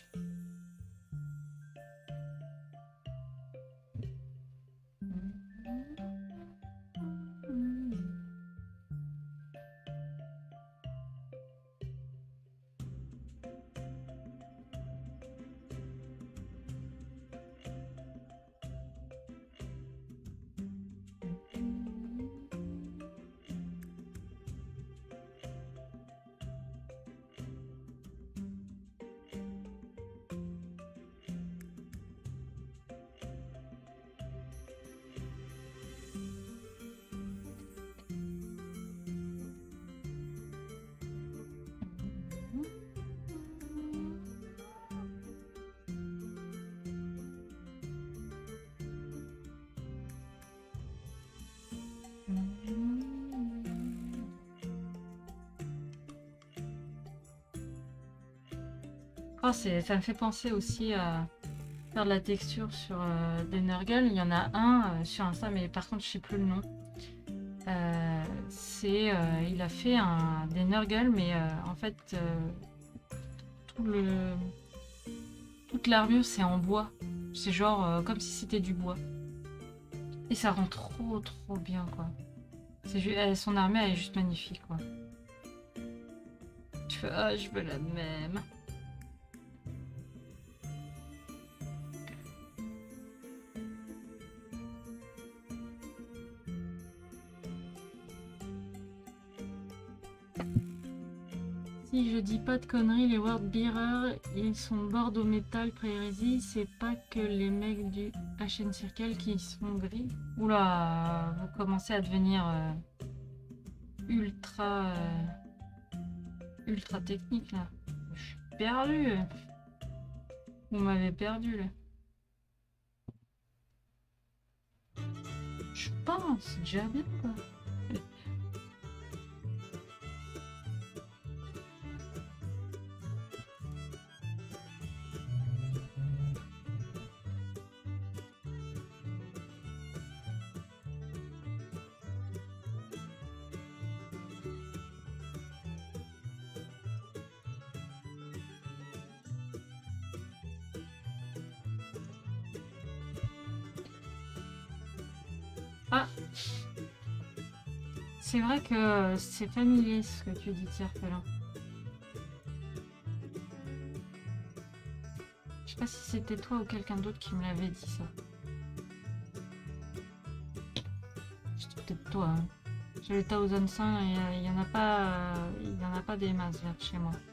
Oh, c'est, ça me fait penser aussi à faire de la texture sur euh, des Nurgle. Il y en a un euh, sur Insta, mais par contre, je sais plus le nom. Euh, c'est, euh, il a fait un, des Nurgle, mais euh, en fait, euh, tout le, toute l'armure, c'est en bois. C'est genre euh, comme si c'était du bois. Et ça rend trop, trop bien, quoi. C'est ju- euh, son armure, elle est juste magnifique, quoi. Tu fais, ah, je veux la même. Si je dis pas de conneries, les Worldbearers, ils sont Bordeaux Métal Pré-Hérésie, c'est pas que les mecs du H N Circle qui sont gris. Oula, vous commencez à devenir euh, ultra euh, ultra technique là. Je suis perdu. Vous m'avez perdu là. Je pense, c'est déjà bien quoi. Ah, c'est vrai que c'est familier ce que tu dis, Cercle. Je sais pas si c'était toi ou quelqu'un d'autre qui me l'avait dit ça. C'était peut-être toi. Hein. Sur les Thousand cinq, il y en a pas, euh, il y en a pas des masses vers chez moi.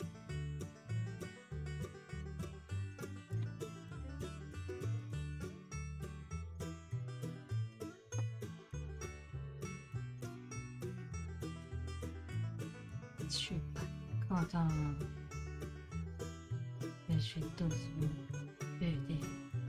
Je suis pas content. Je suis tous pédés.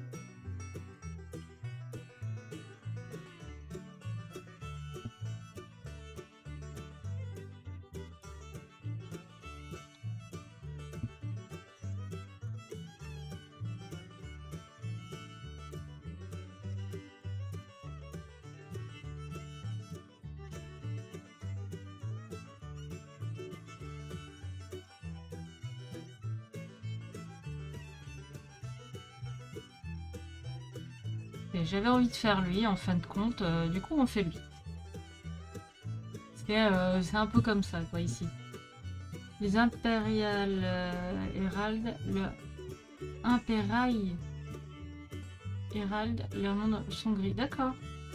J'avais envie de faire lui en fin de compte, euh, du coup on fait lui. C'est euh, c'est un peu comme ça quoi ici. Les Impérial euh, Herald, le Impérial Herald, leur nom sont gris. D'accord.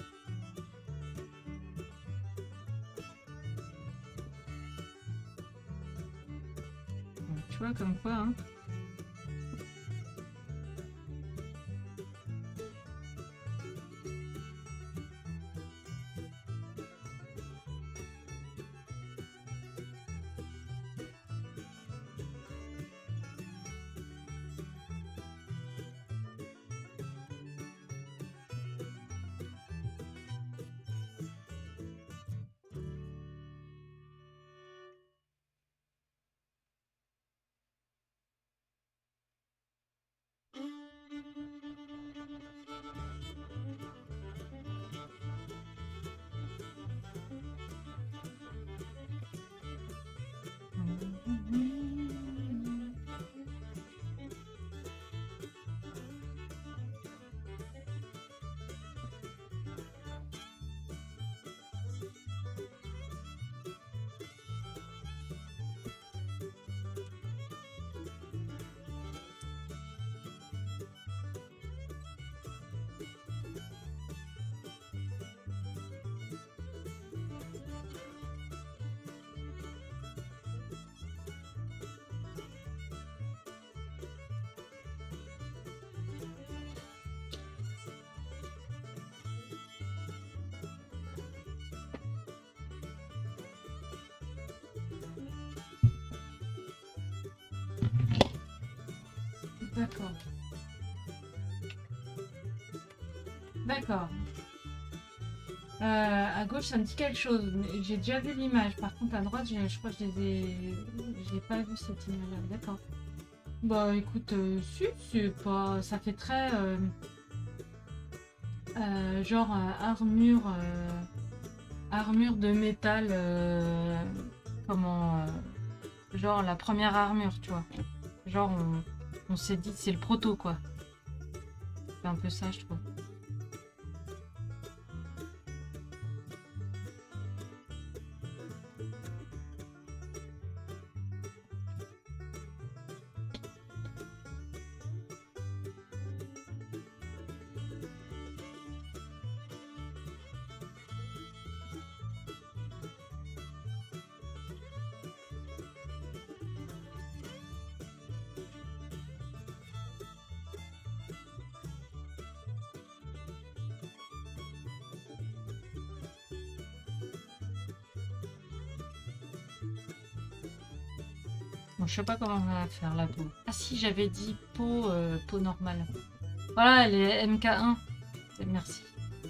Tu vois comme quoi hein. D'accord. D'accord. Euh, à gauche, ça me dit quelque chose. mais J'ai déjà vu l'image. Par contre, à droite, j'ai- je crois que je les ai... J'ai pas vu cette image-là. D'accord. Bah, écoute, euh, si, c'est pas... Ça fait très... euh, euh, genre euh, armure... euh, armure de métal... euh, comment... euh, genre la première armure, tu vois. Genre, on, on s'est dit, c'est le proto, quoi. C'est un peu ça, je trouve. Bon, je sais pas comment on va faire la peau. Ah si, j'avais dit peau, euh, peau normale. Voilà, elle est M K un. Merci.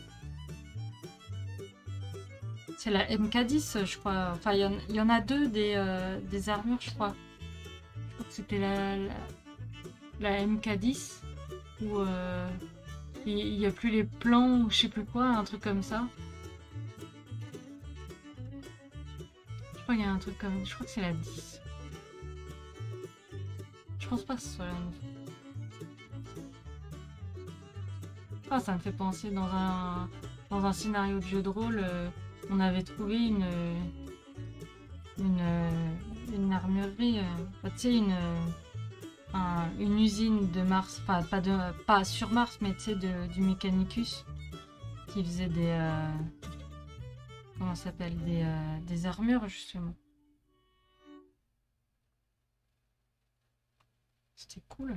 C'est la M K dix, je crois. Enfin, il y, en- il y en a deux des, euh, des armures, je crois. Je crois que c'était la, la, la M K dix. Où euh, il n'y a plus les plans ou je sais plus quoi, un truc comme ça. Je crois qu'il y a un truc comme... Je crois que c'est la dix. Je pense pas que ce soit la neuf. Ah, ça me fait penser dans un, dans un scénario de jeu de rôle, euh, on avait trouvé une, une, euh, une armurerie, euh, bah, tu sais, une, euh, un- une usine de Mars, enfin pas, de, pas sur Mars, mais tu sais, de- du Mechanicus, qui faisait des, euh, comment ça s'appelle, des, euh, des armures, justement. C'était cool.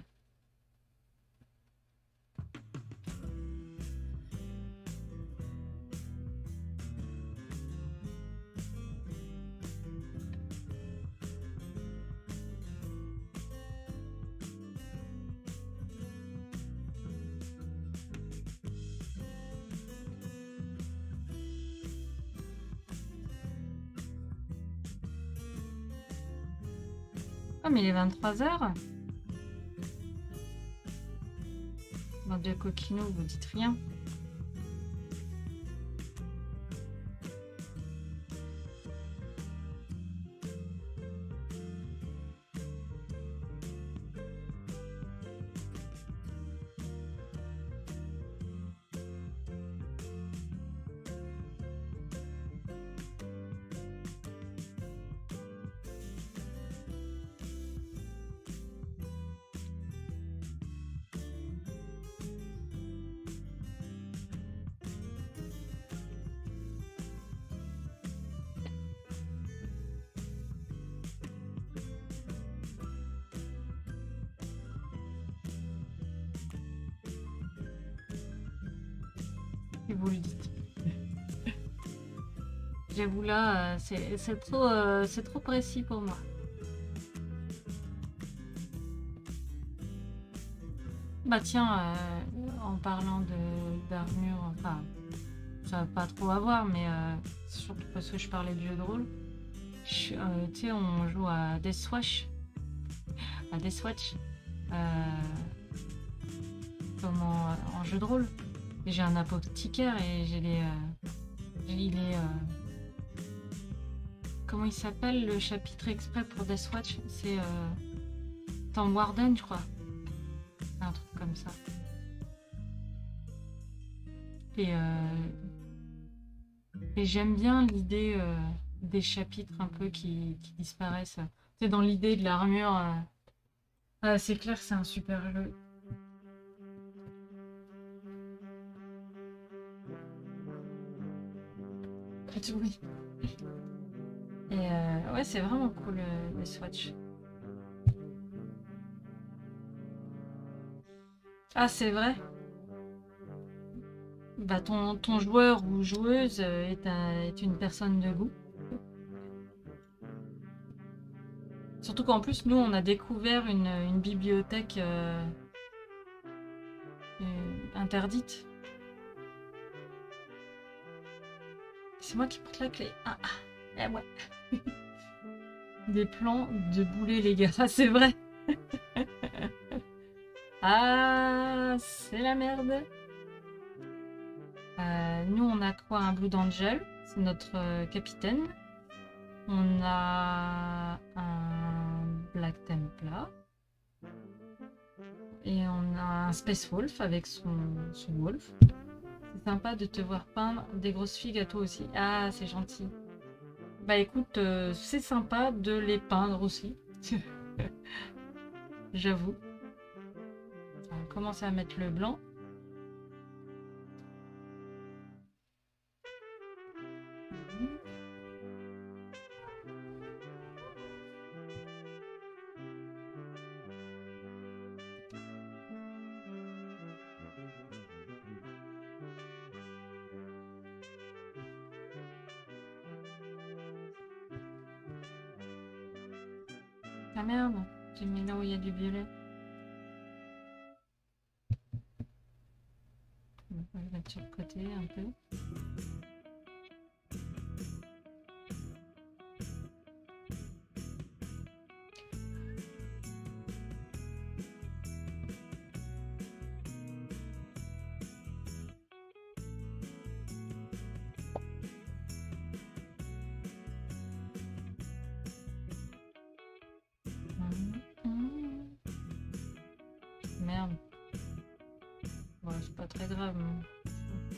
Ah, mais il est vingt-trois heures. Bande de coquinots, vous dites rien. Et vous le dites. J'avoue là, euh, c'est c'est trop, euh, c'est trop précis pour moi. Bah tiens, euh, en parlant de d'armure, enfin, ça va pas trop avoir, mais euh, surtout parce que je parlais de jeu de rôle. Je- euh, tu sais, on joue à Deathwatch, à Deathwatch, euh, comment, euh, en jeu de rôle. Et j'ai un apothicaire et j'ai les, euh, j'ai- il est, euh, comment il s'appelle le chapitre exprès pour Deathwatch? C'est euh, Tom Warden, je crois. Un truc comme ça. Et, euh, et j'aime bien l'idée euh, des chapitres un peu qui, qui disparaissent. C'est dans l'idée de l'armure. Euh... Ah, c'est clair, c'est un super jeu. Oui. Et euh, ouais, c'est vraiment cool euh, le Swatch. Ah, c'est vrai. Bah, ton, ton joueur ou joueuse est, un, est une personne de goût. Surtout qu'en plus, nous, on a découvert une, une bibliothèque euh, euh, interdite. C'est moi qui porte la clé. Ah, ah. Eh ouais. Des plans de boulet, les gars. Ah, c'est vrai. Ah, c'est la merde. Euh, nous, on a quoi? Un Blood Angel. C'est notre euh, capitaine. On a un Black Templar. Et on a un Space Wolf avec son, son Wolf. C'est sympa de te voir peindre des grosses figues à toi aussi. Ah, c'est gentil. Bah écoute, euh, c'est sympa de les peindre aussi. J'avoue. On va commencer à mettre le blanc. Ah merde, j'ai mis là où il y a du violet. On va le mettre sur le côté un peu. Merde. Bon, c'est pas très grave. Mais...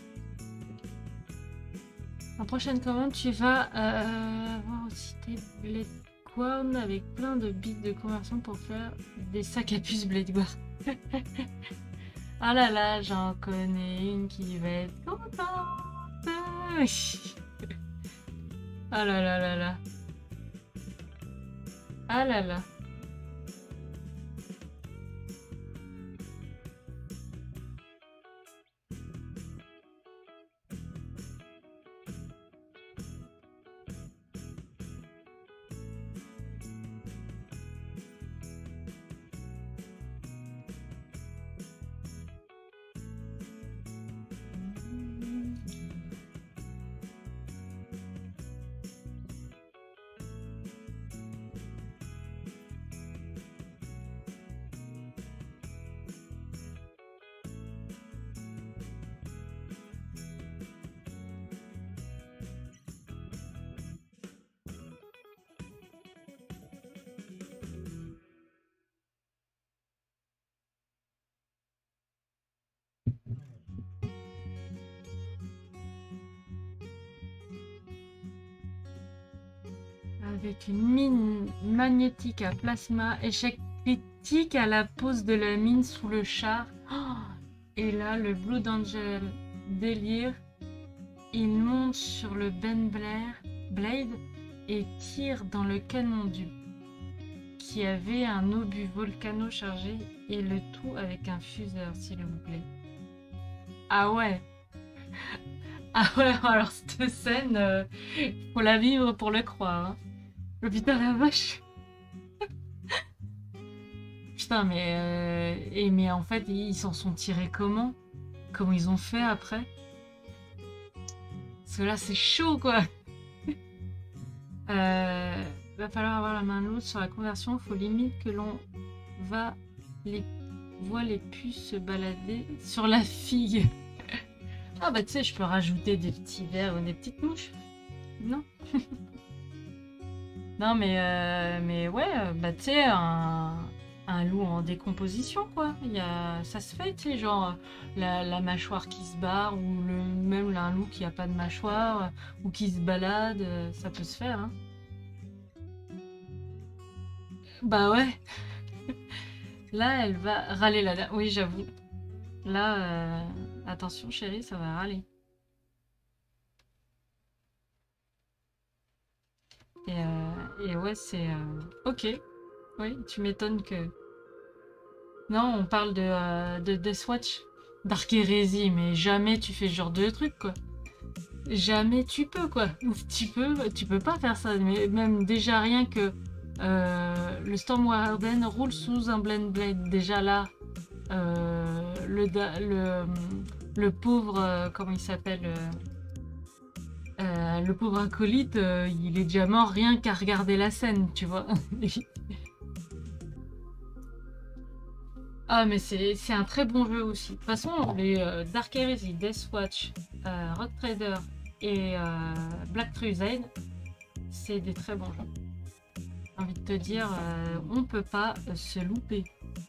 en prochaine commande, tu vas euh, voir aussi tes Blade avec plein de bits de conversion pour faire des sacs à puce Blade Guard. Ah là là, j'en connais une qui va être contente. Ah là là là là. Ah là là. Avec une mine magnétique à plasma, échec critique à la pose de la mine sous le char. Oh, et là, le Blood Angel délire. Il monte sur le Ben Blair Blade et tire dans le canon du qui avait un obus volcano chargé et le tout avec un fuseur, s'il vous plaît. Ah ouais. Ah ouais, alors cette scène, euh, faut la vivre pour le croire. Hein. Oh putain la vache. Putain mais euh, et mais en fait ils s'en sont tirés comment? Comment ils ont fait après? Parce que là c'est chaud quoi. euh, va falloir avoir la main lourde sur la conversion. Faut limite que l'on va les voit les puces se balader sur la figue. Ah bah tu sais je peux rajouter des petits vers ou des petites mouches. Non. Non, mais, euh, mais ouais, euh, bah tu sais, un, un loup en décomposition, quoi. Il y a, ça se fait, tu sais, genre euh, la, la mâchoire qui se barre, ou le, même un loup qui a pas de mâchoire, euh, ou qui se balade, euh, ça peut se faire, hein. Bah ouais, là, elle va râler la dame. Oui, j'avoue. Là, euh, attention, chérie, ça va râler. Et, euh, et ouais, c'est... euh, Ok, oui, tu m'étonnes que... Non, on parle de, euh, de Deathwatch. Dark Heresy, mais jamais tu fais ce genre de truc, quoi. Jamais tu peux, quoi. Ou tu peux, tu peux pas faire ça. Mais même déjà rien que euh, le Storm Warden roule sous un Blend Blade. Déjà là, euh, le, le, le pauvre, euh, comment il s'appelle euh, euh, le pauvre acolyte, euh, il est déjà mort rien qu'à regarder la scène, tu vois. Ah, mais c'est c'est un très bon jeu aussi. De toute façon, les euh, Dark Heresy, Deathwatch, euh, Rock Trader et euh, Black Crusade, c'est des très bons jeux. J'ai envie de te dire, euh, on peut pas euh, se louper.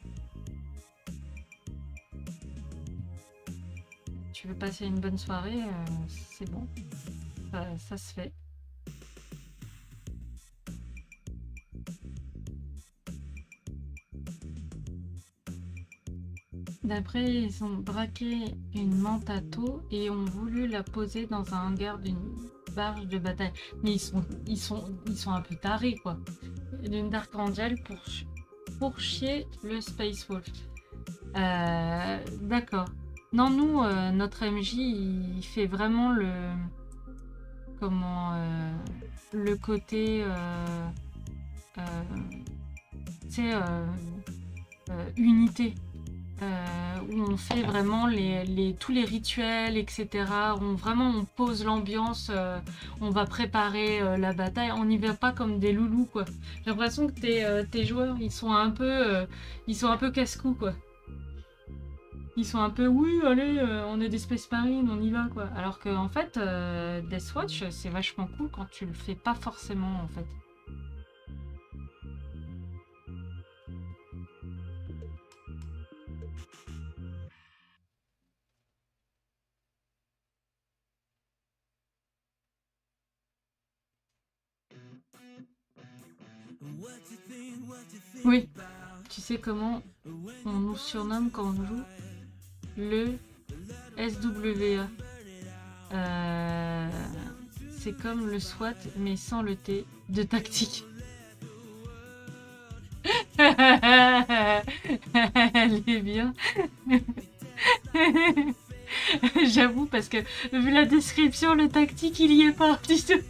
Tu veux passer une bonne soirée, euh, c'est bon, ça, ça se fait. D'après, ils ont braqué une Mantato et ont voulu la poser dans un hangar d'une barge de bataille. Mais ils sont, ils sont, ils sont un peu tarés, quoi. D'une Dark Angel pour, pour chier le Space Wolf. Euh, D'accord. Non, nous, euh, notre M J, il fait vraiment le... Comment... euh, le côté... Euh, euh, tu sais... euh, euh, unité. Euh, où on fait vraiment les, les, tous les rituels, et cetera. On, vraiment, on pose l'ambiance, euh, on va préparer euh, la bataille. On n'y va pas comme des loulous, quoi. J'ai l'impression que tes, euh, tes joueurs, ils sont un peu, euh, ils sont un peu casse-cou, quoi. Ils sont un peu, oui, allez, euh, on est des Space Marines, on y va, quoi. Alors que, en fait, euh, Deathwatch, c'est vachement cool quand tu le fais pas forcément, en fait. Oui, tu sais comment on nous surnomme quand on joue le S W A. Euh, c'est comme le SWAT, mais sans le T de tactique. Elle est bien. J'avoue, parce que vu la description, le tactique, il y est pas du tout.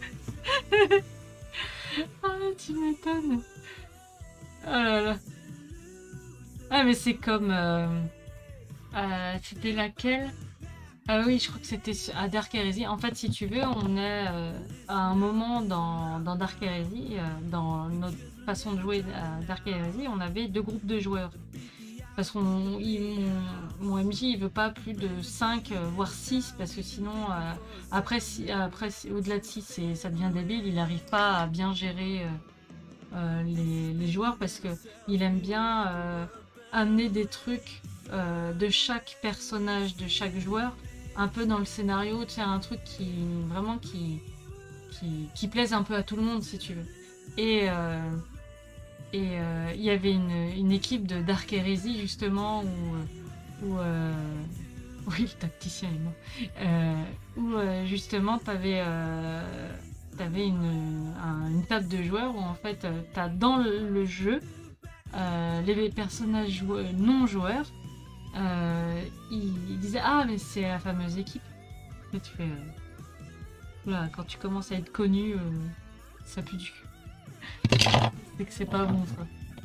Ah, tu m'étonnes. Oh là là. Ah, mais c'est comme... Euh, euh, c'était laquelle? Ah oui, je crois que c'était à Dark Heresy. En fait, si tu veux, on est euh, à un moment dans, dans Dark Heresy, euh, dans notre façon de jouer à Dark Heresy, on avait deux groupes de joueurs. Parce qu'on mon, mon M J, il veut pas plus de cinq, euh, voire six, parce que sinon, euh, après, si, après si, au-delà de six, ça devient débile. Il n'arrive pas à bien gérer euh, euh, les, les joueurs, parce que il aime bien euh, amener des trucs euh, de chaque personnage, de chaque joueur, un peu dans le scénario, tu sais, un truc qui vraiment qui, qui, qui plaise un peu à tout le monde, si tu veux. Et euh, et euh, il y avait une, une équipe de Dark Heresy, justement, où, où euh, oui, le tacticien est mort, euh, où euh, justement t'avais euh, t'avais une, un- une table de joueurs où en fait euh, t'as dans le, le jeu euh, les personnages joueurs- non joueurs, euh, ils, ils disaient ah mais c'est la fameuse équipe. Et tu fais euh, voilà, quand tu commences à être connu, euh, ça pue du cul. C'est que c'est pas bon, ça.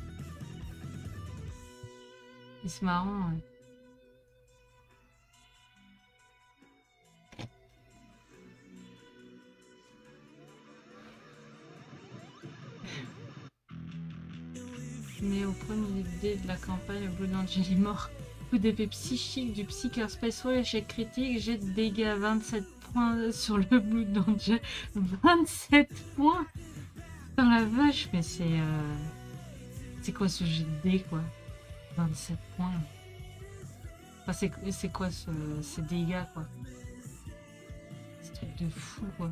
Et c'est marrant. Ouais. Mais au premier dé de la campagne, le Blue Angel est mort. Coup d'épée psychique du Psyker Spaceway, échec critique, jet de dégâts vingt-sept points sur le Blue Angel. vingt-sept points. Dans la vache, mais c'est... Euh... C'est quoi ce jet de dés, quoi? vingt-sept points. Enfin, c'est c'est quoi ce, ces dégâts, quoi? Ce truc de fou, quoi.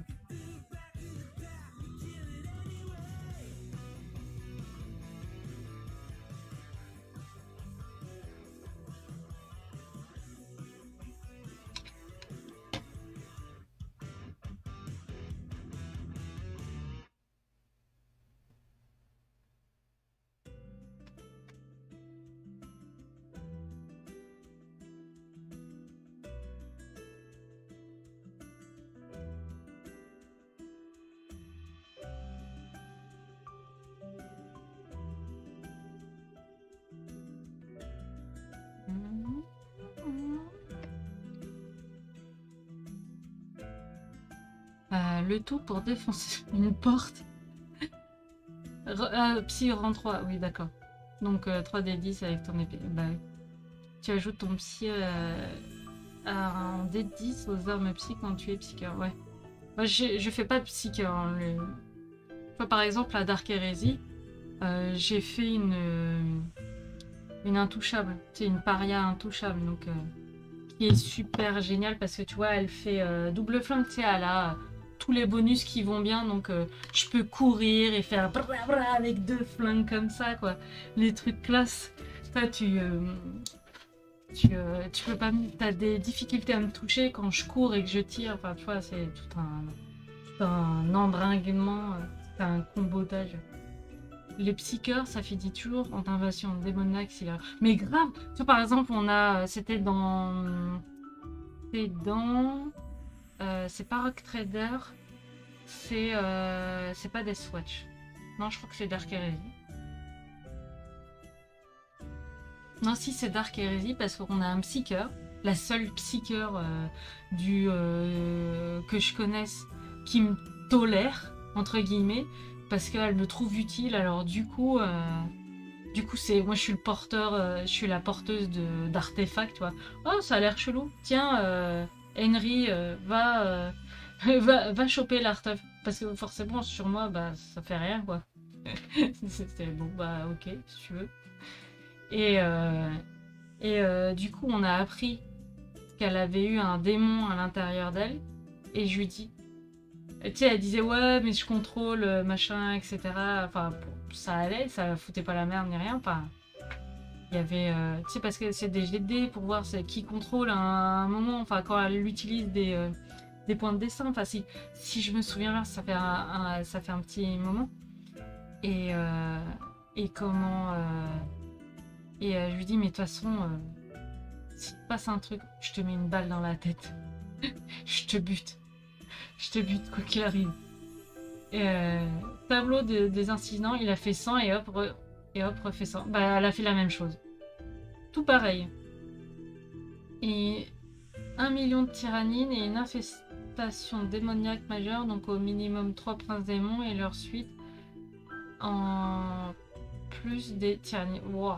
Euh, le tout pour défoncer une porte. Re, euh, psy rang trois, oui d'accord. Donc euh, trois d dix avec ton épée. Bah, tu ajoutes ton psy euh, à un d dix aux armes psy quand tu es psycheur, ouais. Moi je fais pas de psycheur. Hein, le... Enfin, par exemple à Dark Heresy, euh, j'ai fait une, une intouchable. C'est une paria intouchable, donc... Euh... qui est super génial parce que tu vois elle fait euh, double flingue, tu sais, elle a tous les bonus qui vont bien, donc euh, je peux courir et faire bra bra avec deux flingues comme ça, quoi, les trucs classe. Toi tu euh, tu, euh, tu peux pas, t'as des difficultés à me toucher quand je cours et que je tire, enfin tu vois c'est tout un, tout un embringuement, c'est un combotage. Les psycheurs, ça finit toujours en invasion démoniaque. Mais grave, tu vois, par exemple, on a, c'était dans, c'est dans, euh, c'est pas Rock Trader, c'est, euh, c'est pas Deathwatch. Non, je crois que c'est Dark Heresy. Non, si c'est Dark Heresy parce qu'on a un psycheur, la seule psycheur euh, du euh, que je connaisse qui me tolère entre guillemets. Parce qu'elle me trouve utile, alors du coup, euh, du coup c'est, moi je suis le porteur, euh, je suis la porteuse de d'artefacts, tu vois. Oh, ça a l'air chelou. Tiens, euh, Henry, euh, va, euh, va, va choper l'artefact, parce que forcément sur moi, bah ça fait rien, quoi. C'était bon, bah ok, si tu veux. Et euh, et euh, du coup, on a appris qu'elle avait eu un démon à l'intérieur d'elle, et je lui dis. Tu sais, elle disait ouais, mais je contrôle, machin, et cetera. Enfin, ça allait, ça foutait pas la merde ni rien. Enfin, il y avait, euh, tu sais, parce que c'est des G D pour voir qui contrôle à un moment. Enfin, quand elle utilise des, euh, des points de dessin. Enfin, si, si je me souviens bien, ça fait un, un, ça fait un petit moment. Et, euh, et comment. Euh, et euh, je lui dis, mais de toute façon, euh, si te passe un truc, je te mets une balle dans la tête. Je te bute. Je te bute, quoi qu'il arrive. Et euh, tableau de, des incidents, il a fait cent et hop, re, et hop, refait cent. Bah, elle a fait la même chose. Tout pareil. Et un million de tyrannines et une infestation démoniaque majeure, donc au minimum trois princes démons et leur suite. En plus des tyrannines. Waouh.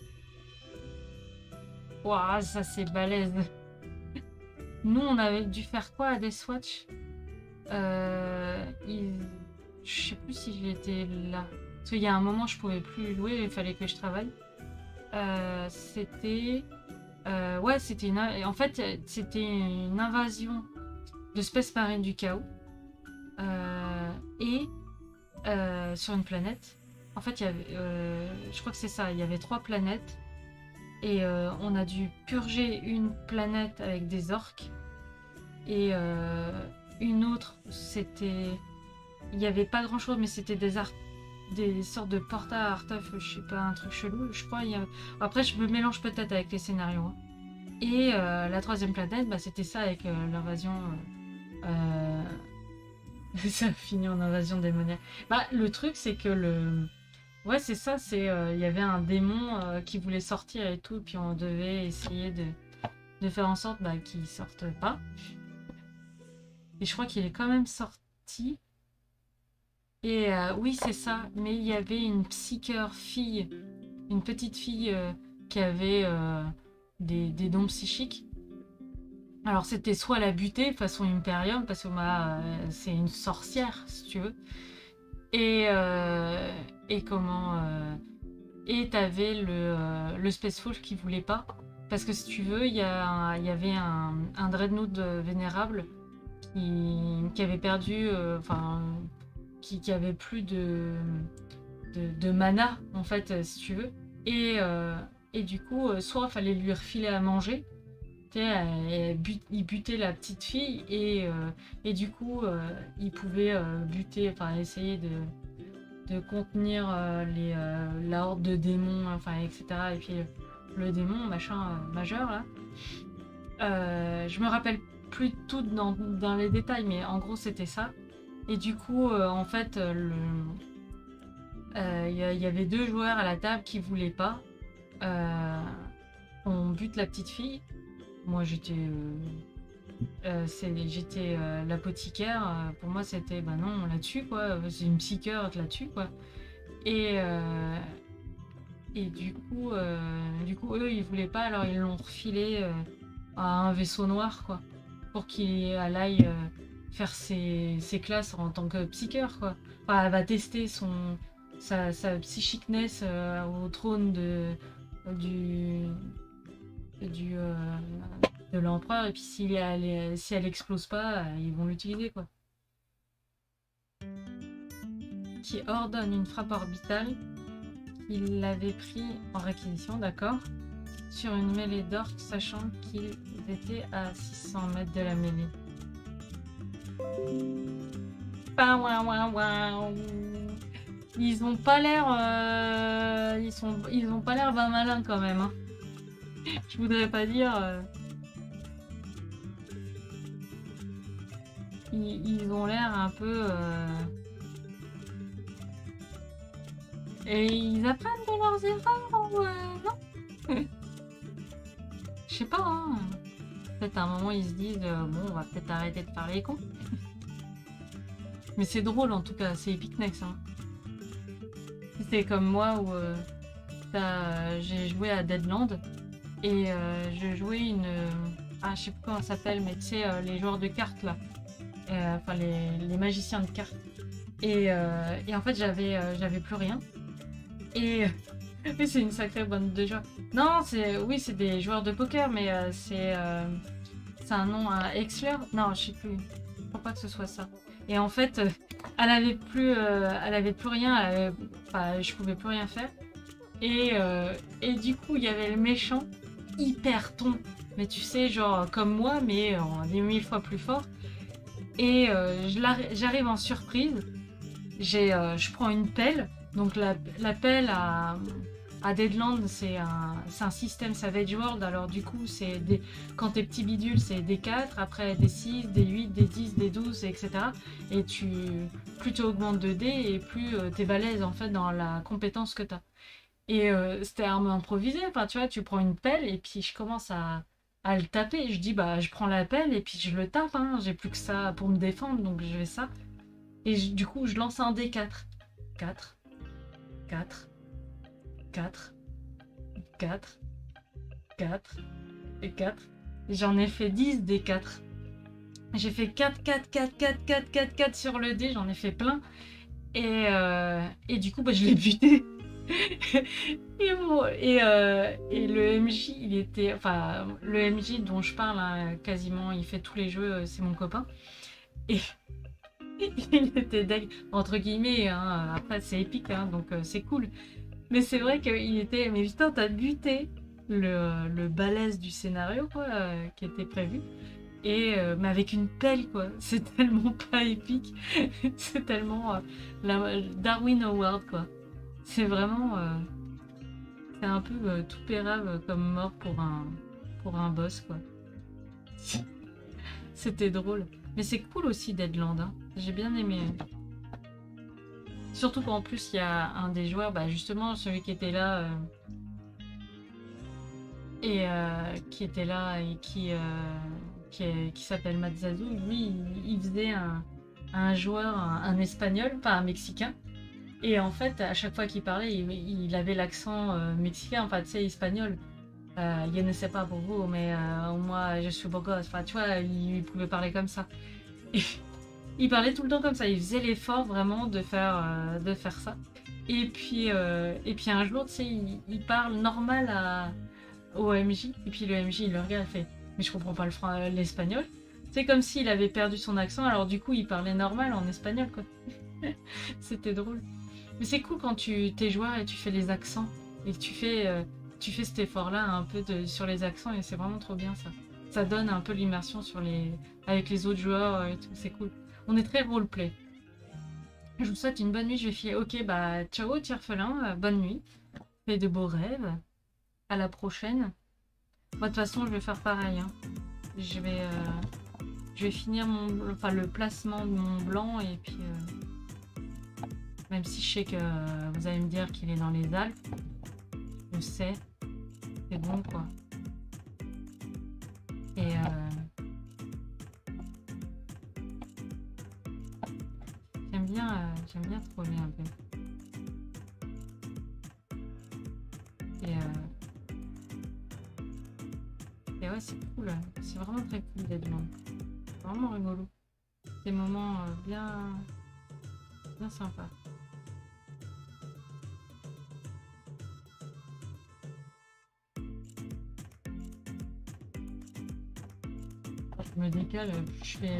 Waouh, ça c'est balèze. Nous, on avait dû faire quoi à Deathwatch? Euh, il... Je sais plus si j'étais là. Parce qu'il y a un moment, je pouvais plus jouer, il fallait que je travaille. Euh, c'était... Euh, ouais, c'était une... En fait, c'était une invasion de Space Marine du chaos. Euh, et euh, sur une planète. En fait, il y avait... Euh, je crois que c'est ça. Il y avait trois planètes. Et euh, on a dû purger une planète avec des orques. Et euh, une autre, c'était... Il n'y avait pas grand chose, mais c'était des art... des sortes de porta à artef, je sais pas, un truc chelou. Je crois, il y a... Après, je me mélange peut-être avec les scénarios. Hein. Et euh, la troisième planète, bah, c'était ça avec euh, l'invasion. Euh... ça a fini en invasion démoniaque. Bah, le truc, c'est que le. Ouais, c'est ça, c'est. Euh, il y avait un démon euh, qui voulait sortir et tout, puis on devait essayer de, de faire en sorte bah, qu'il sorte pas. Et je crois qu'il est quand même sorti. Et euh, oui, c'est ça. Mais il y avait une psycheur fille, une petite fille euh, qui avait euh, des, des dons psychiques. Alors c'était soit la buter façon Imperium, parce que bah, euh, c'est une sorcière, si tu veux. Et, euh, et comment... Euh, et t'avais le, euh, le Space Wolf qui voulait pas. Parce que si tu veux, il y, a un- il y avait un, un Dreadnought vénérable qui, qui avait perdu... euh, Enfin... qui, qui avait plus de, de, de mana, en fait, euh, si tu veux. Et, euh, et du coup, euh, soit il fallait lui refiler à manger, tu sais, elle- elle but- il butait la petite fille, et, euh, et du coup, euh, il pouvait euh, buter, enfin, essayer de, de contenir euh, les, euh, la horde de démons, enfin, et cetera. Et puis, euh, le démon, machin, euh, majeur, là. Euh, je me rappelle plus tout dans, dans les détails, mais en gros, c'était ça. Et du coup, euh, en fait, euh, le... euh, il y, y avait deux joueurs à la table qui voulaient pas. Euh, on bute la petite fille. Moi, j'étais, euh, euh, c'est- j'étais euh, l'apothicaire. Euh, Pour moi, c'était, bah non, on la tue, quoi. C'est une psycheur, on la tue, quoi. Et, euh, et du coup, euh, du coup, eux, ils voulaient pas, alors ils l'ont refilé euh, à un vaisseau noir, quoi, pour qu'il aille euh, faire ses, ses classes en tant que psycheur, quoi. Enfin, elle va tester son, sa, sa psychicness euh, au trône de, du, du, euh, de l'empereur, et puis si elle, si elle explose pas, euh, ils vont l'utiliser, quoi. Qui ordonne une frappe orbitale. Il l'avait pris en réquisition, d'accord, sur une mêlée d'orques, sachant qu'ils étaient à six cents mètres de la mêlée. Ils ont pas l'air, euh, ils sont, ils ont pas l'air ben malins quand même. Hein. Je voudrais pas dire. Euh... Ils, ils ont l'air un peu. Euh... Et ils apprennent de leurs erreurs ou euh, non? Je sais pas. Hein. Peut-être à un moment ils se disent euh, bon, on va peut-être arrêter de faire les cons. Mais c'est drôle en tout cas, c'est Epic Next. Hein. C'est comme moi où euh, j'ai joué à Deadland et euh, je jouais une. Ah, je sais plus comment ça s'appelle, mais tu sais, euh, les joueurs de cartes là. Euh, enfin, les, les magiciens de cartes. Et, euh, et en fait, j'avais euh, j'avais plus rien. Et. Mais c'est une sacrée bande de joueurs. Non, c'est oui, c'est des joueurs de poker, mais euh, c'est euh, c'est un nom, un Exler. Non, je sais plus. Je crois pas que ce soit ça. Et en fait, euh, elle avait plus, euh, elle avait plus rien. Elle avait, enfin, je pouvais plus rien faire. Et euh, et du coup, il y avait le méchant hyper ton. Mais tu sais, genre comme moi, mais en des mille fois plus fort. Et euh, j'arrive en surprise. J'ai, euh, je prends une pelle. Donc la, la pelle à, à Deadland, c'est un, un système Savage World. Alors du coup, c'est des, quand t'es petit bidule, c'est des quatre, après des six, des huit, des dix, des douze, et cetera. Et tu, plus tu augmentes de dés, et plus euh, t'es balèze en fait dans la compétence que t'as. Et euh, c'était arme improvisée. Enfin, tu vois, tu prends une pelle et puis je commence à, à le taper. Je dis, bah, je prends la pelle et puis je le tape. Hein. J'ai plus que ça pour me défendre, donc je fais ça. Et je, du coup, je lance un dé quatre. quatre. quatre. quatre. quatre. quatre. Et quatre. J'en ai fait dix des quatre. J'ai fait quatre, quatre, quatre, quatre, quatre, quatre, quatre sur le dé. J'en ai fait plein. Et, euh, et du coup, bah, je l'ai buté. et, bon, et, euh, et le M J, il était. Enfin, le M J dont je parle, hein, quasiment, il fait tous les jeux, c'est mon copain. Et il était deg, entre guillemets. Hein, après, c'est épique, hein, donc euh, c'est cool. Mais c'est vrai qu'il était. Mais putain, t'as buté le, le balèze du scénario, quoi, euh, qui était prévu. Et euh, mais avec une pelle, quoi. C'est tellement pas épique. C'est tellement euh, la Darwin Award, quoi. C'est vraiment. Euh, c'est un peu euh, tout pérave comme mort pour un, pour un boss, quoi. C'était drôle. Mais c'est cool aussi Deadland. Hein. J'ai bien aimé. Surtout qu'en plus, il y a un des joueurs, bah, justement, celui qui était là. Euh, et euh, qui était là et qui. Euh, qui, qui s'appelle Matzazu. Lui, il, il faisait un, un joueur, un, un espagnol, pas un mexicain. Et en fait, à chaque fois qu'il parlait, il, il avait l'accent euh, mexicain, enfin, tu sais, espagnol. Euh, je ne sais pas pour vous, mais euh, moi, je suis beau gosse. Enfin, tu vois, il, il pouvait parler comme ça. Et, Il parlait tout le temps comme ça, il faisait l'effort vraiment de faire, euh, de faire ça. Et puis, euh, et puis un jour, tu sais, il, il parle normal à, au M J, et puis le M J, il le regarde, il fait « Mais je comprends pas le fran- l'espagnol ». C'est comme s'il avait perdu son accent, alors du coup, il parlait normal en espagnol, quoi. C'était drôle. Mais c'est cool quand tu t'es joueur et tu fais les accents, et que tu fais, euh, tu fais cet effort-là un peu de, sur les accents, et c'est vraiment trop bien, ça. Ça donne un peu l'immersion sur les, avec les autres joueurs et tout, c'est cool. On est très roleplay. Je vous souhaite une bonne nuit, je vais filer. Ok, bah ciao Tierfelin, euh, bonne nuit. Fais de beaux rêves. À la prochaine. Moi de toute façon je vais faire pareil. Hein. Je vais euh, je vais finir mon enfin le placement de mon blanc et puis euh, même si je sais que euh, vous allez me dire qu'il est dans les Alpes. Je sais. C'est bon quoi. Et euh, j'aime bien euh, j'aime bien troller un peu. Et euh, Et ouais, c'est cool. C'est vraiment très cool d'être loin. C'est vraiment rigolo. Des moments euh, bien, bien sympas. Je me décale, je fais...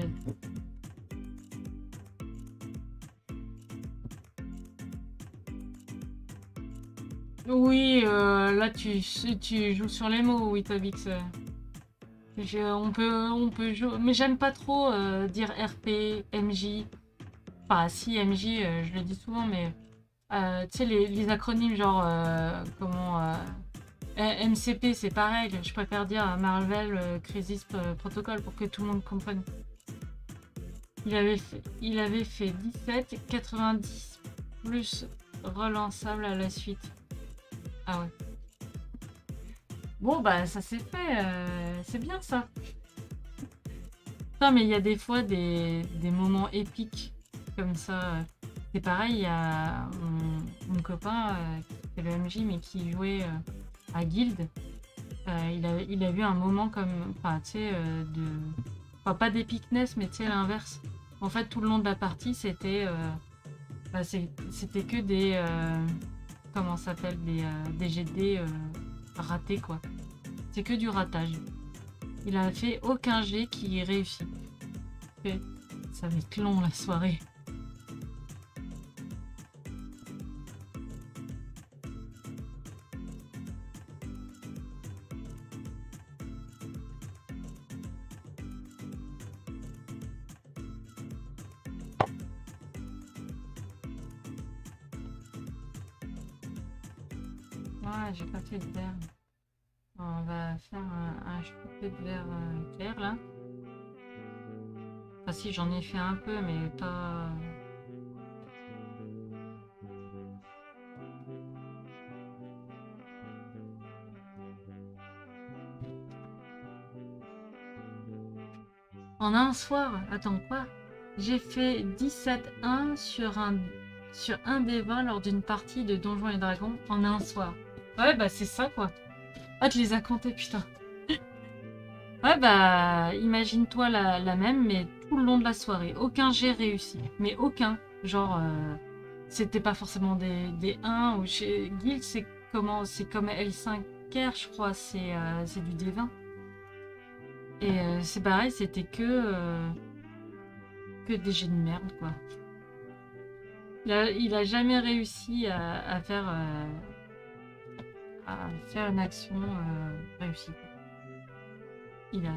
Oui, euh, là tu, tu joues sur les mots, oui, Tabix. Je, on peut, on peut jouer, mais j'aime pas trop euh, dire R P, M J. Enfin, si, M J, euh, je le dis souvent, mais euh, tu sais, les, les acronymes genre, euh, comment, euh, M C P, c'est pareil. Je préfère dire Marvel euh, Crisis Protocol pour que tout le monde comprenne. Il avait fait, il avait fait dix-sept, quatre-vingt-dix plus relançable à la suite. Ah ouais. Bon, bah, ça s'est fait. Euh, c'est bien ça. Non, mais il y a des fois des, des moments épiques comme ça. C'est pareil, il y a mon, mon copain euh, qui fait le M J, mais qui jouait euh, à Guild. Euh, il, a, il a vu un moment comme. Enfin, tu sais, euh, de. Enfin, pas d'épicness, mais tu sais, l'inverse. En fait, tout le long de la partie, c'était. Euh, bah, c'était que des. Euh, comment ça s'appelle Des, euh, des G D euh, ratés, quoi. C'est que du ratage. Il a fait aucun G qui réussit. Et ça va être long la soirée. Ouais, j'ai pas fait de verre. On va faire un, un shooter de verre euh, clair là. Enfin si, j'en ai fait un peu, mais pas... En un soir? Attends, quoi? J'ai fait dix-sept un sur un, sur un des vingt lors d'une partie de Donjons et Dragons en un soir. Ouais, bah c'est ça, quoi. Ah, tu les as comptés, putain. Ouais, bah, imagine-toi la, la même, mais tout le long de la soirée. Aucun jet réussi. Mais aucun. Genre, euh, c'était pas forcément des, des un ou chez Guild, c'est comment, c'est comme L cinq R, je crois, c'est euh, c'est du D vingt. Et euh, c'est pareil, c'était que, euh, que des jets de merde, quoi. Il a, il a jamais réussi à, à faire, euh, à faire une action euh, réussie. Il a...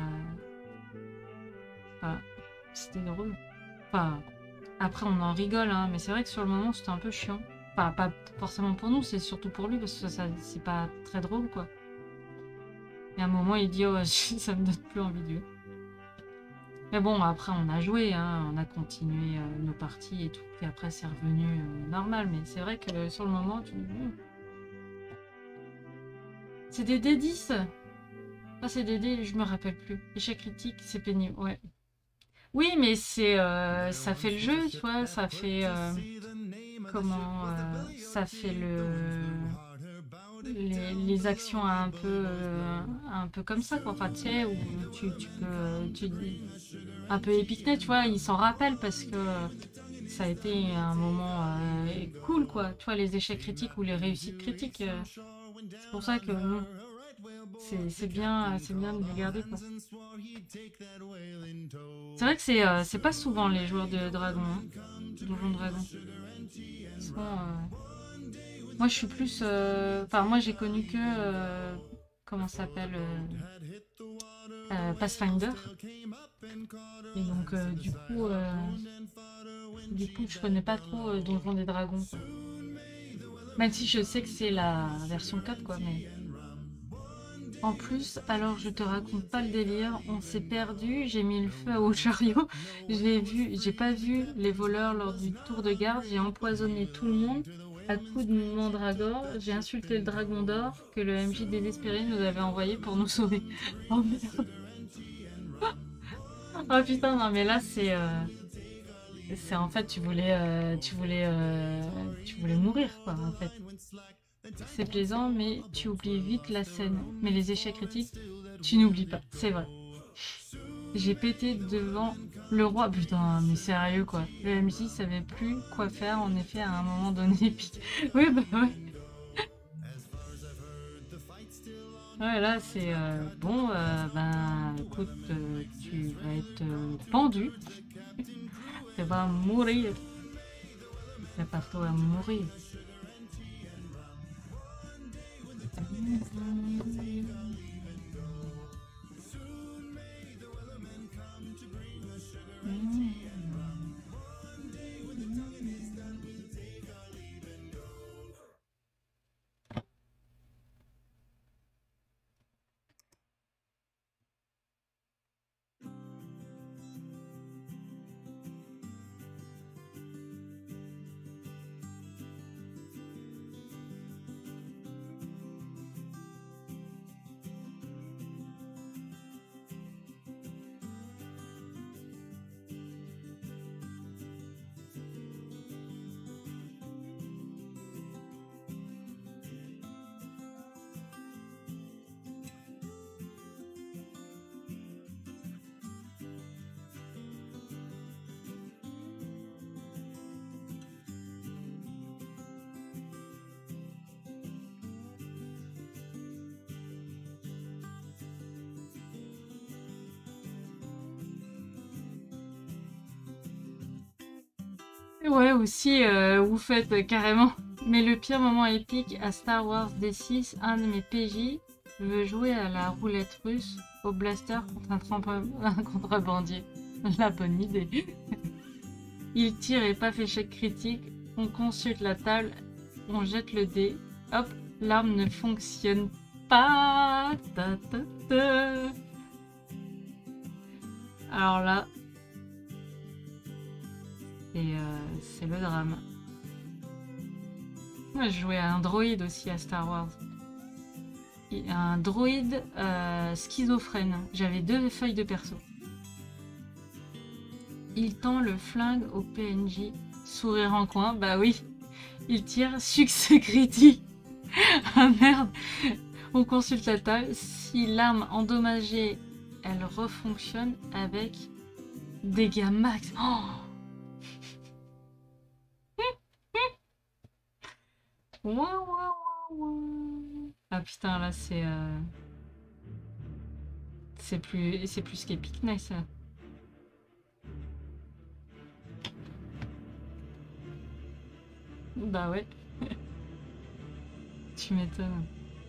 Enfin, c'était drôle. Enfin, après on en rigole, hein, mais c'est vrai que sur le moment c'était un peu chiant. Enfin, pas forcément pour nous, c'est surtout pour lui, parce que ça, ça c'est pas très drôle, quoi. Et à un moment il dit, oh, ça me donne plus envie de jouer. Mais bon, après on a joué, hein, on a continué euh, nos parties et tout, puis après c'est revenu euh, normal, mais c'est vrai que euh, sur le moment tu... C'est des D dix. Ah, c'est des dés, je me rappelle plus. Échec critique, c'est pénible, ouais. Oui, mais c'est, euh, ça fait le jeu, tu vois, ça fait... Euh, comment... euh, ça fait le... Les, les actions un peu, euh, un peu comme ça, quoi. Enfin, tu sais, où tu, tu peux... Tu, un peu Epicnet, tu vois, ils s'en rappellent parce que ça a été un moment euh, cool, quoi. Tu vois, les échecs critiques ou les réussites critiques. euh, c'est pour ça que bon, c'est c'est bien, c'est bien de les garder, quoi. C'est vrai que c'est euh, c'est pas souvent les joueurs de Dragon, hein, Donjon Dragon. Souvent, euh, moi, je suis plus. euh, Enfin, moi, j'ai connu que. euh, Comment ça s'appelle euh, euh, Pathfinder. Et donc, euh, du coup, euh, du coup, je connais pas trop euh, Donjon des Dragons, quoi. Même si je sais que c'est la version quatre, quoi. Mais en plus, alors je te raconte pas le délire, on s'est perdu, j'ai mis le feu au chariot, j'ai vu, j'ai pas vu les voleurs lors du tour de garde, j'ai empoisonné tout le monde à coups de mandragore, j'ai insulté le dragon d'or que le M J désespéré nous avait envoyé pour nous sauver. Oh merde. Oh putain, non mais là c'est euh, c'est en fait tu voulais euh, tu voulais euh, tu voulais mourir, quoi, en fait. C'est plaisant, mais tu oublies vite la scène. Mais les échecs critiques, tu n'oublies pas, c'est vrai. J'ai pété devant le roi. Putain, mais sérieux, quoi. Le M J savait plus quoi faire, en effet, à un moment donné. Puis... Oui, bah ouais. Ouais, là, c'est euh, bon, euh, ben, écoute, euh, tu vas être euh, pendu. Tu vas mourir. Prépare-toi à mourir. Ouais, aussi, euh, vous faites euh, carrément. Mais le pire moment épique à Star Wars D six, un de mes P J veut jouer à la roulette russe au blaster contre un, trempe- un contrebandier. La bonne idée. Il tire et paf, échec critique. On consulte la table, on jette le dé. Hop, l'arme ne fonctionne pas. Ta, ta, ta. Alors là, c'est euh, c'est le drame. Moi, je jouais à un droïde aussi à Star Wars. Et un droïde euh, schizophrène. J'avais deux feuilles de perso. Il tend le flingue au P N J. Sourire en coin, bah oui. Il tire, succès critique. Ah merde. On consulte la table. Si l'arme endommagée, elle refonctionne avec dégâts max. Oh, ouah, ouah, ouah. Ah putain, là c'est euh, c'est plus c'est plus qu'épique, nice. Bah ouais, tu m'étonnes.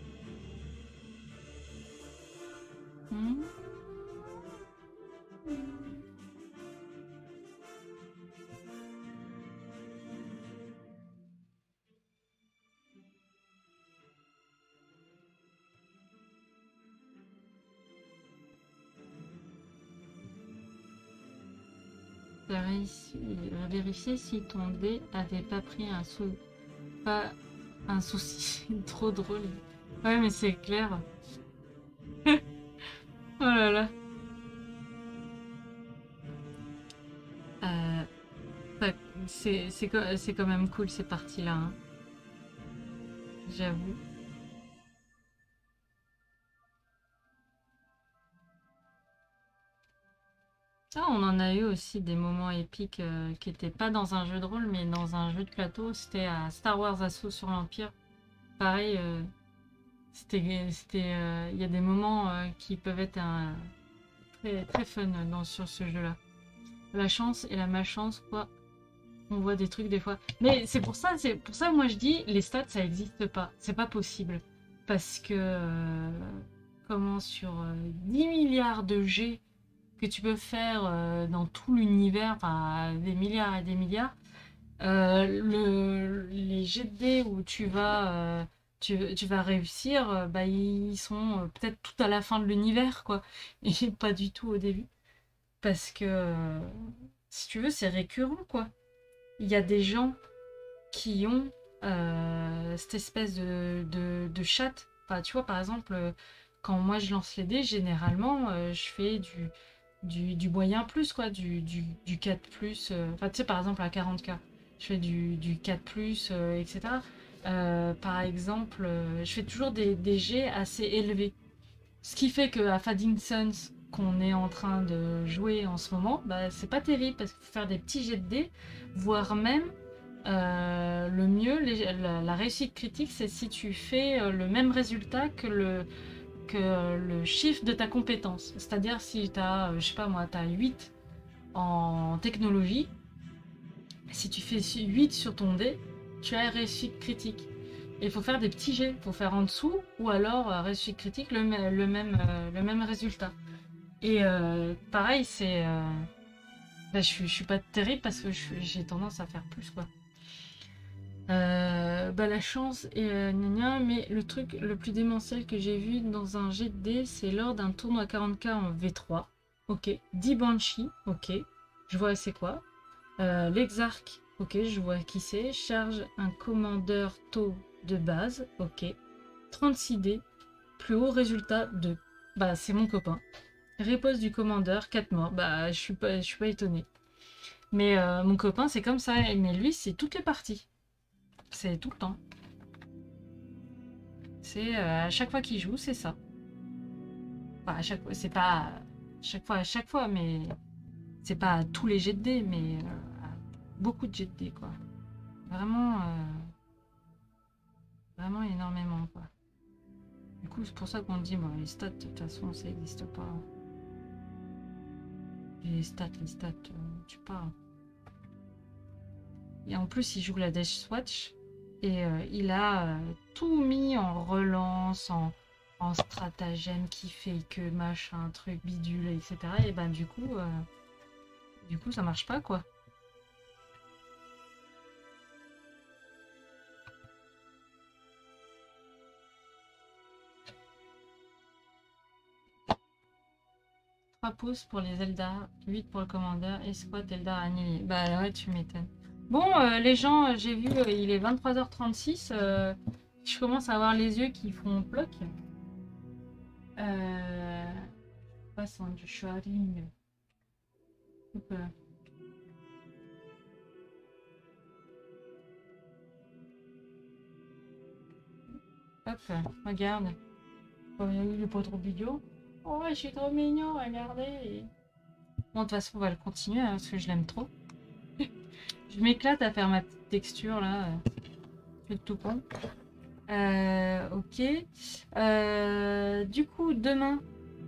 Hmm. T'as réussi à vérifier si ton dé avait pas pris un sou... pas un souci. Trop drôle. Ouais, mais c'est clair. Oh là là. Euh, bah, c'est c'est co- c'est quand même cool ces parties-là, hein, j'avoue. Ah, on en a eu aussi des moments épiques euh, qui n'étaient pas dans un jeu de rôle, mais dans un jeu de plateau. C'était à Star Wars Assaut sur l'Empire. Pareil, euh, c'était, c'était, euh, il y a des moments euh, qui peuvent être un- très, très fun dans, sur ce jeu-là. La chance et la malchance, quoi. On voit des trucs des fois. Mais c'est pour ça, c'est pour ça, moi je dis, les stats, ça n'existe pas. C'est pas possible. Parce que, euh, comment sur euh, dix milliards de jets que tu peux faire euh, dans tout l'univers, enfin des milliards et des milliards, euh, le, les jets de dés où tu vas, euh, tu, tu vas réussir, euh, bah, ils sont euh, peut-être tout à la fin de l'univers, quoi. Et pas du tout au début. Parce que, euh, si tu veux, c'est récurrent, quoi. Il y a des gens qui ont euh, cette espèce de, de, de chatte. Enfin, tu vois, par exemple, euh, quand moi je lance les dés, généralement, euh, je fais du, du, du moyen plus, quoi, du, du, du quatre plus. euh, Enfin, tu sais, par exemple, à quarante k, je fais du, du quatre plus, euh, et cetera. Euh, par exemple, euh, je fais toujours des, des jets assez élevés. Ce qui fait qu'à Fading Suns, qu'on est en train de jouer en ce moment, bah, c'est pas terrible parce qu'il faut faire des petits jets de dés, voire même euh, le mieux, les- la, la réussite critique, c'est si tu fais euh, le même résultat que le, que le chiffre de ta compétence. C'est-à-dire si tu as, je sais pas moi, tu as huit en technologie, si tu fais huit sur ton dé, tu as réussite critique. Et il faut faire des petits jets, il faut faire en dessous, ou alors euh, réussite critique, le, le, même, euh, le même résultat. Et euh, pareil, c'est... euh, bah, je, suis, je suis pas terrible parce que j'ai tendance à faire plus, quoi. Euh, bah, la chance et euh, gna gna, mais le truc le plus démentiel que j'ai vu dans un jet de dés, c'est lors d'un tournoi quarante k en V trois. Ok. dix Banshee, ok. Je vois c'est quoi. Euh, L'Exarch, ok, je vois qui c'est. Charge un commandeur taux de base, ok. trente-six dés, plus haut résultat deux. Bah, c'est mon copain. Riposte du commandeur, quatre morts. Bah, je suis pas, je suis pas étonnée. Mais euh, mon copain, c'est comme ça. Mais lui, c'est toutes les parties. C'est tout le temps. C'est euh, à chaque fois qu'il joue, c'est ça. Enfin, à chaque fois, c'est pas chaque fois à chaque fois, mais c'est pas à tous les jets de dés, mais euh, à beaucoup de jets de dés, quoi. Vraiment, euh, vraiment énormément, quoi. Du coup, c'est pour ça qu'on dit, bon, les stats, de toute façon, ça n'existe pas. Les stats, les stats, euh, tu parles. Et en plus, il joue la Death Swatch et euh, il a euh, tout mis en relance, en, en stratagème qui fait que machin, truc bidule, et cetera. Et ben du coup, euh, du coup, ça marche pas, quoi. trois pouces pour les Eldar, huit pour le commandeur, escouade Eldar annihilé. Bah ouais, tu m'étonnes. Bon, euh, les gens, euh, j'ai vu, euh, il est vingt-trois heures trente-six. Euh, je commence à avoir les yeux qui font bloc. Euh, passe en du sharing. Hop, euh, hop, euh, regarde. Oh, il est pas trop vidéo. Oh, je suis trop mignon, regardez. Bon, de toute façon, on va le continuer hein, parce que je l'aime trop. Je m'éclate à faire ma petite texture là. euh, Je fais le tout con. Euh, ok. Euh, du coup, demain.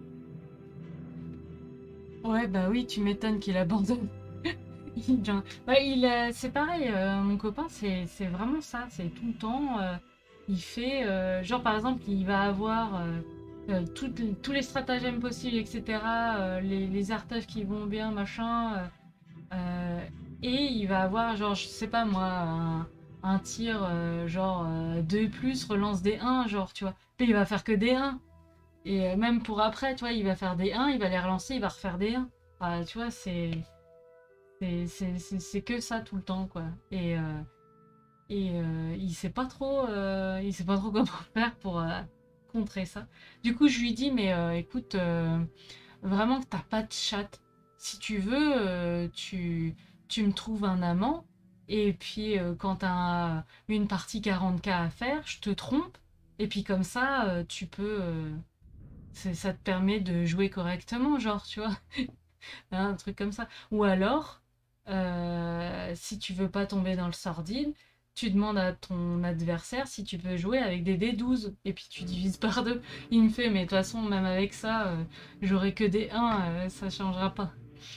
Ouais, bah oui, tu m'étonnes qu'il abandonne. Il, genre- ouais, il, euh, c'est pareil, euh, mon copain, c'est c'est vraiment ça. C'est tout le temps. euh, il fait. euh, genre, par exemple, il va avoir euh, euh, toutes les- tous les stratagèmes possibles, et cetera. euh, les, les artefs qui vont bien, machin. euh, euh, et il va avoir, genre, je sais pas moi, un, un tir, euh, genre euh, deux plus, relance des un, genre, tu vois. Puis il va faire que des un. Et euh, même pour après, tu vois, il va faire des un, il va les relancer, il va refaire des un. Enfin, tu vois, c'est c'est c'est- c'est- c'est que ça tout le temps, quoi. Et, euh, et euh, il sait pas trop, euh, il sait pas trop comment faire pour euh, contrer ça. Du coup, je lui dis, mais euh, écoute, euh, vraiment que t'as pas de chatte. Si tu veux, euh, tu, tu me trouves un amant. Et puis, euh, quand t'as une partie quarante k à faire, je te trompe. Et puis comme ça, euh, tu peux... euh, c'est- ça te permet de jouer correctement, genre, tu vois. Hein, un truc comme ça. Ou alors, euh, si tu veux pas tomber dans le sordide, tu demandes à ton adversaire si tu peux jouer avec des dés douze. Et puis tu divises par deux. Il me fait, mais de toute façon, même avec ça, euh, j'aurai que des un, euh, ça changera pas.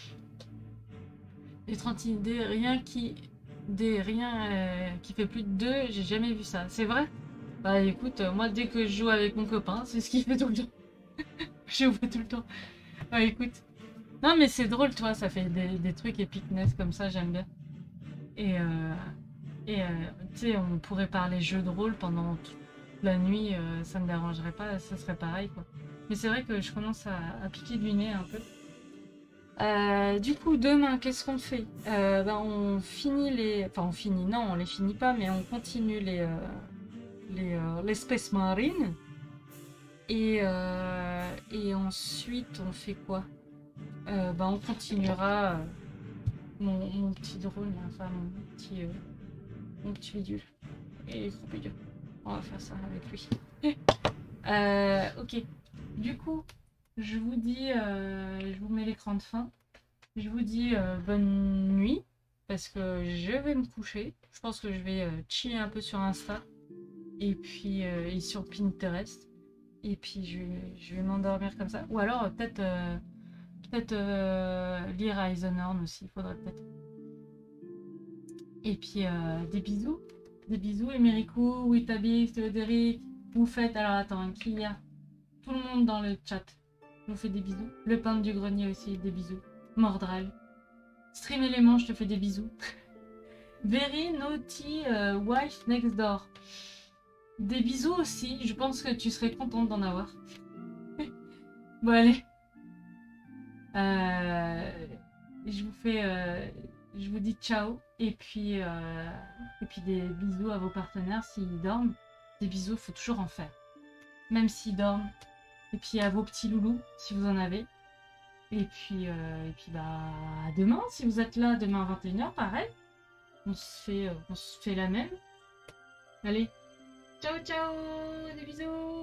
Les trente dés, rien qui. Des rien euh, qui fait plus de deux, j'ai jamais vu ça. C'est vrai? Bah écoute, euh, moi dès que je joue avec mon copain, c'est ce qu'il fait tout le temps. Je joue tout le temps. Bah écoute. Non mais c'est drôle, toi, ça fait des, des trucs épicness comme ça, j'aime bien. Et, euh, et euh, tu sais, on pourrait parler jeu de rôle pendant toute la nuit, euh, ça me dérangerait pas, ça serait pareil quoi. Mais c'est vrai que je commence à, à piquer du nez un peu. Euh, du coup, demain, qu'est-ce qu'on fait? Euh, ben, on finit les... Enfin, on finit, non, on les finit pas, mais on continue les, euh, les, euh, les Space Marines. Et, euh, et ensuite, on fait quoi? euh, ben, On continuera euh, mon, mon petit drone, là, enfin, mon petit, euh, mon petit bidule. Et gros bidule. On va faire ça avec lui. euh, ok. Du coup, je vous dis... Euh, je vous mets l'écran de fin. Je vous dis euh, bonne nuit, parce que je vais me coucher. Je pense que je vais euh, chiller un peu sur Insta, et puis euh, et sur Pinterest. Et puis je, je vais m'endormir comme ça. Ou alors euh, peut-être euh, peut-être euh, lire Eisenhorn aussi, il faudrait peut-être. Et puis euh, des bisous. Des bisous, Emerico, Witabix, Théodéric. Vous faites, alors attends, qui y a? Tout le monde dans le chat. Je vous fais des bisous. Le peintre du grenier aussi, des bisous. Mordrel. Stream Element, je te fais des bisous. Very naughty uh, wife next door. Des bisous aussi, je pense que tu serais contente d'en avoir. Bon allez. Euh, je vous fais... Euh, je vous dis ciao. Et puis, euh, et puis des bisous à vos partenaires s'ils dorment. Des bisous, il faut toujours en faire. Même s'ils dorment. Et puis à vos petits loulous, si vous en avez. Et puis, euh, et puis bah, à demain, si vous êtes là, demain à vingt et une heures, pareil. On se fait, euh, on se fait la même. Allez, ciao ciao, des bisous.